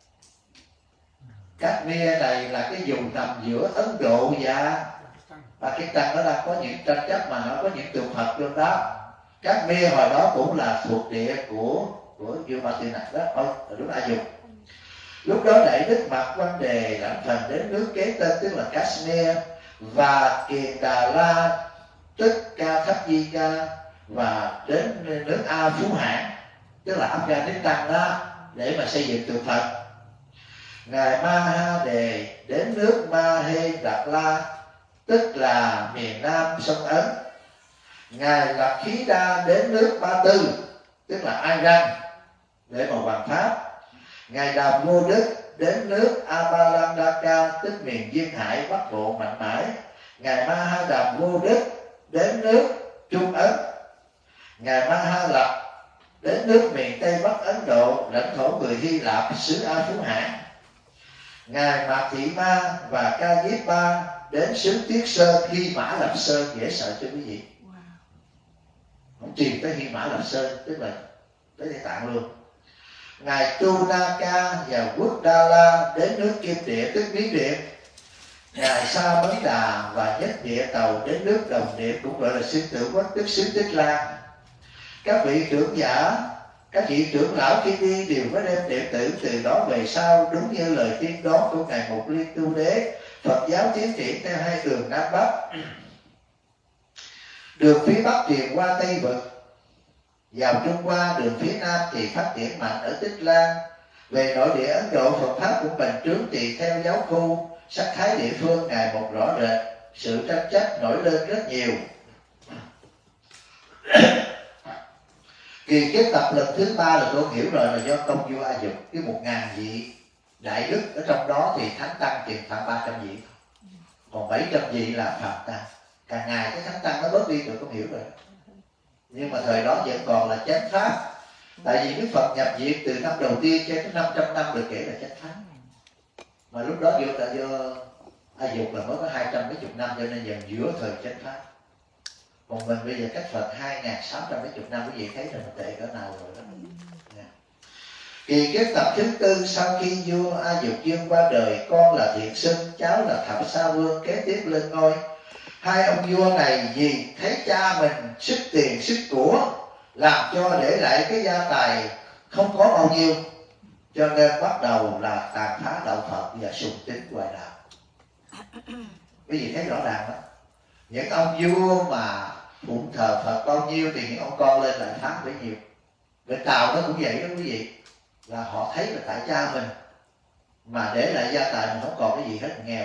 Kashmir này là cái vùng nằm giữa Ấn Độ và Pakistan, nó đang có những tranh chấp mà nó có những tượng Phật luôn đó. Kashmir hồi đó cũng là thuộc địa của của vua Ba Tư Nặc đó, thôi đúng A Dục. Lúc đó đại đức Mạc Văn Đề lãnh phần đến nước kế tên, tức là Kashmir, và Kiền Đà La Tức Ca Thấp Di Ca và đến nước A Phú Hãn, tức là Afghanistan đó, để mà xây dựng tượng Phật. Ngài Ma Ha Đề đến nước Ma Hê Đạt La, tức là miền Nam sông Ấn. Ngài Lạc Khí Đa đến nước Ba Tư, tức là Iran, để mà hoàn pháp. Ngài Đàm Ngô Đức đến nước Abalandaka, tức miền duyên hải Bắc Bộ mạnh mẽ. Ngài Ma Ha Đàm Ngô Đức đến nước Trung Ấn. Ngài Ma Ha Lập đến nước miền Tây Bắc Ấn Độ, lãnh thổ người Hy Lạp, xứ A Phú Hãn. Ngài Mạc Thị Ma và Ca Diếp Ba đến xứ Tiết Sơn, Hy Mã Lạp Sơn, dễ sợ cho quý vị. Không tìm tới Hy Mã Lạp Sơn, tức là tới Tây Tạng luôn. Ngài Tu Na Ca và Quốc Đa La đến nước Kim Địa, tức Miến Điện. Ngài Sa Mấn Đà và Nhất Địa Tàu đến nước Đồng Địa, cũng gọi là xứ Tử Quốc, tức xứ Tích Lan. Các vị trưởng giả, các vị trưởng lão khi đi đều có đem đệ tử từ đó về sau, đúng như lời tiên đoán của Ngài Mục Liên Tu Đế. Phật giáo tiến triển theo hai đường Nam Bắc. Đường phía Bắc truyền qua Tây Vực, vào Trung Hoa. Đường phía Nam thì phát triển mạnh ở Tích Lan. Về nội địa Ấn Độ, Phật pháp cũng bành trướng tùy theo giáo khu, sắc thái địa phương ngày một rõ rệt. Sự tranh chấp nổi lên rất nhiều. Kỳ kết tập lần thứ ba là tôi hiểu rồi, là do công vua A Dục, cái một ngàn vị đại đức ở trong đó thì thánh tăng chừng khoảng ba trăm vị, còn bảy trăm vị là phạm tăng. Càng ngày cái thánh tăng nó bớt đi, tôi cũng hiểu rồi. Nhưng mà thời đó vẫn còn là chánh pháp. Tại vì Đức Phật nhập viện từ năm đầu tiên cho đến năm trăm năm được kể là chánh pháp. Mà lúc đó vô là do A Dục là mới có hai trăm mấy chục năm, cho nên dần giữa thời chánh pháp. Còn mình bây giờ cách Phật hai nghìn sáu trăm mấy chục năm, quý vị thấy là mình tệ cỡ nào rồi đó. Yeah. Kỳ kết tập thứ tư, sau khi vua A Dục Dương qua đời, con là Thiện Sinh, cháu là Thập Sa Vương kế tiếp lên ngôi. Hai ông vua này vì thấy cha mình sức tiền sức của, làm cho để lại cái gia tài không có bao nhiêu, cho nên bắt đầu là tàn phá đạo Phật và sùng tín ngoại đạo. Quý vị thấy rõ ràng đó. Những ông vua mà phụng thờ Phật bao nhiêu thì những ông con lên lại phá bấy nhiêu. Bên Tàu nó cũng vậy đó quý vị, là họ thấy là tại cha mình mà để lại gia tài mình không còn cái gì hết, nghèo.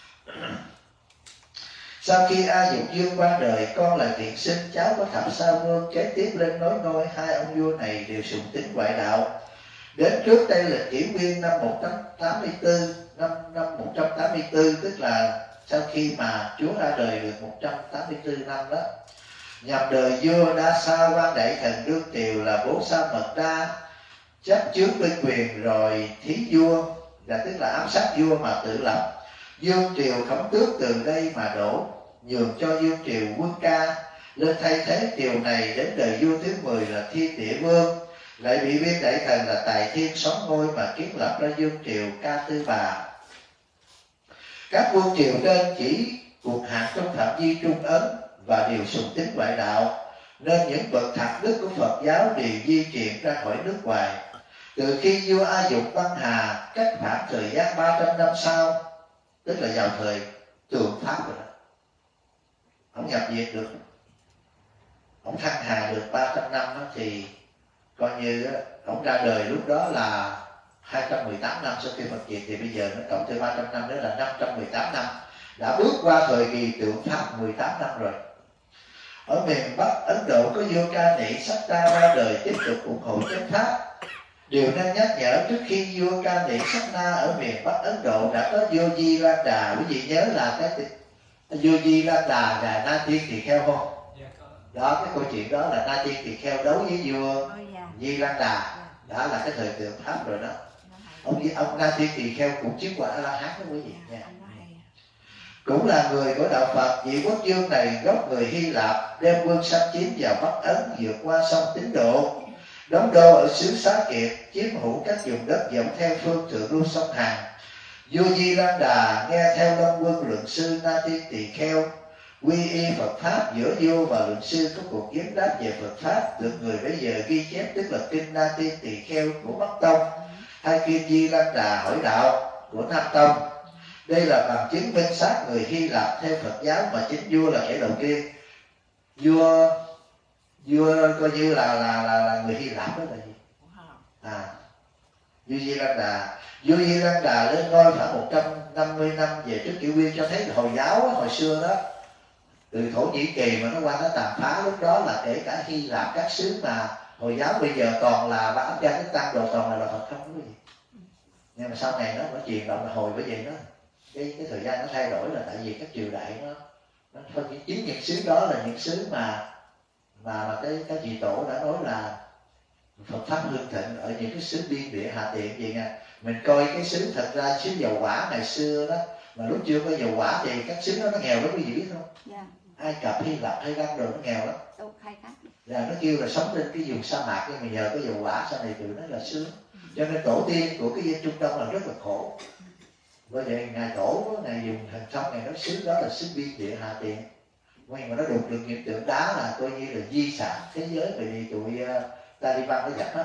Sau khi A Dục Dương qua đời, con là Thiện Sinh, cháu của Thập Sa Vương kế tiếp lên nối ngôi. Hai ông vua này đều sùng tín ngoại đạo. Đến trước Tây Lịch Kỷ Nguyên năm một trăm tám mươi tư, năm năm một trăm tám mươi tư, tức là sau khi mà Chúa ra đời được một trăm tám mươi tư năm đó, nhằm đời vua Đa Sa Quan Đại Thần đương triều là Bố Sa Mật Đa chấp chướng binh quyền, rồi thí vua, là tức là ám sát vua mà tự lập. Dương triều Khổng Tước từ đây mà đổ, nhường cho Dương triều Quân Ca lên thay thế triều này. Đến đời vua thứ mười là Thiên Địa Vương, lại bị viên đại thần là Tài Thiên xóa ngôi mà kiến lập ra Dương triều Ca Tư Bà. Các vương triều trên chỉ thuộc hạt trong phạm vi Trung Ấn và đều sùng tín ngoại đạo, nên những bậc thạc đức của Phật giáo đều di chuyển ra khỏi nước ngoài. Từ khi vua A Dục băng hà, cách khoảng thời gian ba trăm năm sau, tức là vào thời Tượng Pháp rồi đó, ông nhập viện được, ông thăng hà được ba trăm năm đó, thì coi như đó, ông ra đời lúc đó là hai trăm mười tám năm sau khi Phật diệt, thì bây giờ nó cộng thêm ba trăm năm nữa là năm trăm mười tám năm, đã bước qua thời kỳ Tượng Pháp mười tám năm rồi. Ở miền Bắc Ấn Độ có vua Ca Nị Sắc Na ra đời tiếp tục ủng hộ chánh pháp. Điều nên nhắc nhở, trước khi vua Ca Nị Sắc Na ở miền Bắc Ấn Độ đã có vua Di Lan Đà. Quý vị nhớ là cái vua Di Lan Đà là Na Tiên Tỳ Kheo không? Đó, cái câu chuyện đó là Na Tiên Tỳ Kheo đấu với vua Di Lan Đà. Đó là cái thời Tượng Pháp rồi đó. Ông ông Na Tiên Tỳ Kheo cũng chứng quả A La Hán đó quý vị nha. Cũng là người của đạo Phật. Vị quốc vương này gốc người Hy Lạp, đem quân xâm chiếm vào Bắc Ấn, vượt qua sông Tín Độ, đóng đô ở xứ Xá Kiệt, chiếm hữu các vùng đất dọc theo phương thượng lưu sông Hằng. Vua Di Lan Đà nghe theo Long Quân luận sư Na Tiên Tỳ Kheo, quy y Phật pháp. Giữa vua và luận sư có cuộc kiếm đáp về Phật pháp, được người bây giờ ghi chép, tức là kinh Na Tiên Tỳ Kheo của Bắc Tông, hay kinh Di Lan Đà hỏi đạo của Nam Tông. Đây là bằng chứng minh xác người Hy Lạp theo Phật giáo, mà chính vua là kẻ đầu tiên. vua vua coi như là là là, là người Hy Lạp đó là gì? À, vua Di Lăng Đà. Vua Di Lăng Đà lên ngôi khoảng một trăm năm mươi năm về trước kỷ nguyên, cho thấy Hồi giáo đó, hồi xưa đó, từ Thổ Nhĩ Kỳ mà nó qua nó tàn phá, lúc đó là kể cả Hy Lạp, các xứ mà Hồi giáo bây giờ toàn là và Afghanistan đồ toàn là là Phật không có gì. Nhưng mà sau này nó nó truyền động là hồi bởi vậy đó, cái cái thời gian nó thay đổi là tại vì các triều đại nó nó phân chính những xứ đó là những xứ mà mà mà cái cái chị tổ đã nói là Phật pháp hưng thịnh ở những cái xứ biên địa Hà Tiện vậy nha. Mình coi cái xứ thật ra xứ dầu hỏa ngày xưa đó, mà lúc chưa có dầu hỏa thì các xứ đó nó nghèo lắm, quý vị biết không? Dạ. Ai Cập, Hy Lạp hay Răng đồ nó nghèo lắm. Đâu khai thác. Là nó kêu là sống trên cái vùng sa mạc, nhưng mà nhờ có dầu hỏa sau này tụi nó là sướng. Cho nên tổ tiên của cái dân Trung Đông là rất là khổ. Bởi vậy ngài tổ ngài dùng thần thông, ngài nói xứ đó là xứ biên địa Hà Tiện. Nhưng mà nó đục được những tượng đá là coi như là di sản thế giới, bởi vì tụi uh, Taliban nó giặt đó.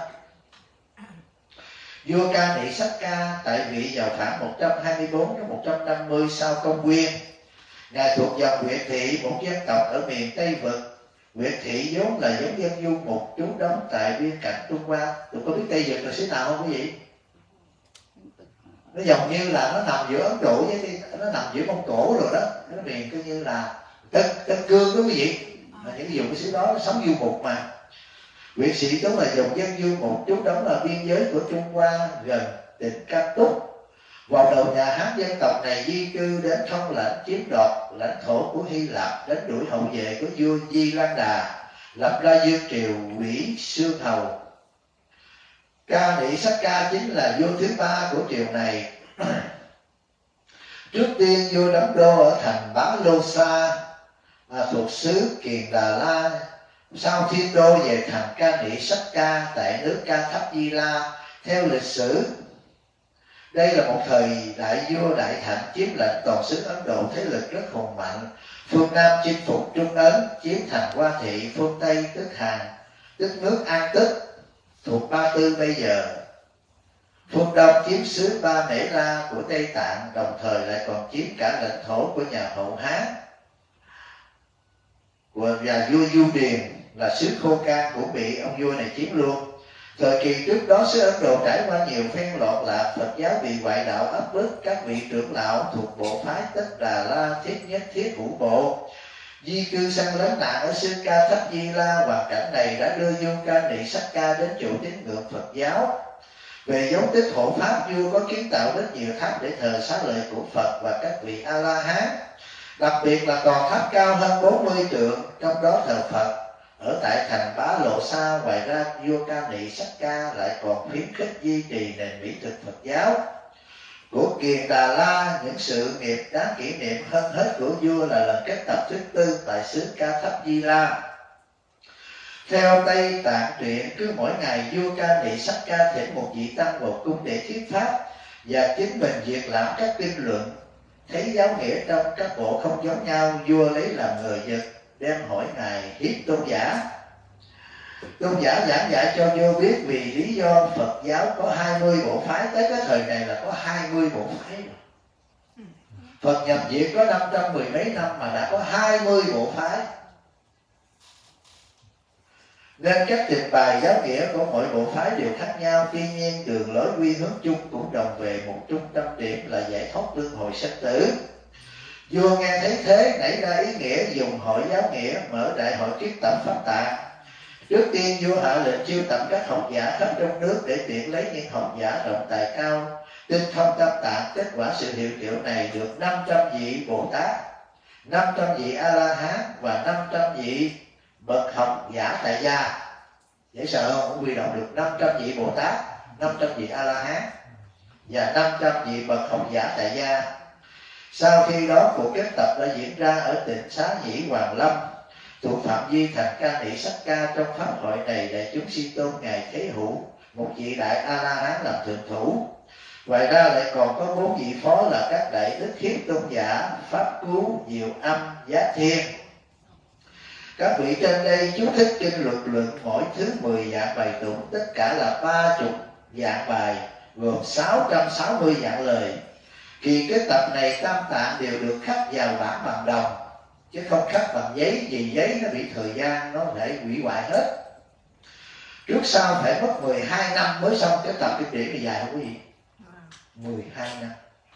Vua Ca Nị Sắc Ca tại vị vào khoảng một trăm hai mươi bốn đến một trăm năm mươi sau công nguyên. Ngài thuộc dòng Nguyệt Thị, một dân tộc ở miền Tây Vực. Nguyệt Thị vốn là giống dân du mục trú đóng tại biên cảnh Trung Hoa. Tụi có biết Tây Vực là xứ nào không quý vị? Nó giống như là nó nằm giữa Ấn Độ với cái, nó nằm giữa Mông Cổ rồi đó. Nó miền coi như là Tân, Tân Cương đó quý vị. Là những cái vùng cái xứ đó nó sống du mục mà. Nguyệt Sĩ đó là dòng dân du mục trú đóng ở biên giới của Trung Hoa gần tỉnh Cam Túc. Vào đầu nhà Hán, dân tộc này di cư đến thông lãnh chiếm đoạt lãnh thổ của Hy Lạp, đánh đuổi hậu vệ của vua Di Lăng Đà, lập ra vương triều Quỷ Xương Hầu. Ca Nị Sắc Ca chính là vua thứ ba của triều này. Trước tiên vua đóng đô ở thành Bá Lô Sa, à, thuộc xứ Kiền Đà La. Sau thiên đô về thành Ca Nị Sắc Ca tại nước Ca Thắp Di La. Theo lịch sử, đây là một thời đại vua Đại Thạnh chiếm lãnh toàn xứ Ấn Độ, thế lực rất hùng mạnh. Phương Nam chinh phục Trung Ấn, chiếm thành Hoa Thị. Phương Tây tức Hàn, tức nước An Tức, thuộc Ba Tư bây giờ. Phương Đông chiếm xứ Ba Mễ La của Tây Tạng, đồng thời lại còn chiếm cả lãnh thổ của nhà Hậu Hán và vua Du Điền, là xứ khô can cũng bị ông vua này chiếm luôn. Thời kỳ trước đó, xứ Ấn Độ trải qua nhiều phen loạn lạc, Phật giáo bị ngoại đạo áp bức. Các vị trưởng lão thuộc bộ phái Tất Đà La, Thiết Nhất, Thiết Hữu Bộ di cư sang lánh nạn ở xứ Ca Thắp Di La. Hoàn cảnh này đã đưa vua Ca Nị Sắc Ca đến chỗ tín ngưỡng Phật giáo. Về dấu tích hộ pháp, vua có kiến tạo rất nhiều tháp để thờ xá lợi của Phật và các vị A La Hán. Đặc biệt là tòa tháp cao hơn bốn mươi trượng, trong đó thờ Phật. Ở tại thành Bá Lộ Sa, ngoài ra vua Ca Nị Sắc Ca lại còn khuyến khích duy trì nền mỹ thực Phật giáo của Kiền Đà La. Những sự nghiệp đáng kỷ niệm hơn hết của vua là lần kết tập thứ tư tại xứ Ca Thắp Di La. Theo Tây Tạng truyện, cứ mỗi ngày vua Ca Nị Sắc Ca thỉnh một vị tăng vào cung để thuyết pháp và chính mình duyệt lãm các kinh luận. Thấy giáo nghĩa trong các bộ không giống nhau, vua lấy làm ngờ vực, đem hỏi ngài Hiếp Tôn giả. Tôn giả giảng dạy cho vua biết vì lý do Phật giáo có hai mươi bộ phái. Tới cái thời này là có hai mươi bộ phái rồi. Phật nhập diệt có năm trăm mười mấy năm mà đã có hai mươi bộ phái. Nên các trình bày giáo nghĩa của mỗi bộ phái đều khác nhau. Tuy nhiên đường lối quy hướng chung cũng đồng về một trung tâm điểm là giải thoát luân hồi sinh tử. Vua nghe thấy thế, nảy ra ý nghĩa dùng hội giáo nghĩa mở đại hội kiết tập pháp tạng. Trước tiên vua hạ lệnh chiêu tập các học giả khắp trong nước để tuyển lấy những học giả rộng tài cao, tinh thông tam tạng. Kết quả sự hiệu triệu này được năm trăm vị Bồ Tát, năm trăm vị A La Hán và năm trăm vị bậc học giả tại gia. Dễ sợ không? Ông quy động được năm trăm vị Bồ Tát, năm trăm vị A La Hán và năm trăm vị bậc học giả tại gia. Sau khi đó, cuộc kết tập đã diễn ra ở tỉnh Xá Nhĩ Hoàng Lâm, thuộc phạm vi thành Ca Nị Sắc Ca. Trong pháp hội này, đại chúng suy tôn ngài Thế Hữu, một vị đại A La Hán làm thượng thủ. Ngoài ra lại còn có bốn vị phó là các đại đức Hiếp Tôn giả, Pháp Cứu, Diệu Âm, Giá Thiên. Các vị trên đây chú thích kinh luật luận mỗi thứ mười dạng bài tụng, tất cả là ba chục dạng bài, gồm sáu trăm sáu mươi dạng lời. Kỳ kết tập này tam tạng đều được khắc vào bản bằng đồng, chứ không khắc bằng giấy, vì giấy nó bị thời gian nó lại hủy hoại hết. Trước sau phải mất mười hai năm mới xong cái tập kinh điển này, dài không quý vị? mười hai năm.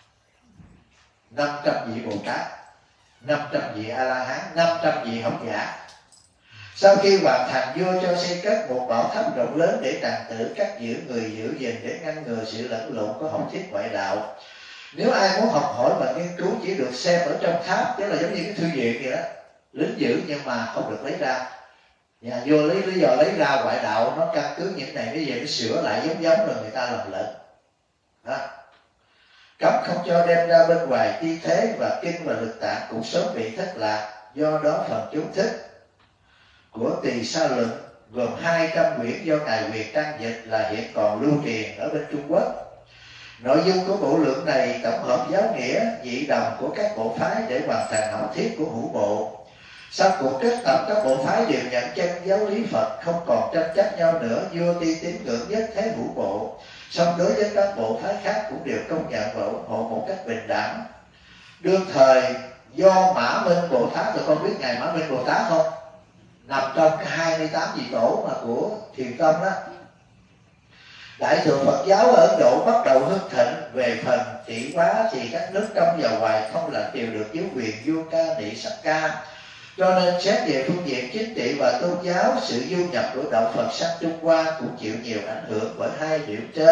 năm trăm vị Bồ Tát, năm trăm vị A La Hán, năm trăm vị Hồng Giả. Sau khi hoàn thành, vua cho xây cất một bảo tháp rộng lớn để tràng tử, cắt giữ người giữ gìn để ngăn ngừa sự lẫn lộn của học thuyết ngoại đạo. Nếu ai muốn học hỏi và nghiên cứu chỉ được xem ở trong tháp, tức là giống như cái thư viện vậy đó, lính giữ nhưng mà không được lấy ra. Nhà vua lấy lý do lấy ra ngoại đạo, nó căn cứ những này nó về nó sửa lại giống giống rồi người ta làm lẫn. Đó. Cấm không cho đem ra bên ngoài chi thế, và kinh và lực tạng cũng sớm bị thất lạc. Do đó phần chú thích của Tỳ Sa Luận gồm hai trăm quyển do Ngài Huyền Trang dịch là hiện còn lưu truyền ở bên Trung Quốc. Nội dung của bộ lượng này tổng hợp giáo nghĩa nhị đồng của các bộ phái để hoàn thành học thuyết của hữu bộ. Sau cuộc kết tập, các bộ phái đều nhận chân giáo lý Phật, không còn tranh chấp nhau nữa. Vua Ti tín ngưỡng nhất thế hữu bộ, song đối với các bộ phái khác cũng đều công nhận và ủng hộ một cách bình đẳng. Đương thời do Mã Minh Bồ Tát, tụi con biết Ngài Mã Minh Bồ Tát không? Nằm trong cái hai mươi tám vị tổ mà của Thiền Tông đó. Đại thừa Phật giáo ở Ấn Độ bắt đầu hưng thịnh. Về phần trị hóa thì các nước trong và ngoài không là đều được chiếu quyền vua ca nị sắc ca. Cho nên xét về phương diện chính trị và tôn giáo, sự du nhập của đạo Phật sang Trung Hoa cũng chịu nhiều ảnh hưởng bởi hai điểm trên.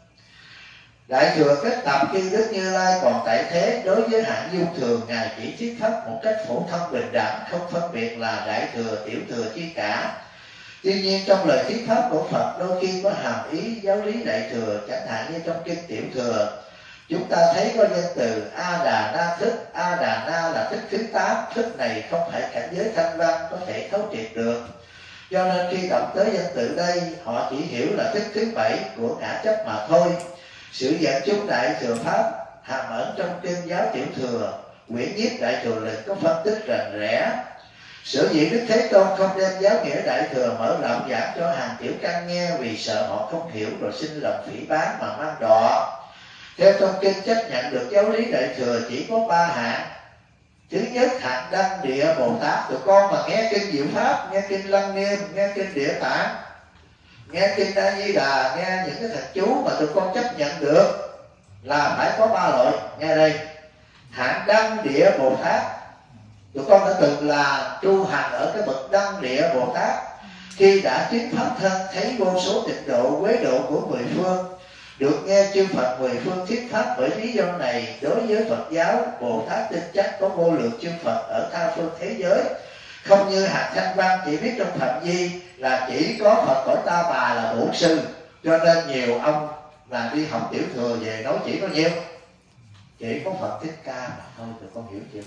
Đại thừa kết tập khi Đức Như Lai còn tại thế, đối với hạng dung thường Ngài chỉ thuyết pháp một cách phổ thông bình đẳng, không phân biệt là đại thừa, tiểu thừa chi cả. Tuy nhiên trong lời thuyết pháp của Phật đôi khi có hàm ý giáo lý đại thừa, chẳng hạn như trong kinh tiểu thừa chúng ta thấy có danh từ A Đà Na thức. A Đà Na là thức thứ tám. Thức này không phải cảnh giới thanh văn có thể thấu triệt được, cho nên khi đọc tới danh từ đây họ chỉ hiểu là thức thứ bảy của ngã chấp mà thôi. Sự dẫn chúng đại thừa pháp hàm ẩn trong kinh giáo tiểu thừa, quyển nhiếp đại thừa lịch có phân tích rành rẽ. Sở dĩ Đức Thế Tôn không đem giáo nghĩa đại thừa mở rộng giảng cho hàng tiểu căn nghe, vì sợ họ không hiểu rồi sinh lòng phỉ báng mà mang đọa. Theo trong kinh chấp nhận được giáo lý đại thừa chỉ có ba hạng. Thứ nhất, hạng Đăng Địa Bồ Tát. Tụi con mà nghe kinh Diệu Pháp, nghe kinh Lăng Nghiêm, nghe kinh Địa Tạng, nghe kinh A Di Đà, nghe những cái thần chú mà tụi con chấp nhận được là phải có ba loại. Nghe đây, hạng Đăng Địa Bồ Tát. Tụi con đã từng là tu hành ở cái bậc Đăng Địa Bồ Tát, khi đã chứng pháp thân thấy vô số tịnh độ quế độ của mười phương, được nghe chư Phật mười phương thuyết pháp. Bởi lý do này, đối với Phật giáo, Bồ Tát tin chắc có vô lượng chư Phật ở tha phương thế giới, không như hạt thanh văn chỉ biết trong phạm vi là chỉ có Phật cõi Ta Bà là bổn sư. Cho nên nhiều ông là đi học tiểu thừa về nói chỉ có nhiêu, chỉ có Phật Thích Ca mà thôi. Tụi con hiểu chưa?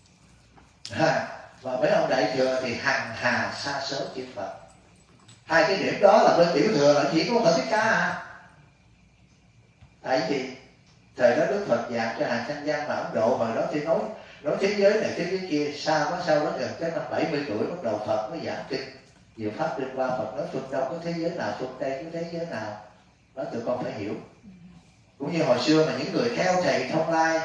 Ha. Và mấy ông đại thừa thì hằng hà xa số chư Phật. Hai cái điểm đó là bên tiểu thừa là chỉ có Phật Thích Ca à. Tại vì thời đó Đức Phật giảng cho hàng thanh văn mà Ấn Độ hồi đó thì nói nói thế giới này thế giới kia, xa quá, sau đó gần tới năm bảy mươi tuổi bắt đầu Phật mới giảng kinh Diệu Pháp Liên Hoa. Phật nói phương Đông có thế giới nào, phương Tây có thế giới nào, đó tụi con phải hiểu. Cũng như hồi xưa mà những người theo thầy Thông Lai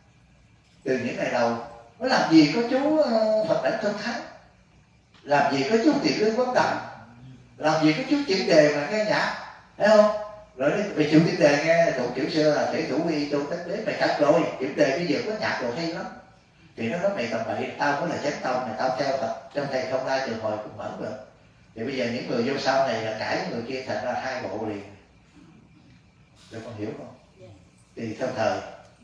từ những ngày đầu, nó làm gì có chú Phật Đảnh Thân Thắng, làm gì có chú Tiền Lương Quán Đậm, làm gì có chú Chuyển Đề mà nghe nhạc, thấy không? Rồi mày chịu Chuyển Đề nghe tụng kiểu xưa là thể thủ quy tu tất đế, mày cắt rồi. Chuyển Đề bây giờ có nhạc đồ hay lắm, thì nó nói mày tầm bậy, tao mới là chánh tông này, tao theo Phật trong thầy Thông Lai từ hồi cũng mở rồi. Thì bây giờ những người vô sau này là cãi người kia thành ra hai bộ liền. Được con hiểu không? Thì theo thời.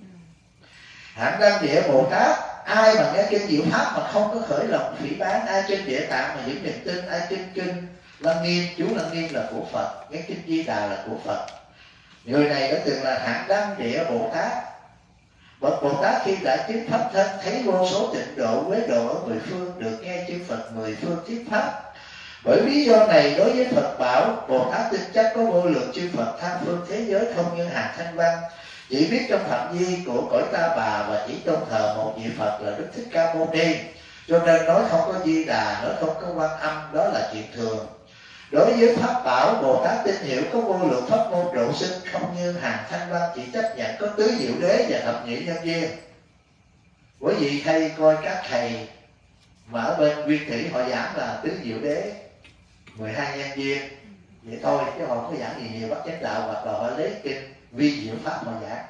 Hạng Đăng Địa Bồ Tát, ai mà nghe kinh Diệu Pháp mà không có khởi lòng phỉ báng, ai trên Địa Tạng mà giữ niềm tin, ai trên kinh Lăng Nghiêm, chú Lăng Nghiêm là của Phật, nghe kinh Di Đà là của Phật, người này đã từng là hạng Đăng Địa Bồ Tát. Bậc Bồ Tát khi đã chứng pháp thân thấy vô số tịnh độ quế độ ở mười phương, được nghe chư Phật mười phương thuyết pháp. Bởi lý do này, đối với Phật bảo, Bồ Tát tin chắc có vô lượng chư Phật tha phương thế giới, không như hạt thanh văn chỉ biết trong phạm vi của cõi Ta Bà, và chỉ tôn thờ một vị Phật là Đức Thích Ca Mâu Ni. Cho nên nói không có Di Đà, nói không có Quan Âm, đó là chuyện thường. Đối với Pháp bảo, Bồ Tát tin hiểu có vô lượng pháp môn độ sinh, không như hàng thanh văn chỉ chấp nhận có tứ diệu đế và thập nhị nhân duyên. Bởi vì thầy coi các thầy mà ở bên Nguyên Thủy họ giảng là tứ diệu đế, mười hai nhân duyên vậy thôi, chứ họ không có giảng gì nhiều bát chánh đạo, hoặc là họ lấy kinh vi diệu pháp họ giảng.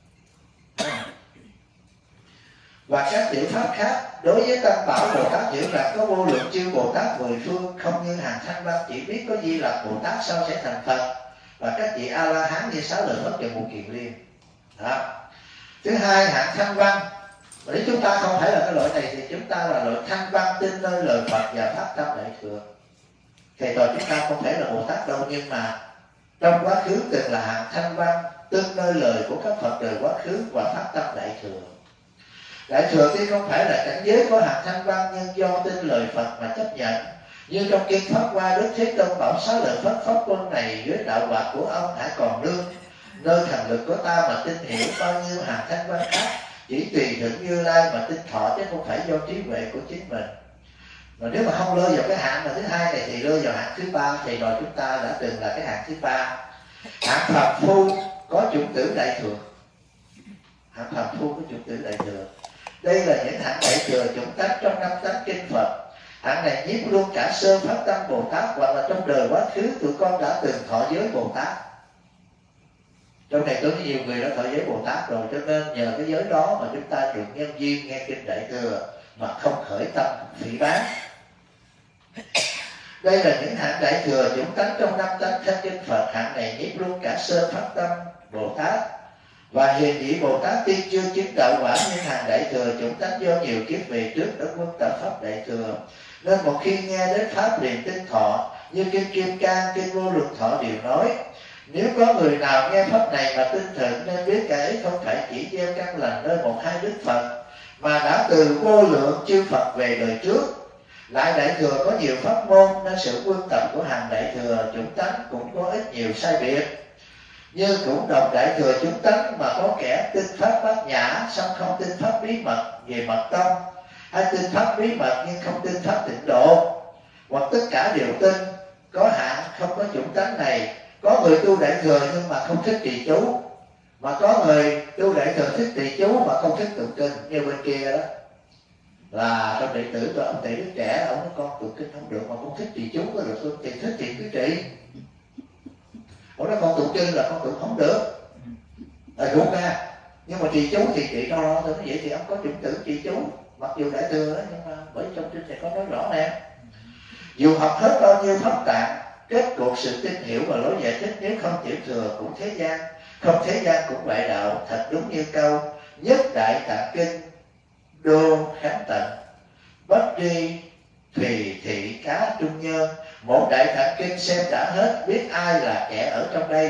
Và các tiểu pháp khác đối với Tam Bảo Bồ Tát hiểu rằng có vô lượng chư Bồ Tát mười phương, không như hàng Thanh Văn chỉ biết có Di Lặc Bồ Tát sau sẽ thành Phật, và các vị A La Hán như Sáu Lợi Phất và Mục Kiền Liên. Đó. Thứ hai, hạng Thanh Văn. Nếu chúng ta không phải là cái loại này thì chúng ta là loại Thanh Văn tin nơi lời Phật và pháp tâm đại thừa. Thầy trò chúng ta không phải là Bồ Tát đâu, nhưng mà trong quá khứ từng là hạng Thanh Văn tin nơi lời của các Phật đời quá khứ và pháp tâm đại thừa. Đại thừa tuy không phải là cảnh giới có hạng Thanh Văn, nhưng do tin lời Phật mà chấp nhận. Như trong kinh Pháp Hoa, Đức Thế Tôn bảo Sáu Lợi Phất: pháp quân này dưới đạo quả của ông hãy còn nương nơi thần lực của ta mà tin hiểu, bao nhiêu hạng Thanh Văn khác chỉ tùy thượng Như Lai mà tin thọ, chứ không phải do trí huệ của chính mình. Rồi nếu mà không rơi vào cái hạng mà thứ hai này thì rơi vào hạng thứ ba, thì rồi chúng ta đã từng là cái hạng thứ ba, hạng phàm phu có chủng tử đại thừa. Hạng phàm phu có chủng tử đại thừa, đây là những hạng đại thừa chủng tánh trong năm tánh kinh Phật. Hạng này nhiếp luôn cả sơ pháp tâm Bồ Tát, hoặc là trong đời quá khứ tụi con đã từng thọ giới Bồ Tát. Trong này có nhiều người đã thọ giới Bồ Tát rồi, cho nên nhờ cái giới đó mà chúng ta được nhân duyên nghe kinh đại thừa mà không khởi tâm phỉ báng. Đây là những hạng đại thừa chủng tánh trong năm tánh thanh kinh Phật. Hạng này nhiếp luôn cả sơ pháp tâm Bồ Tát và hiền vị Bồ Tát tiên chưa chứng đạo quả, nhưng hàng đại thừa chủng tánh do nhiều kiếp về trước đã quân tập pháp đại thừa, nên một khi nghe đến pháp liền tin thọ. Như kinh Kim Cang, kinh Vô Lượng Thọ đều nói: nếu có người nào nghe pháp này mà tin thuận, nên biết cái ấy không phải chỉ gieo căn lành nơi một hai đức Phật, mà đã từ vô lượng chư Phật về đời trước. Lại đại thừa có nhiều pháp môn, nên sự quân tập của hàng đại thừa chủng tánh cũng có ít nhiều sai biệt. Như cũng đồng đại thừa chúng tánh mà có kẻ tin pháp bát nhã, song không tin pháp bí mật về mật tông, hay tin pháp bí mật nhưng không tin pháp tịnh độ, hoặc tất cả đều tin. Có hạng không có chủng tánh này. Có người tu đại thừa nhưng mà không thích trì chú, mà có người tu đại thừa thích trì chú mà không thích tụng kinh. Như bên kia đó là trong đệ tử của ông Tỷ Đức Trẻ, ông nói con tụng kinh không được mà không thích trì chú có được không? Thì thích thì cứ trì. Ông nói con tụng kinh là con tụng không được, là đúng ra, nhưng mà trì chú thì trì no no thôi. Vậy thì ông có chủng tử trì chú, mặc dù đại thừa đó, nhưng mà bởi trong kinh này có nói rõ nè. Dù học hết bao nhiêu pháp tạng, kết cuộc sự tin hiểu và lối giải thích nếu không tiểu thừa cũng thế gian, không thế gian cũng ngoại đạo. Thật đúng như câu nhất đại tạng kinh đô kháng tận, bất tri thùy thị cá trung nhân. Một đại tạng kinh xem đã hết, biết ai là kẻ ở trong đây.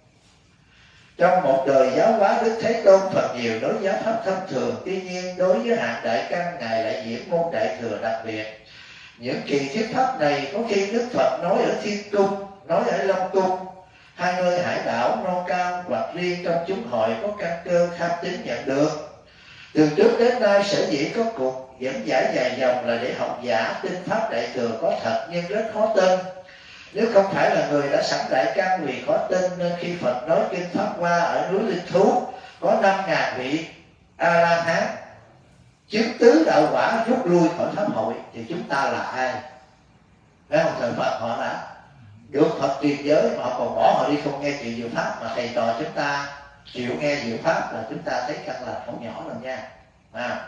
Trong một đời giáo hóa, Đức Thế Tôn phần nhiều đối giáo pháp thông thường, tuy nhiên đối với hạng đại căn ngài lại diễn môn đại thừa đặc biệt. Những kỳ thuyết pháp này có khi Đức Phật nói ở Thiên Cung, nói ở Long Cung, hai nơi hải đảo non cao, hoặc riêng trong chúng hội có căn cơ kham tín nhận được. Từ trước đến nay sở dĩ có cuộc dẫn giải dài dòng là để học giả tin pháp đại thừa có thật nhưng rất khó tin. Nếu không phải là người đã sẵn đại căn vì khó tin, nên khi Phật nói kinh Pháp Hoa ở núi Linh Thú có năm ngàn vị A La Hán chứng tứ đạo quả rút lui khỏi pháp hội, thì chúng ta là ai? Phải không? Thời Phật họ đã được Phật truyền giới mà họ còn bỏ họ đi không nghe chịu diệu pháp, mà thầy trò chúng ta chịu nghe diệu pháp là chúng ta thấy căn là không nhỏ rồi nha. À.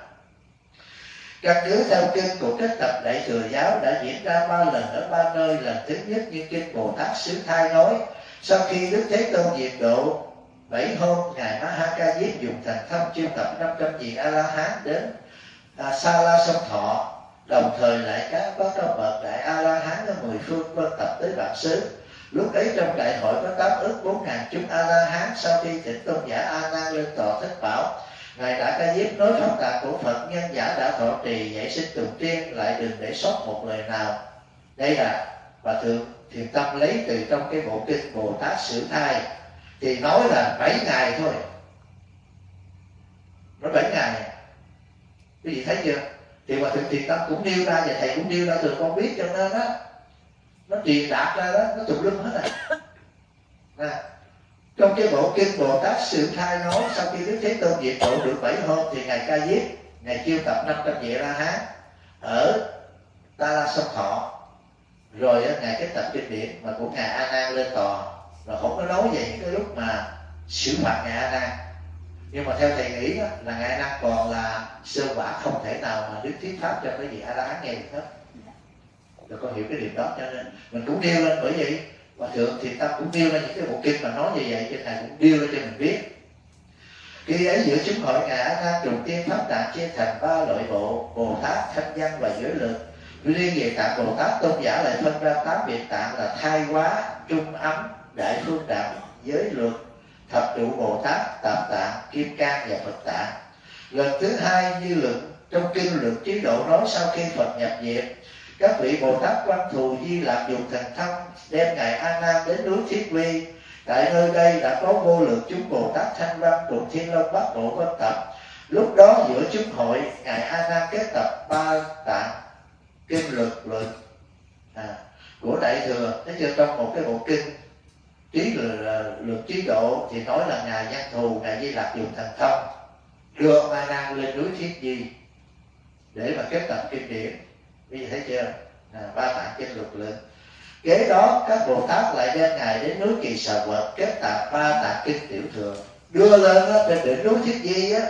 Căn cứ theo kinh của các tập đại thừa giáo đã diễn ra ba lần ở ba nơi. Lần thứ nhất như kinh Bồ Tát Xứ Thai nói, sau khi Đức Thế Tôn diệt độ bảy hôm, ngài Ma Ha Ca Diếp dùng thành thâm chiêu tập năm trăm vị A La Hán đến à, Sa La Sông Thọ, đồng thời lại các bác cao bậc đại A La Hán ở mười phương vân tập tới bản xứ. Lúc ấy trong đại hội có tám ức bốn ngàn chúng A La Hán. Sau khi thỉnh tôn giả A Nan lên tòa thất bảo, ngài Đại Ca Diếp nói pháp tạng của Phật, nhân giả đã thọ trì dạy sinh tùng tiên, lại đừng để sót một lời nào. Đây là Hòa Thượng Thiền Tâm lấy từ trong cái bộ kinh Bồ Tát Sử Thai, thì nói là bảy ngày thôi, nói bảy ngày. Quý vị thấy chưa? Thì Hòa Thượng Thiền Tâm cũng nêu ra, và thầy cũng nêu ra từ con biết, cho nên đó nó truyền đạt ra đó, nó tùm lum hết rồi. À, trong cái bộ kinh Bồ Tát Sử Thai nói, sau khi Đức Thế Tôn diệt độ được bảy hôm, thì ngài Ca Diếp ngài chiêu tập năm trăm vị La Hán ở Ta La Sông Thọ, rồi ngài kết tập kinh điển mà của ngài A Nan lên tòa, rồi không có nói về những cái lúc mà xử phạt ngài A Nan. Nhưng mà theo thầy nghĩ đó, là ngài A Nan còn là sơ quả, không thể nào mà đứng thuyết pháp cho cái gì A La Hán nghe được hết. Rồi con hiểu cái điểm đó, cho nên mình cũng nêu lên. Bởi vậy Hòa thượng thì ta cũng nêu lên những cái bộ kinh mà nói như vậy, cho thầy cũng nêu lên cho mình biết. Khi ấy giữa chúng hội ngài A Nan trùng tiên pháp tạng chia thành ba loại bộ: Bồ Tát, Thanh Văn và Giới Lực. Riêng về tạng Bồ Tát, tôn giả lại phân ra tám biệt tạng là Thai Hóa, Trung Ấm, Đại Phương Đạo, Giới Luật, Thập trụ Bồ Tát, Tạp Tạng, Kim Cang và Phật Tạng. Lần thứ hai như luận trong kinh Luận Chế Độ nói, sau khi Phật nhập diệt, các vị Bồ Tát Quan Thù Di Lạc dùng thần thông đem ngài A Nan đến núi Thiết Vi. Tại nơi đây đã có vô lượng chúng Bồ Tát Thanh Văn cùng Thiên Long Bát Bộ vân tập. Lúc đó giữa chúng hội, ngài A Nan kết tập ba tạng kinh luật luận à, của Đại Thừa. Thế cho trong một cái bộ kinh trí luật Chế Độ thì nói là ngài Văn Thù, ngài Di Lạc dùng thần thông đưa ông A Nan lên núi Thiết Di để mà kết tập kinh điển. Bây giờ thấy chưa? À, ba tạng kinh luật luận. Kế đó các Bồ Tát lại đem ngài đến núi Kỳ Xà Quật kết tập ba tạng kinh tiểu thừa, đưa lên đó, trên đỉnh núi Thiết Di á,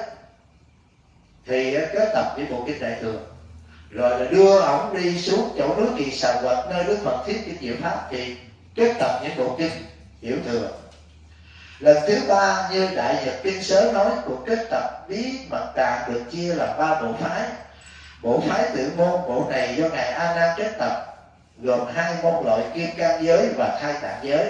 thì kết tập với bộ kinh Đại Thừa. Rồi là đưa ổng đi xuống chỗ núi Kỳ Xà Quật nơi Đức Phật thuyết kinh diệu pháp thì kết tập những bộ kinh tiểu thừa. Lần thứ ba như Đại Nhật Kinh Sớ nói, cuộc kết tập bí mật tạng được chia làm ba bộ phái. Bộ phái Tự Môn, bộ này do ngài A Nan kết tập, gồm hai môn loại Kim Cang giới và Thai Tạng giới.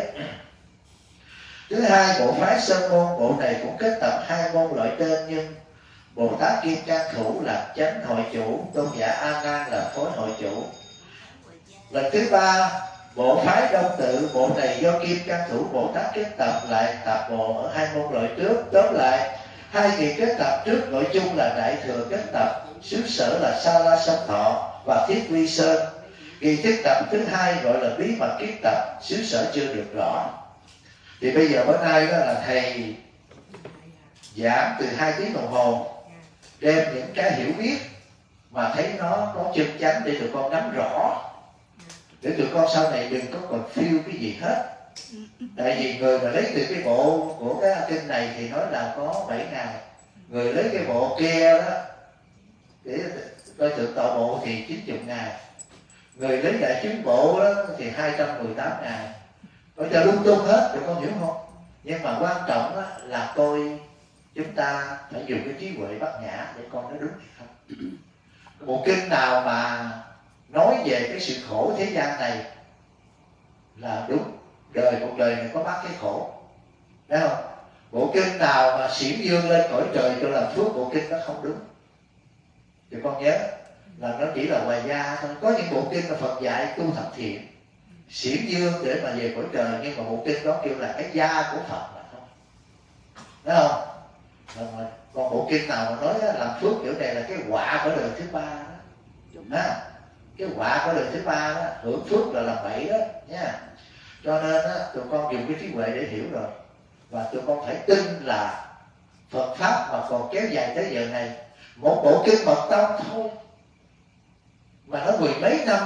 Thứ hai, bộ phái Sơn Môn, bộ này cũng kết tập hai môn loại trên, nhưng Bồ Tát Kim Cang Thủ làm chánh hội chủ, tôn giả A Nan là phối hội chủ. Lần thứ ba, bộ phái Đông Tự, bộ này do Kim Cang Thủ Bồ Tát kết tập lại tạp bộ ở hai môn loại trước. Tóm lại, hai kỳ kết tập trước nội chung là Đại Thừa kết tập, xứ sở là Sa La Sông Thọ và Thiết Vi Sơn. Kỳ kết tập thứ hai gọi là bí mật kết tập, xứ sở chưa được rõ. Thì bây giờ bữa nay đó là thầy giảng từ hai tiếng đồng hồ, đem những cái hiểu biết mà thấy nó có chân chánh để tụi con nắm rõ, để tụi con sau này đừng có còn phiêu cái gì hết. Tại vì người mà lấy từ cái bộ của cái kinh này thì nói là có bảy ngày, người lấy cái bộ kia đó để coi tượng tọa bộ thì chín mươi ngày, người lấy đại chúng bộ đó thì hai trăm mười tám ngày. Nói cho lung tung hết, tụi con hiểu không? Nhưng mà quan trọng là tôi chúng ta phải dùng cái trí huệ bát nhã để con nó đúng hay không. Bộ kinh nào mà nói về cái sự khổ thế gian này là đúng, đời một đời này có ba cái khổ, thấy không? Bộ kinh nào mà xiển dương lên cõi trời cho làm phước, bộ kinh đó không đúng. Thì con nhớ là nó chỉ là ngoài gia thôi. Có những bộ kinh mà Phật dạy tu thập thiện, xiển dương để mà về cõi trời, nhưng mà bộ kinh đó kêu là cái gia của Phật là không, thấy không? Rồi, còn bộ kinh nào mà nói làm phước kiểu này là cái quả của đời thứ ba đó, đó. Cái quả của đời thứ ba đó, hưởng phước là làm bậy đó nha. Cho nên đó, tụi con dùng cái trí huệ để hiểu rồi, và tụi con phải tin là Phật pháp mà còn kéo dài tới giờ này, một bộ kinh mật tông thôi mà nó mười mấy năm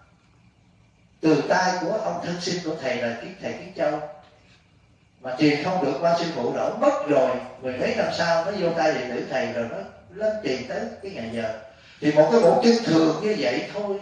từ tay của ông thân sinh của thầy là kiến thầy Kiến Châu, mà truyền không được qua sư phụ đổ mất rồi, mười mấy năm sau nó vô tay đệ tử thầy rồi nó lên truyền tới cái ngày giờ. Thì một cái bộ kinh thường như vậy thôi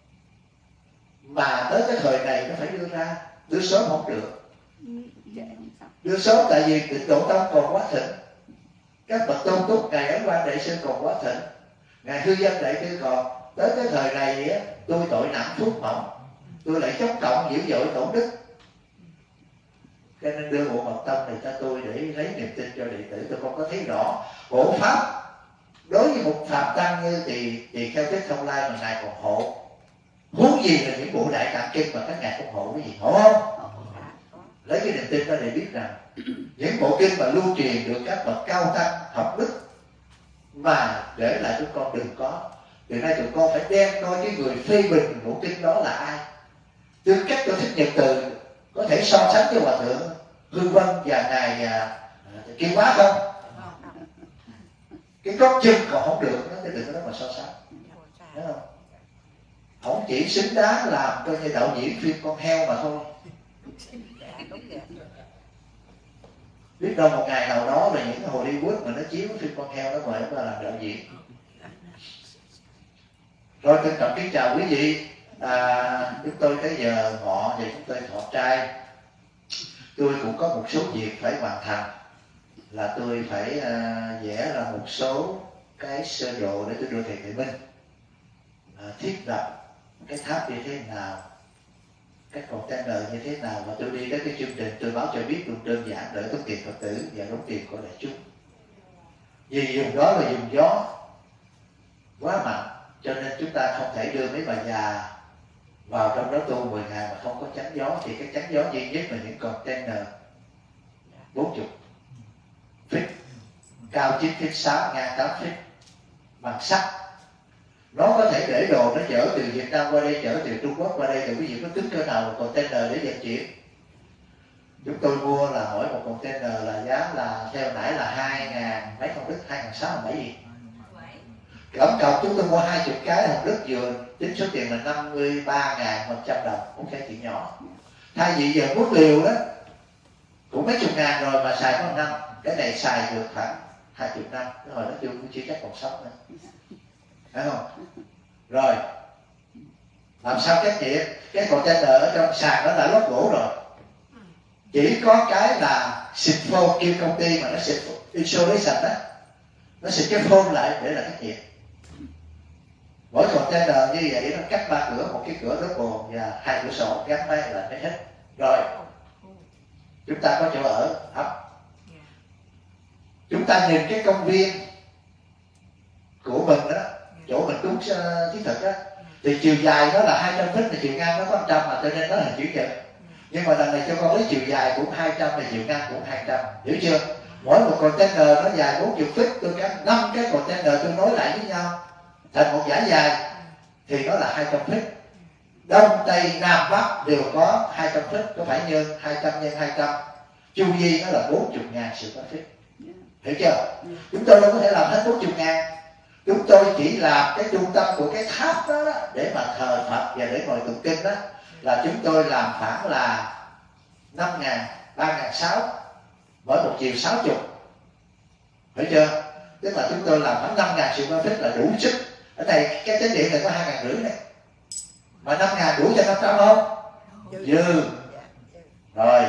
mà tới cái thời này nó phải đưa ra, đưa sớm không được. Đưa sớm tại vì Tịnh Độ Tông còn quá thịnh, các bậc tôn túc ngài Ấn Quang Đại Sư còn quá thịnh, ngài Hư Dân Đại Sư còn. Tới cái thời này á, tôi tội nặng phước mỏng, tôi lại chống cộng dữ dội tổn đức, cho nên đưa bộ mật tông này cho tôi để lấy niềm tin cho đệ tử. Tôi không có thấy rõ bộ pháp đối với một phàm tăng như thì thì theo Thích Thông Lai mà ngài còn hộ, huống gì là những bộ đại tạng kinh mà các ngài không hộ cái gì, hộ không? Lấy cái niềm tin đó để biết rằng những bộ kinh mà lưu truyền được các bậc cao tăng học đức mà để lại chúng con đừng có. Từ nay tụi con phải đem coi cái người phê bình bộ kinh đó là ai. Tư cách của Thích Nhật Từ có thể so sánh với Hòa Thượng Hư Vân và ngài à, Kim Hóa không? Cái gót chân còn không được, nó cái đừng có đó mà so sánh, thấy không? không chỉ xứng đáng làm coi như đạo diễn phim con heo mà thôi. Biết đâu một ngày nào đó là những cái Hollywood mà nó chiếu phim con heo nó mời nó làm đạo diễn. Rồi trân trọng kính chào quý vị. À, chúng tôi tới giờ ngọ thì chúng tôi thọ trai. Tôi cũng có một số việc phải hoàn thành, là tôi phải uh, vẽ ra một số cái sơ đồ để tôi đưa thầy Tuệ Minh à, thiết lập cái tháp như thế nào, các container như thế nào, và tôi đi tới cái chương trình tôi báo cho biết luôn, đơn giản đỡ tốn tiền Phật tử và đóng tiền của đại chúng. Vì dùng đó là dùng gió quá mạnh, cho nên chúng ta không thể đưa mấy bà già vào trong đó tu mười ngày mà không có chắn gió. Thì cái chắn gió duy nhất là những container bốn mươi feet, cao chín feet sáu, ngang tám feet, bằng sắt. Nó có thể để đồ nó chở từ Việt Nam qua đây, chở từ Trung Quốc qua đây, thì quý vị có tính cơ nào một container để vận chuyển. Chúng tôi mua là mỗi một container là giá là theo nãy là hai ngàn mấy công đức, hai ngàn sáu bảy gì. Tổng cộng chúng tôi mua hai chục cái hồng đức dừa, tính số tiền là năm mươi ba ngàn một trăm đồng, một cái chuyện nhỏ. Thay vì giờ quốc liều đó cũng mấy chục ngàn rồi mà xài có một năm, cái này xài được khoảng hai chục năm, cái hồi nó chưa chưa chắc còn sống nữa, thấy không? Rồi làm sao trách nhiệm? Cái container ở trong sàn đó đã lót gỗ rồi, chỉ có cái là xịt phôn kêu công ty mà nó xịt insulation đó, nó xịt cái phôn lại để là trách nhiệm. Mỗi container như vậy nó cắt ba cửa, một cái cửa đốt bồn và hai cửa sổ gắn máy là mới hết. Rồi chúng ta có chỗ ở ấp. Chúng ta nhìn cái công viên của mình đó, chỗ mình cúng thiết thực đó, thì chiều dài nó là hai trăm feet, là chiều ngang nó có một trăm, mà cho nên nó là chữ nhật. Nhưng mà lần này cho con lấy chiều dài cũng hai trăm, là chiều ngang cũng hai trăm, hiểu chưa? Mỗi một container nó dài bốn mươi feet, tôi cắt năm cái container tôi nối lại với nhau thành một dải dài thì nó là hai trăm feet. Đông Tây Nam Bắc đều có hai trăm feet, có phải nhân hai trăm nhân hai trăm, chu vi nó là bốn mươi ngàn sự có feet, hiểu chưa? Chúng tôi đâu có thể làm hết bốn mươi ngàn, chúng tôi chỉ làm cái trung tâm của cái tháp đó, đó để mà thờ Phật và để ngồi tụng kinh đó, là chúng tôi làm khoảng là năm ngàn, ba ngàn sáu, mỗi một chiều sáu mươi, hiểu chưa? Tức là chúng tôi làm khoảng năm ngàn sự có feet là đủ sức. Ở đây cái chánh điện này có hai ngàn rưỡi này, mà năm ngàn đủ cho năm trăm không? Dư. Rồi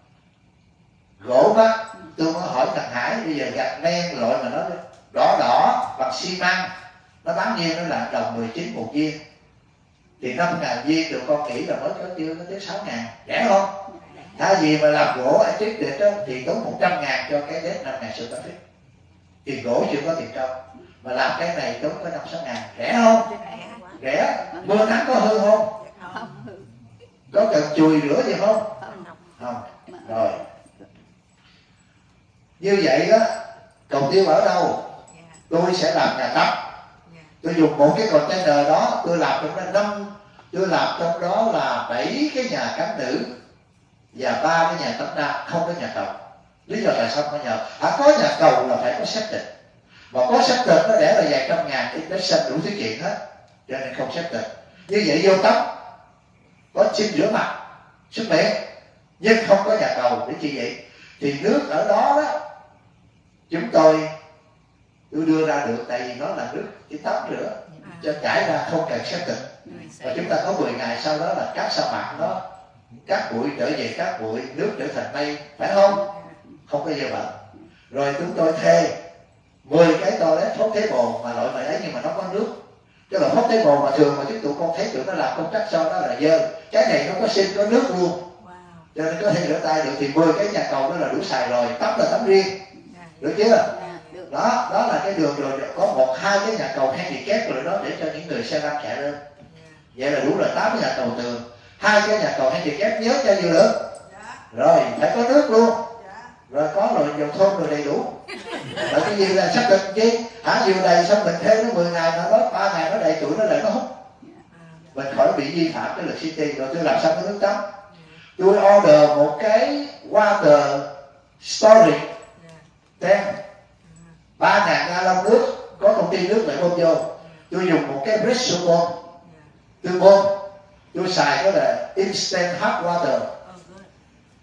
gỗ mắt tôi mới hỏi thằng Hải, bây giờ gạch men loại mà nó đỏ đỏ bằng xi măng nó bán nhiêu? Nó là đồng mười chín một viên, thì năm ngàn viên được con nghĩ là mới có tiêu nó tới sáu ngàn, rẻ không? Thay vì mà làm gỗ ở trước địch đó, thì tốn một trăm ngàn cho cái đến năm ngàn sự có feet, thì gỗ chưa có tiền công, mà làm cái này tốn có năm sáu ngàn, rẻ không? Rẻ. Mưa nắng có hư không? Có cần chùi rửa gì không? Không. Rồi như vậy đó, cầu tiêu ở đâu? Tôi sẽ làm nhà tắm. Tôi dùng một cái container đó, tôi làm trong đó năm, tôi làm trong đó là bảy cái nhà cắm nữ và ba cái nhà tắm nam, không có nhà cầu. Lý do tại sao không có nhà? À, có nhà cầu là phải có septic, mà có septic nó để là vài trăm ngàn thì nó sinh đủ thứ chuyện hết, cho nên không septic. Như vậy vô tắm có xin rửa mặt, súc miệng, nhưng không có nhà cầu để chi vậy? Thì nước ở đó đó chúng tôi tôi đưa ra được, tại vì nó là nước chỉ tắm rửa cho chảy ra, không cần septic. Và chúng ta có mười ngày sau đó là các sa mạc nó các bụi trở về các bụi, nước trở thành mây, phải không? Không có dơ bệnh. Rồi chúng tôi thuê mười cái toilet phốt thế bồn mà loại này ấy, nhưng mà nó có nước. Chứ là phốt thế bồn mà thường mà chúng tụi con thấy tụi nó làm công tác sau đó là dơ. Cái này nó có sinh, có nước luôn, cho nên có thể rửa tay được. Thì mười cái nhà cầu đó là đủ xài rồi, tắm là tắm riêng, được chưa? Đó, đó là cái đường rồi, có một hai cái nhà cầu handicap rồi đó, để cho những người xe lăn chạy lên. Vậy là đủ là tám cái nhà cầu tường, hai cái nhà cầu handicap, nhớ cho nhiều lượng. Rồi phải có nước luôn, rồi có rồi dầu thơm rồi đầy đủ. Rồi cái gì là xác định chứ hả? Nhiều đầy xong mình thêm nó mười ngày nó đó, ba ngày nó đầy tuổi nó lại nó hút, mình khỏi bị vi phạm cái luật city. Rồi tôi làm xong cái nước tắm, tôi order một cái water storage tank ba ngàn gallon nước, có công ty nước lại bơm vô. Tôi dùng một cái pressure bomb, tôi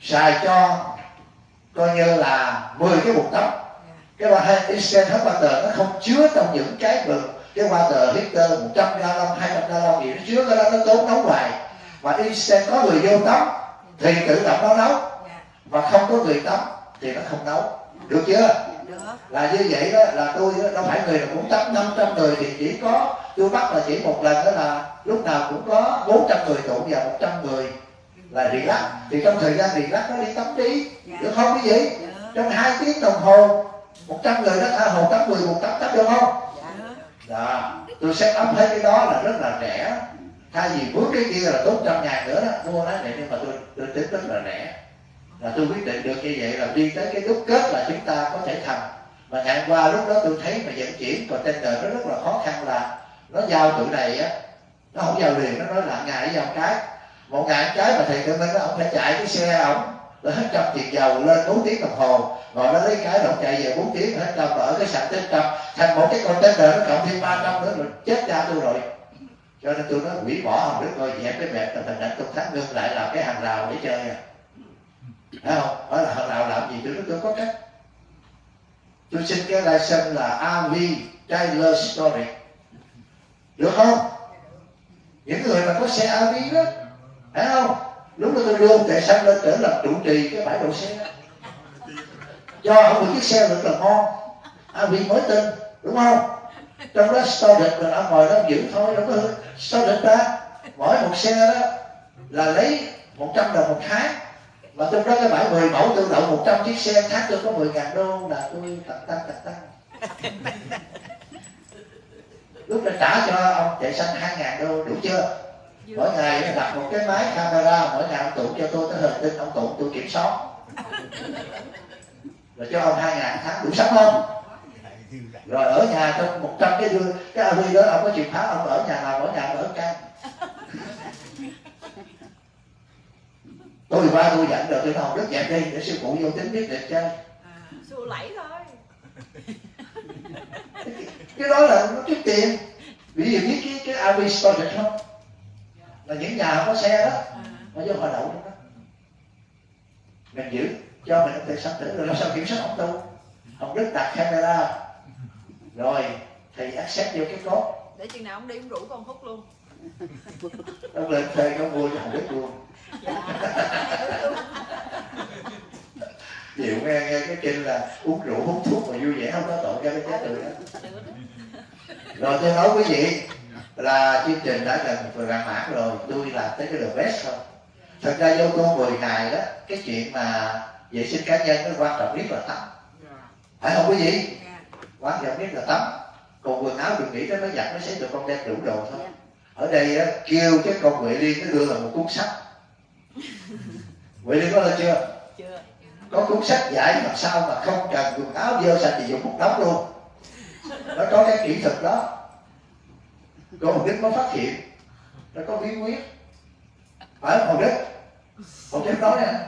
xài cho coi như là mười cái bồn tắm. Cái ba instant hot water nó không chứa trong những cái bự cái water heater một trăm gallon, hai trăm gallon gì nó chứa cái đó, nó tốn nấu hoài. Mà instant có người vô tắm thì tự động nó nấu, và không có người tắm thì nó không nấu. Được chưa? Được. Là như vậy đó, là tôi đó, đâu phải người nào cũng tắm năm trăm người, thì chỉ có tôi bắt là chỉ một lần đó là lúc nào cũng có bốn trăm người tụ và một trăm người là relax. Thì trong thời gian relax nó đi tắm đi, được không cái gì? Trong hai tiếng đồng hồ một trăm người đó tha hồ tắm mười một tắm tắm được không? Đó, tôi set up hết cái đó là rất là rẻ. Thay vì mướn cái kia là tốn trăm ngàn nữa đó, mua nó này, nhưng mà tôi tôi tính rất là rẻ. Là tôi quyết định được như vậy là đi tới cái đúc kết là chúng ta có thể thành. Mà ngày hôm qua lúc đó tôi thấy mà vận chuyển container nó rất là khó khăn, là nó giao tụi này á, nó không giao liền, nó nói là ngày giao cái một ngày cái mà thầy tự minh nó không phải chạy cái xe ổng là hết trăm tiền dầu lên bốn tiếng đồng hồ, rồi nó lấy cái động chạy về bốn tiếng hết trăm, ở cái sàn tới trăm, thành một cái container nó cộng thêm ba trăm nữa rồi chết cha tôi rồi. Cho nên tôi nói hủy bỏ Hồng Đức rồi, dẹp cái bẹp là thành định công tác ngưng lại làm cái hàng rào để chơi à. Thấy không? Nói là hàng rào làm gì tôi nói tôi có cách. Tôi xin cái license là a vê Trailer Storage, được không? Những người mà có xe a vê đó, thấy không? Lúc đó tôi đưa ông Tệ Xanh lên trở làm trụ trì cái bãi đậu xe đó, cho ông một chiếc xe rất là ngon, a vê mới tinh, đúng không? Trong đó storage là ông ngồi đó giữ thôi, đâu có storage ra. Mỗi một xe đó là lấy một trăm đồng một tháng, mà trong đó cái bãi mười mẫu tự động một trăm chiếc xe, tháng tôi có mười ngàn đô là tôi tặng tăng tặng tăng. Lúc đó trả cho ông Chạy Xanh hai ngàn đô, đủ chưa? Mỗi ngày đặt một cái máy camera, mỗi ngày ông tụng cho tôi cái hình tin, ông tụng tôi kiểm soát, rồi cho ông hai ngàn tháng, đủ sống không? Rồi ở nhà trong một trăm cái đưa cái a vê đó, ông có chìa khóa, ông ở nhà nào, ở nhà ông ở căn. Tôi qua tôi dẫn rồi tôi nói rất dẹp đi để sư phụ vô tính biết định chơi. Xua lẫy thôi. Cái đó là nó kiếm tiền. Ví dụ như cái cái a vê storage không, là những nhà không có xe đó mà vô họ đậu trong đó, mình giữ cho mình không thể sắp tới rồi làm sao kiểm soát ông tu. Ông Đức đặt camera rồi thì access vô cái code Để chừng nào ông đi ông rủ con hút luôn. ông lên thuê nó mua cho Hồng Đức luôn. Chịu nghe nghe cái kinh là uống rượu hút thuốc mà vui vẻ không có tội cho cái chết người đó. Rồi tôi nói quý vị là chương trình đã gần vừa rạng mãn rồi, tôi làm tới cái the best thôi. Thật ra vô tu mười ngày đó, cái chuyện mà vệ sinh cá nhân nó quan trọng nhất là tắm, phải không quý vị? Quan trọng nhất là tắm. Còn quần áo đừng nghĩ tới nó giặt nó sẽ được con đem đủ đồ thôi. Ở đây á, kêu cái con Huệ Liên nó đưa là một cuốn sách. Huệ Liên có lên chưa? Chưa. Có cuốn sách giải làm sao mà không cần quần áo dơ sạch thì dùng một đống luôn. Nó có cái kỹ thuật đó. Cô Hồng Đức mới phát hiện, nó có bí quyết. Phải không Hồng Đức? Hồng Đức nói nè.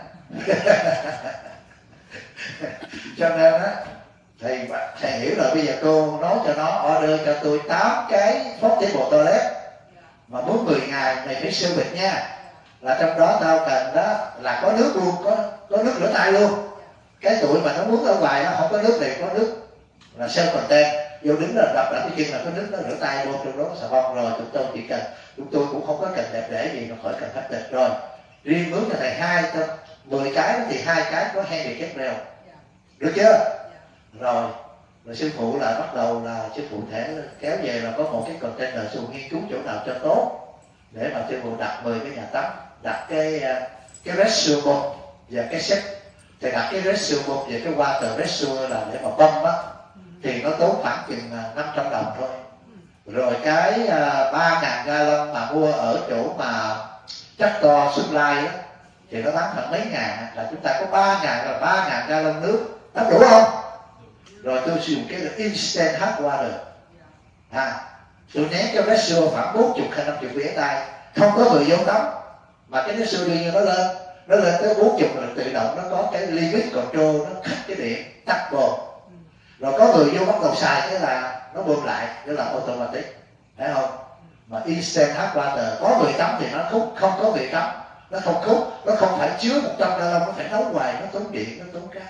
Cho nên á, thầy, thầy hiểu là bây giờ cô nói cho nó order cho tôi tám cái portable toilet, mà muốn mười ngày mày phải siêu bịch nha. Là trong đó tao cần đó là có nước luôn, có có nước rửa tay luôn. Cái tụi mà nó muốn ở ngoài nó không có nước thì có nước là self contain, vô đứng là đập lại cái chân là có nước nó rửa tay luôn, trong đó có xà bông. Rồi chúng tôi chỉ cần, chúng tôi cũng không có cần đẹp để gì, nó khỏi cần khách tịch. Rồi riêng mướn cho thầy hai cho mười cái thì hai cái có handicap rail, được chưa? Rồi rồi sư phụ là bắt đầu là sư phụ thể kéo về là có một cái container, sư phụ nghiên cứu chỗ nào cho tốt để mà sư phụ đặt mười cái nhà tắm, đặt cái cái restroom và cái set. Thì đặt cái restroom và cái water restroom là để mà bơm á, thì nó tốn khoảng chừng năm trăm đồng thôi. Rồi cái ba ngàn gallon mà mua ở chỗ mà chắc to supply á thì nó bán khoảng mấy ngàn, là chúng ta có ba ngàn là ba ngàn gallon nước, đáp đủ không? Rồi tôi sử dụng cái là instant hot water, à, tôi ném cho cái xưa khoảng bốn mươi hay năm mươi vỉa tay, không có người vô tắm mà cái nước xưa đi nó lên, nó lên tới bốn mươi là tự động nó có cái limit control, nó cắt cái điện tắt bồn, rồi có người vô bắt đầu xài cái là nó bơm lại, cái là automatic, thấy không? Mà instant hot water có người tắm thì nó không không có người tắm, nó không khúc, nó không phải chứa một trăm gallon, nó phải nấu hoài, nó tốn điện, nó tốn cái.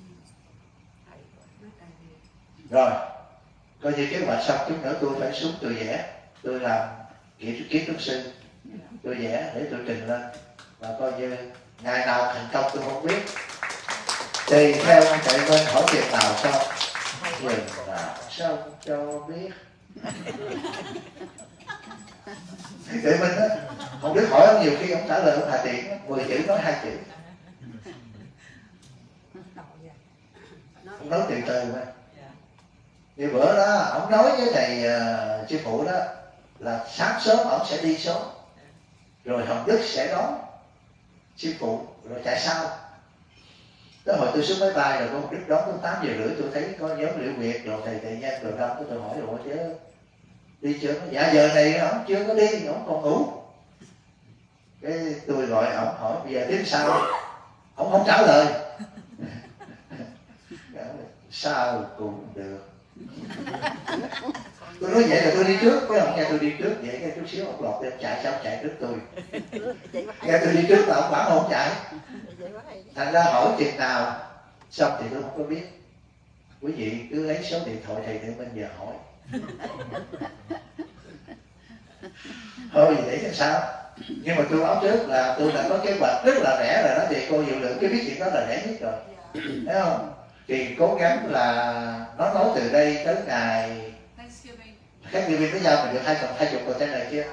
Rồi coi như kế hoạch xong, chút nữa tôi phải xuống tôi vẽ, tôi làm kiến kiến trúc sư, tôi vẽ để tôi trình lên, và coi như ngày nào thành công tôi không biết, tùy theo anh chạy bên hỏi việc nào xong, việc nào xong cho biết. Để mình á, không biết hỏi ông nhiều khi ông trả lời ông Hà Tiện mười chữ nói hai chữ, ông nói từ từ mà. Như bữa đó ông nói với thầy uh, sư phụ đó là sáng sớm ông sẽ đi sớm, rồi Hồng Đức sẽ đón sư phụ rồi chạy sau. Tới hồi tôi xuống máy bay rồi Hồng Đức đón tôi tám giờ rưỡi, tôi thấy có nhóm Liễu Việt rồi thầy thầy nhân rồi đông, tôi hỏi rồi chứ đi chưa? Dạ giờ này ông chưa có đi, ông còn ngủ. Cái tôi gọi ông hỏi bây giờ tiếp sao, ông không trả lời. Sao cũng được. Tôi nói vậy là tôi đi trước, cái ông nghe tôi đi trước vậy, cái chút xíu ông lọt lên chạy, sao chạy trước tôi. Nghe tôi đi trước là ông bảo không chạy. Thành ra hỏi chừng nào xong thì tôi không có biết. Quý vị cứ lấy số điện thoại thầy Thiện Minh giờ hỏi. Thôi vậy thì sao? Nhưng mà tôi báo trước là tôi đã có kế hoạch rất là rẻ rồi đó, thì cô Diệu Lượng cứ biết chuyện đó là rẻ nhất rồi, thấy không? Thì cố gắng là nó nói từ đây tới ngày Thanksgiving với nhau mình được hai cộng hai chục phần trăm này kia.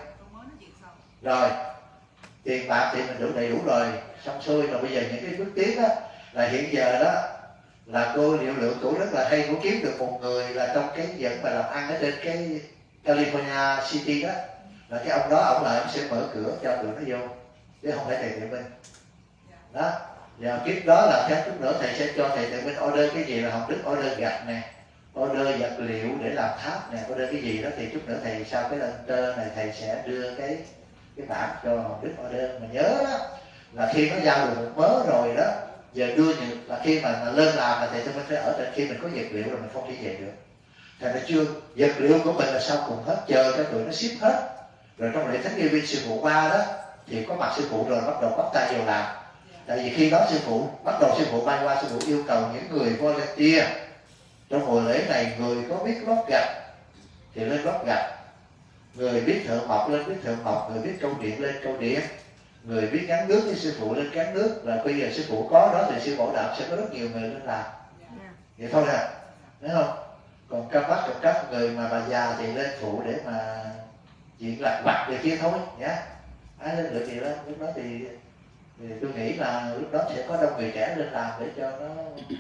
Rồi tiền bạc thì mình đủ đầy đủ rồi, xong xuôi rồi. Bây giờ những cái bước tiếp á là hiện giờ đó là cô Diệu Lượng cũng rất là hay, cũng kiếm được một người là trong cái dẫn mà làm ăn ở trên cái California City đó, là cái ông đó ông lại ông sẽ mở cửa cho tụi nó vô chứ không phải thầy Thiện Minh đó. Và kiếp đó là các chút nữa thầy sẽ cho thầy Thiện Minh order cái gì, là Hồng Đức order gạch nè, order vật liệu để làm tháp nè, order cái gì đó, thì chút nữa thầy sau cái order này thầy sẽ đưa cái cái bản cho Hồng Đức order. Mà nhớ đó là khi nó giao được một mớ rồi đó, giờ đưa những là khi mà, mà lên làm là thầy Thiện Minh phải ở trên, khi mình có vật liệu rồi mình không thể về được. Thành ra chưa, vật liệu của mình là sau cùng hết, chờ cho tụi nó ship hết. Rồi trong lễ thánh nghi viên sư phụ qua đó thì có mặt sư phụ rồi bắt đầu bắt tay vào làm. Tại vì khi đó sư phụ bắt đầu sư phụ bay qua, sư phụ yêu cầu những người volunteer trong buổi lễ này, người có biết lót gạch thì lên lót gạch, người biết thợ mộc lên biết thợ mộc, người biết câu điện lên câu điện, người biết gắn nước với sư phụ lên gắn nước. Là bây giờ sư phụ có đó thì sư bảo đảm sẽ có rất nhiều người lên làm. Vậy thôi nè, thấy không? Còn các bác các các người mà bà già thì lên phụ để mà chuyện lặt vặt về kia thôi nhé. Ai lên được gì đó, lúc đó thì, thì tôi nghĩ là lúc đó sẽ có đông người trẻ lên làm để cho nó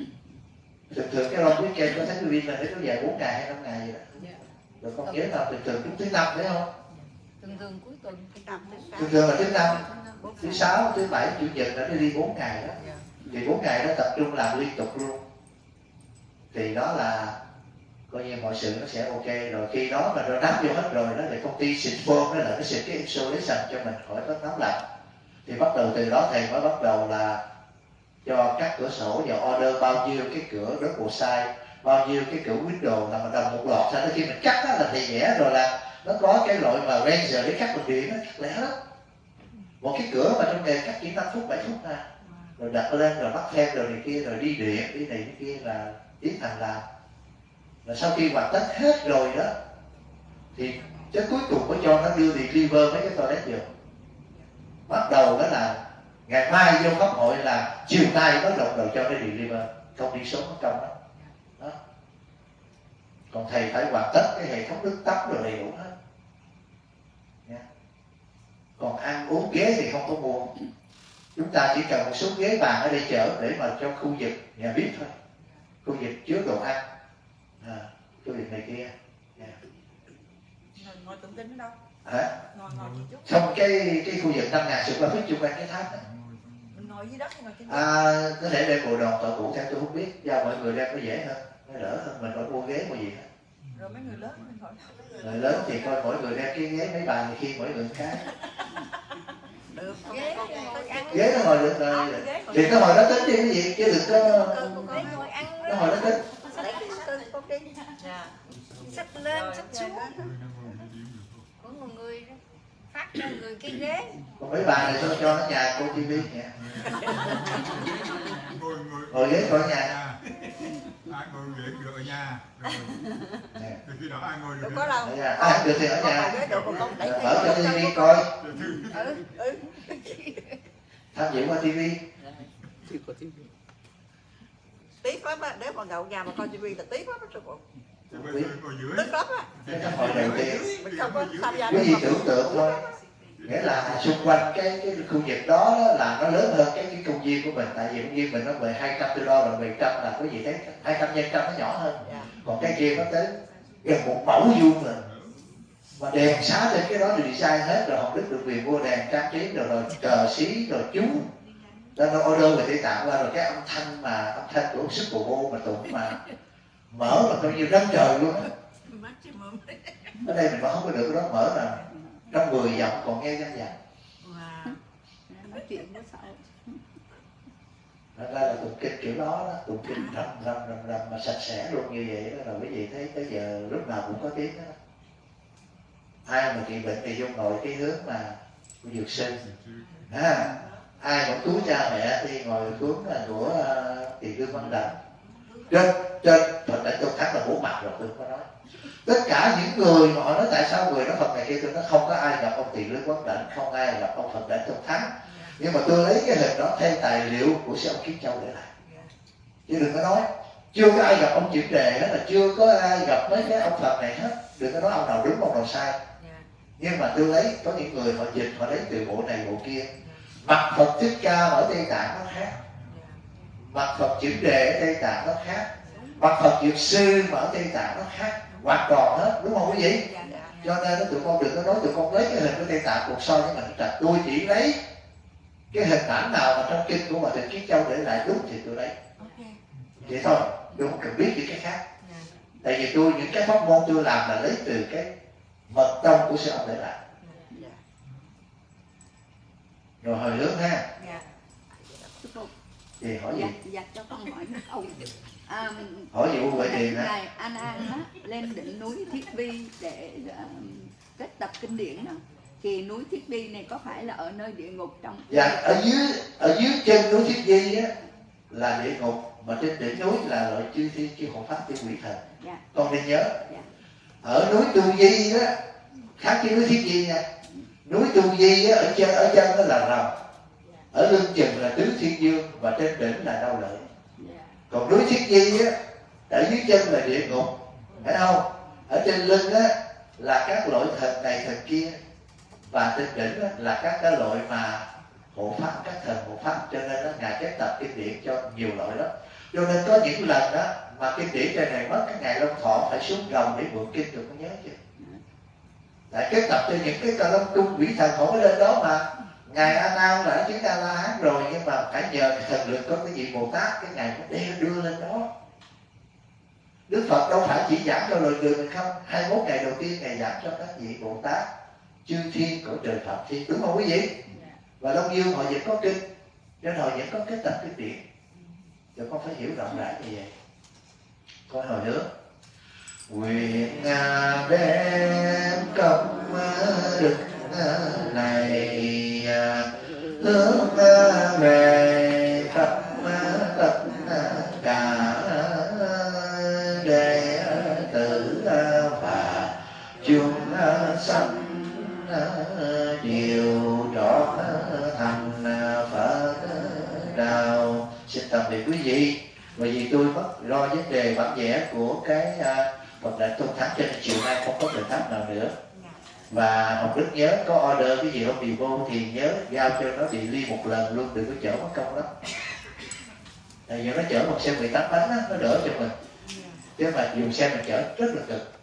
thường thường cái long weekend có thánh viên là để có dài bốn ngày hay năm ngày gì đó. Rồi con nhớ là thường thường đúng thứ năm thấy không? Thường thường cuối tuần Thường thường là thứ năm, thứ sáu, thứ bảy, chủ nhật là nó đi bốn ngày đó. Thì bốn ngày đó tập trung làm liên tục luôn. Thì đó là coi như mọi sự nó sẽ ok. Rồi khi đó mà nó đắp vô hết rồi đó, thì công ty xịt foam đó là nó xịt cái insulation cho mình khỏi có nóng lạnh. Thì bắt đầu từ đó thầy mới bắt đầu là cho các cửa sổ và order bao nhiêu cái cửa double size, bao nhiêu cái cửa window là mình đồng một loạt. Sau đó khi mình cắt đó là thầy vẽ rồi là nó có cái loại mà razor để cắt bằng điện, nó cắt lẻ lắm. Một cái cửa mà trong nghề cắt chỉ năm phút bảy phút thôi, rồi đặt lên rồi bắt thêm rồi này kia, rồi đi điện đi này đi kia là tiến hành làm. Và sau khi hoàn tất hết rồi đó thì cái cuối cùng mới cho nó đưa deliver mấy cái toilet vô. Bắt đầu đó là ngày mai vô pháp hội là chiều nay bắt đầu đầu cho nó deliver, không đi sớm mất công đó. Đó. Còn thầy phải hoàn tất cái hệ thống nước tắm rồi đầy đủ hết. Yeah. Còn ăn uống ghế thì không có mua, chúng ta chỉ cần một số ghế bàn ở đây chở để mà cho khu vực nhà bếp thôi, khu vực chứa đồ ăn, à, khu vực này kia. Yeah. Ngồi tụng kinh ở đâu? Hả? Ngồi ngồi gì chút. Trong cái cái khu vực năm ngàn square feet chung quanh cái tháp này. Mình ngồi dưới đất hay ngồi trên đất? À, có thể đem bộ đồ tội cụ theo tôi không biết, do mọi người đem có dễ hơn, nó đỡ hơn mình phải mua ghế mua gì hết. Rồi mấy người lớn mình ngồi. Người lớn thì coi mỗi người đem cái ghế mấy bàn thì khi mỗi người một cái. Được, ghế Ghế nó ngồi được rồi, thì nó ngồi đó tính đi cái gì chứ đừng có để ngồi ăn nó ngồi đó tính. lấy cái cân con đi xách lên xách xuống. Có một người phát cho người cái ghế. Còn mấy bà này sao cho ở nhà cô tivi nha. ngồi ngồi Ngồi ghế coi ở nhà. Ai ngồi ghế được ở nhà. Rồi. Nè. Từ khi đó ai ngồi được Đâu hết. có đâu. Ở nhà. À, được thì ở Con ngồi nhà. ghế được, còn con đẩy Mở cho tivi coi. Ừ, ừ. Tham dự qua tivi. Tiếc lắm á, nếu mà ngậu nhà mà coi tivi là tiếc lắm á sư phụ. Thì bây giờ ngồi dưới. Tiếc lắm á. Cái câu hỏi đầu tiên. Mình không có tham gia Quý được vị mà. tưởng tượng thôi. Nghĩa là xung quanh cái cái khu vực đó, đó là nó lớn hơn cái cái công viên của mình. Tại vì công viên mình nó về hai trăm đô la, rồi về trăm là quý vị thấy hai trăm nhân trăm nó nhỏ hơn. Dạ. Còn cái kia nó tới gần một mẫu vuông rồi. Mà đèn sáng lên cái đó thì design hết rồi, Hồng Đức được quyền mua đèn trang trí rồi, rồi cờ xí rồi chú. Đó nó order về Tây Tạng qua, rồi cái âm thanh mà âm thanh của ông Sức Bồ Bô mà tụng mà mở là coi như đất trời luôn á. Maximum. Ở đây mình vẫn không có được cái đó, mở là trong mười giọng còn nghe danh dặn. Wow. nói chuyện có sợ. Thật ra là tụng kinh kiểu đó, đó tụng kinh rầm rầm rầm rầm mà sạch sẽ luôn như vậy đó, rồi quý vị thấy tới giờ lúc nào cũng có tiếng đó. Ai mà trị bệnh thì vô ngồi cái hướng mà của dược sư, à, ai mà cứu cha mẹ thì ngồi hướng là của uh, Tỳ Lương Văn Đầm. Trên trên Phật Đản Tôn Thắng là bố mặt rồi, tôi có nói tất cả những người mà họ nói tại sao người nói Phật này kia, tôi nói không có ai gặp ông Tỳ Lương Văn Đản, không ai gặp ông Phật Đản Tôn Thắng, nhưng mà tôi lấy cái hình đó theo tài liệu của sư ông Kiến Châu để lại, chứ đừng có nói chưa có ai gặp ông Chuyển Đề hết, là chưa có ai gặp mấy cái ông Phật này hết, đừng có nói ông nào đúng ông nào sai. Nhưng mà tôi lấy có những người họ dịch, họ lấy từ bộ này bộ kia. Mặt Phật Thích Ca ở Tây Tạng nó khác, mặt Phật Chuyển Đề ở Tây Tạng nó khác, mặt Phật Dược Sư mà ở Tây Tạng nó khác, hoàn toàn hết, đúng không quý vị? Cho nên đó, tụi con đừng có nói tụi con lấy cái hình của Tây Tạng cuộc so với mình Trạch. Tôi chỉ lấy cái hình ảnh nào mà trong kinh của Hòa Thượng Kiến Châu để lại đúng thì tôi lấy vậy thôi, tôi không cần biết những cái khác. Tại vì tôi những cái pháp môn tôi làm là lấy từ cái mật tông của sư ông để lại. Rồi hồi hướng ha. Sư phụ. Thì hỏi gì? Dạ, dạ cho con hỏi một câu. À, Hỏi gì vậy tiền hả? Ngài An An á, lên đỉnh núi Thiết Vi để uh, kết tập kinh điển đó. Thì núi Thiết Vi này có phải là ở nơi địa ngục trong? Dạ, ở dưới ở dưới chân núi Thiết Vi á là địa ngục, mà trên đỉnh núi là loại chư thiên chư hộ pháp chư quỷ thần. Dạ. Con nên nhớ. Dạ. Ở núi Tu Di đó khác với núi Thiết Vi nha. Núi Tu Di á, ở chân ở chân đó là rồng, ở lưng chừng là tứ thiên dương, và trên đỉnh là đau lợi. Còn núi Thiết Vi á, ở dưới chân là địa ngục, thấy không? Ở trên lưng á là các loại thần này thần kia, và trên đỉnh á, là các cái loại mà hộ pháp, các thần hộ pháp. Cho nên đó, ngài kết tập kinh điển cho nhiều loại đó. Cho nên có những lần đó mà kinh điển trên này mất, cái ngày Long Thọ phải xuống rồng để mượn kinh, được có nhớ chưa? Lại kết tập cho những cái cà long trung quỷ thần họ mới lên đó mà. Ngài A Nan là chứng A La Hán rồi, nhưng mà phải nhờ cái thần lực có cái vị Bồ Tát, cái ngài mới đem đưa lên đó. Đức Phật đâu phải chỉ giảng cho loài người mình không, hai mươi mốt ngày đầu tiên ngài giảng cho các vị Bồ Tát, chư thiên của trời Phật thiên, đúng không quý vị? Và Long Dương họ vẫn có kinh, nên họ vẫn có kết tập kinh điển. Cho con phải hiểu rộng rãi như vậy. Con hồi hướng nguyện đem công đức này hướng về khắp tất cả đệ tử và chúng sanh đều trọn thành Phật đạo. Xin tạm biệt quý vị. Bởi vì tôi mất lo vấn đề bản vẽ của cái Phật Đản Tôn Thắng, cho nên chiều nay không có biện pháp nào nữa. Và Hồng Đức nhớ có order cái gì không điều vô thì nhớ giao cho nó đi ly một lần luôn, đừng có chở mất công lắm. Tại vì nó chở một xe mười tám bánh á, nó đỡ cho mình. Chứ mà dùng xe mình chở rất là cực.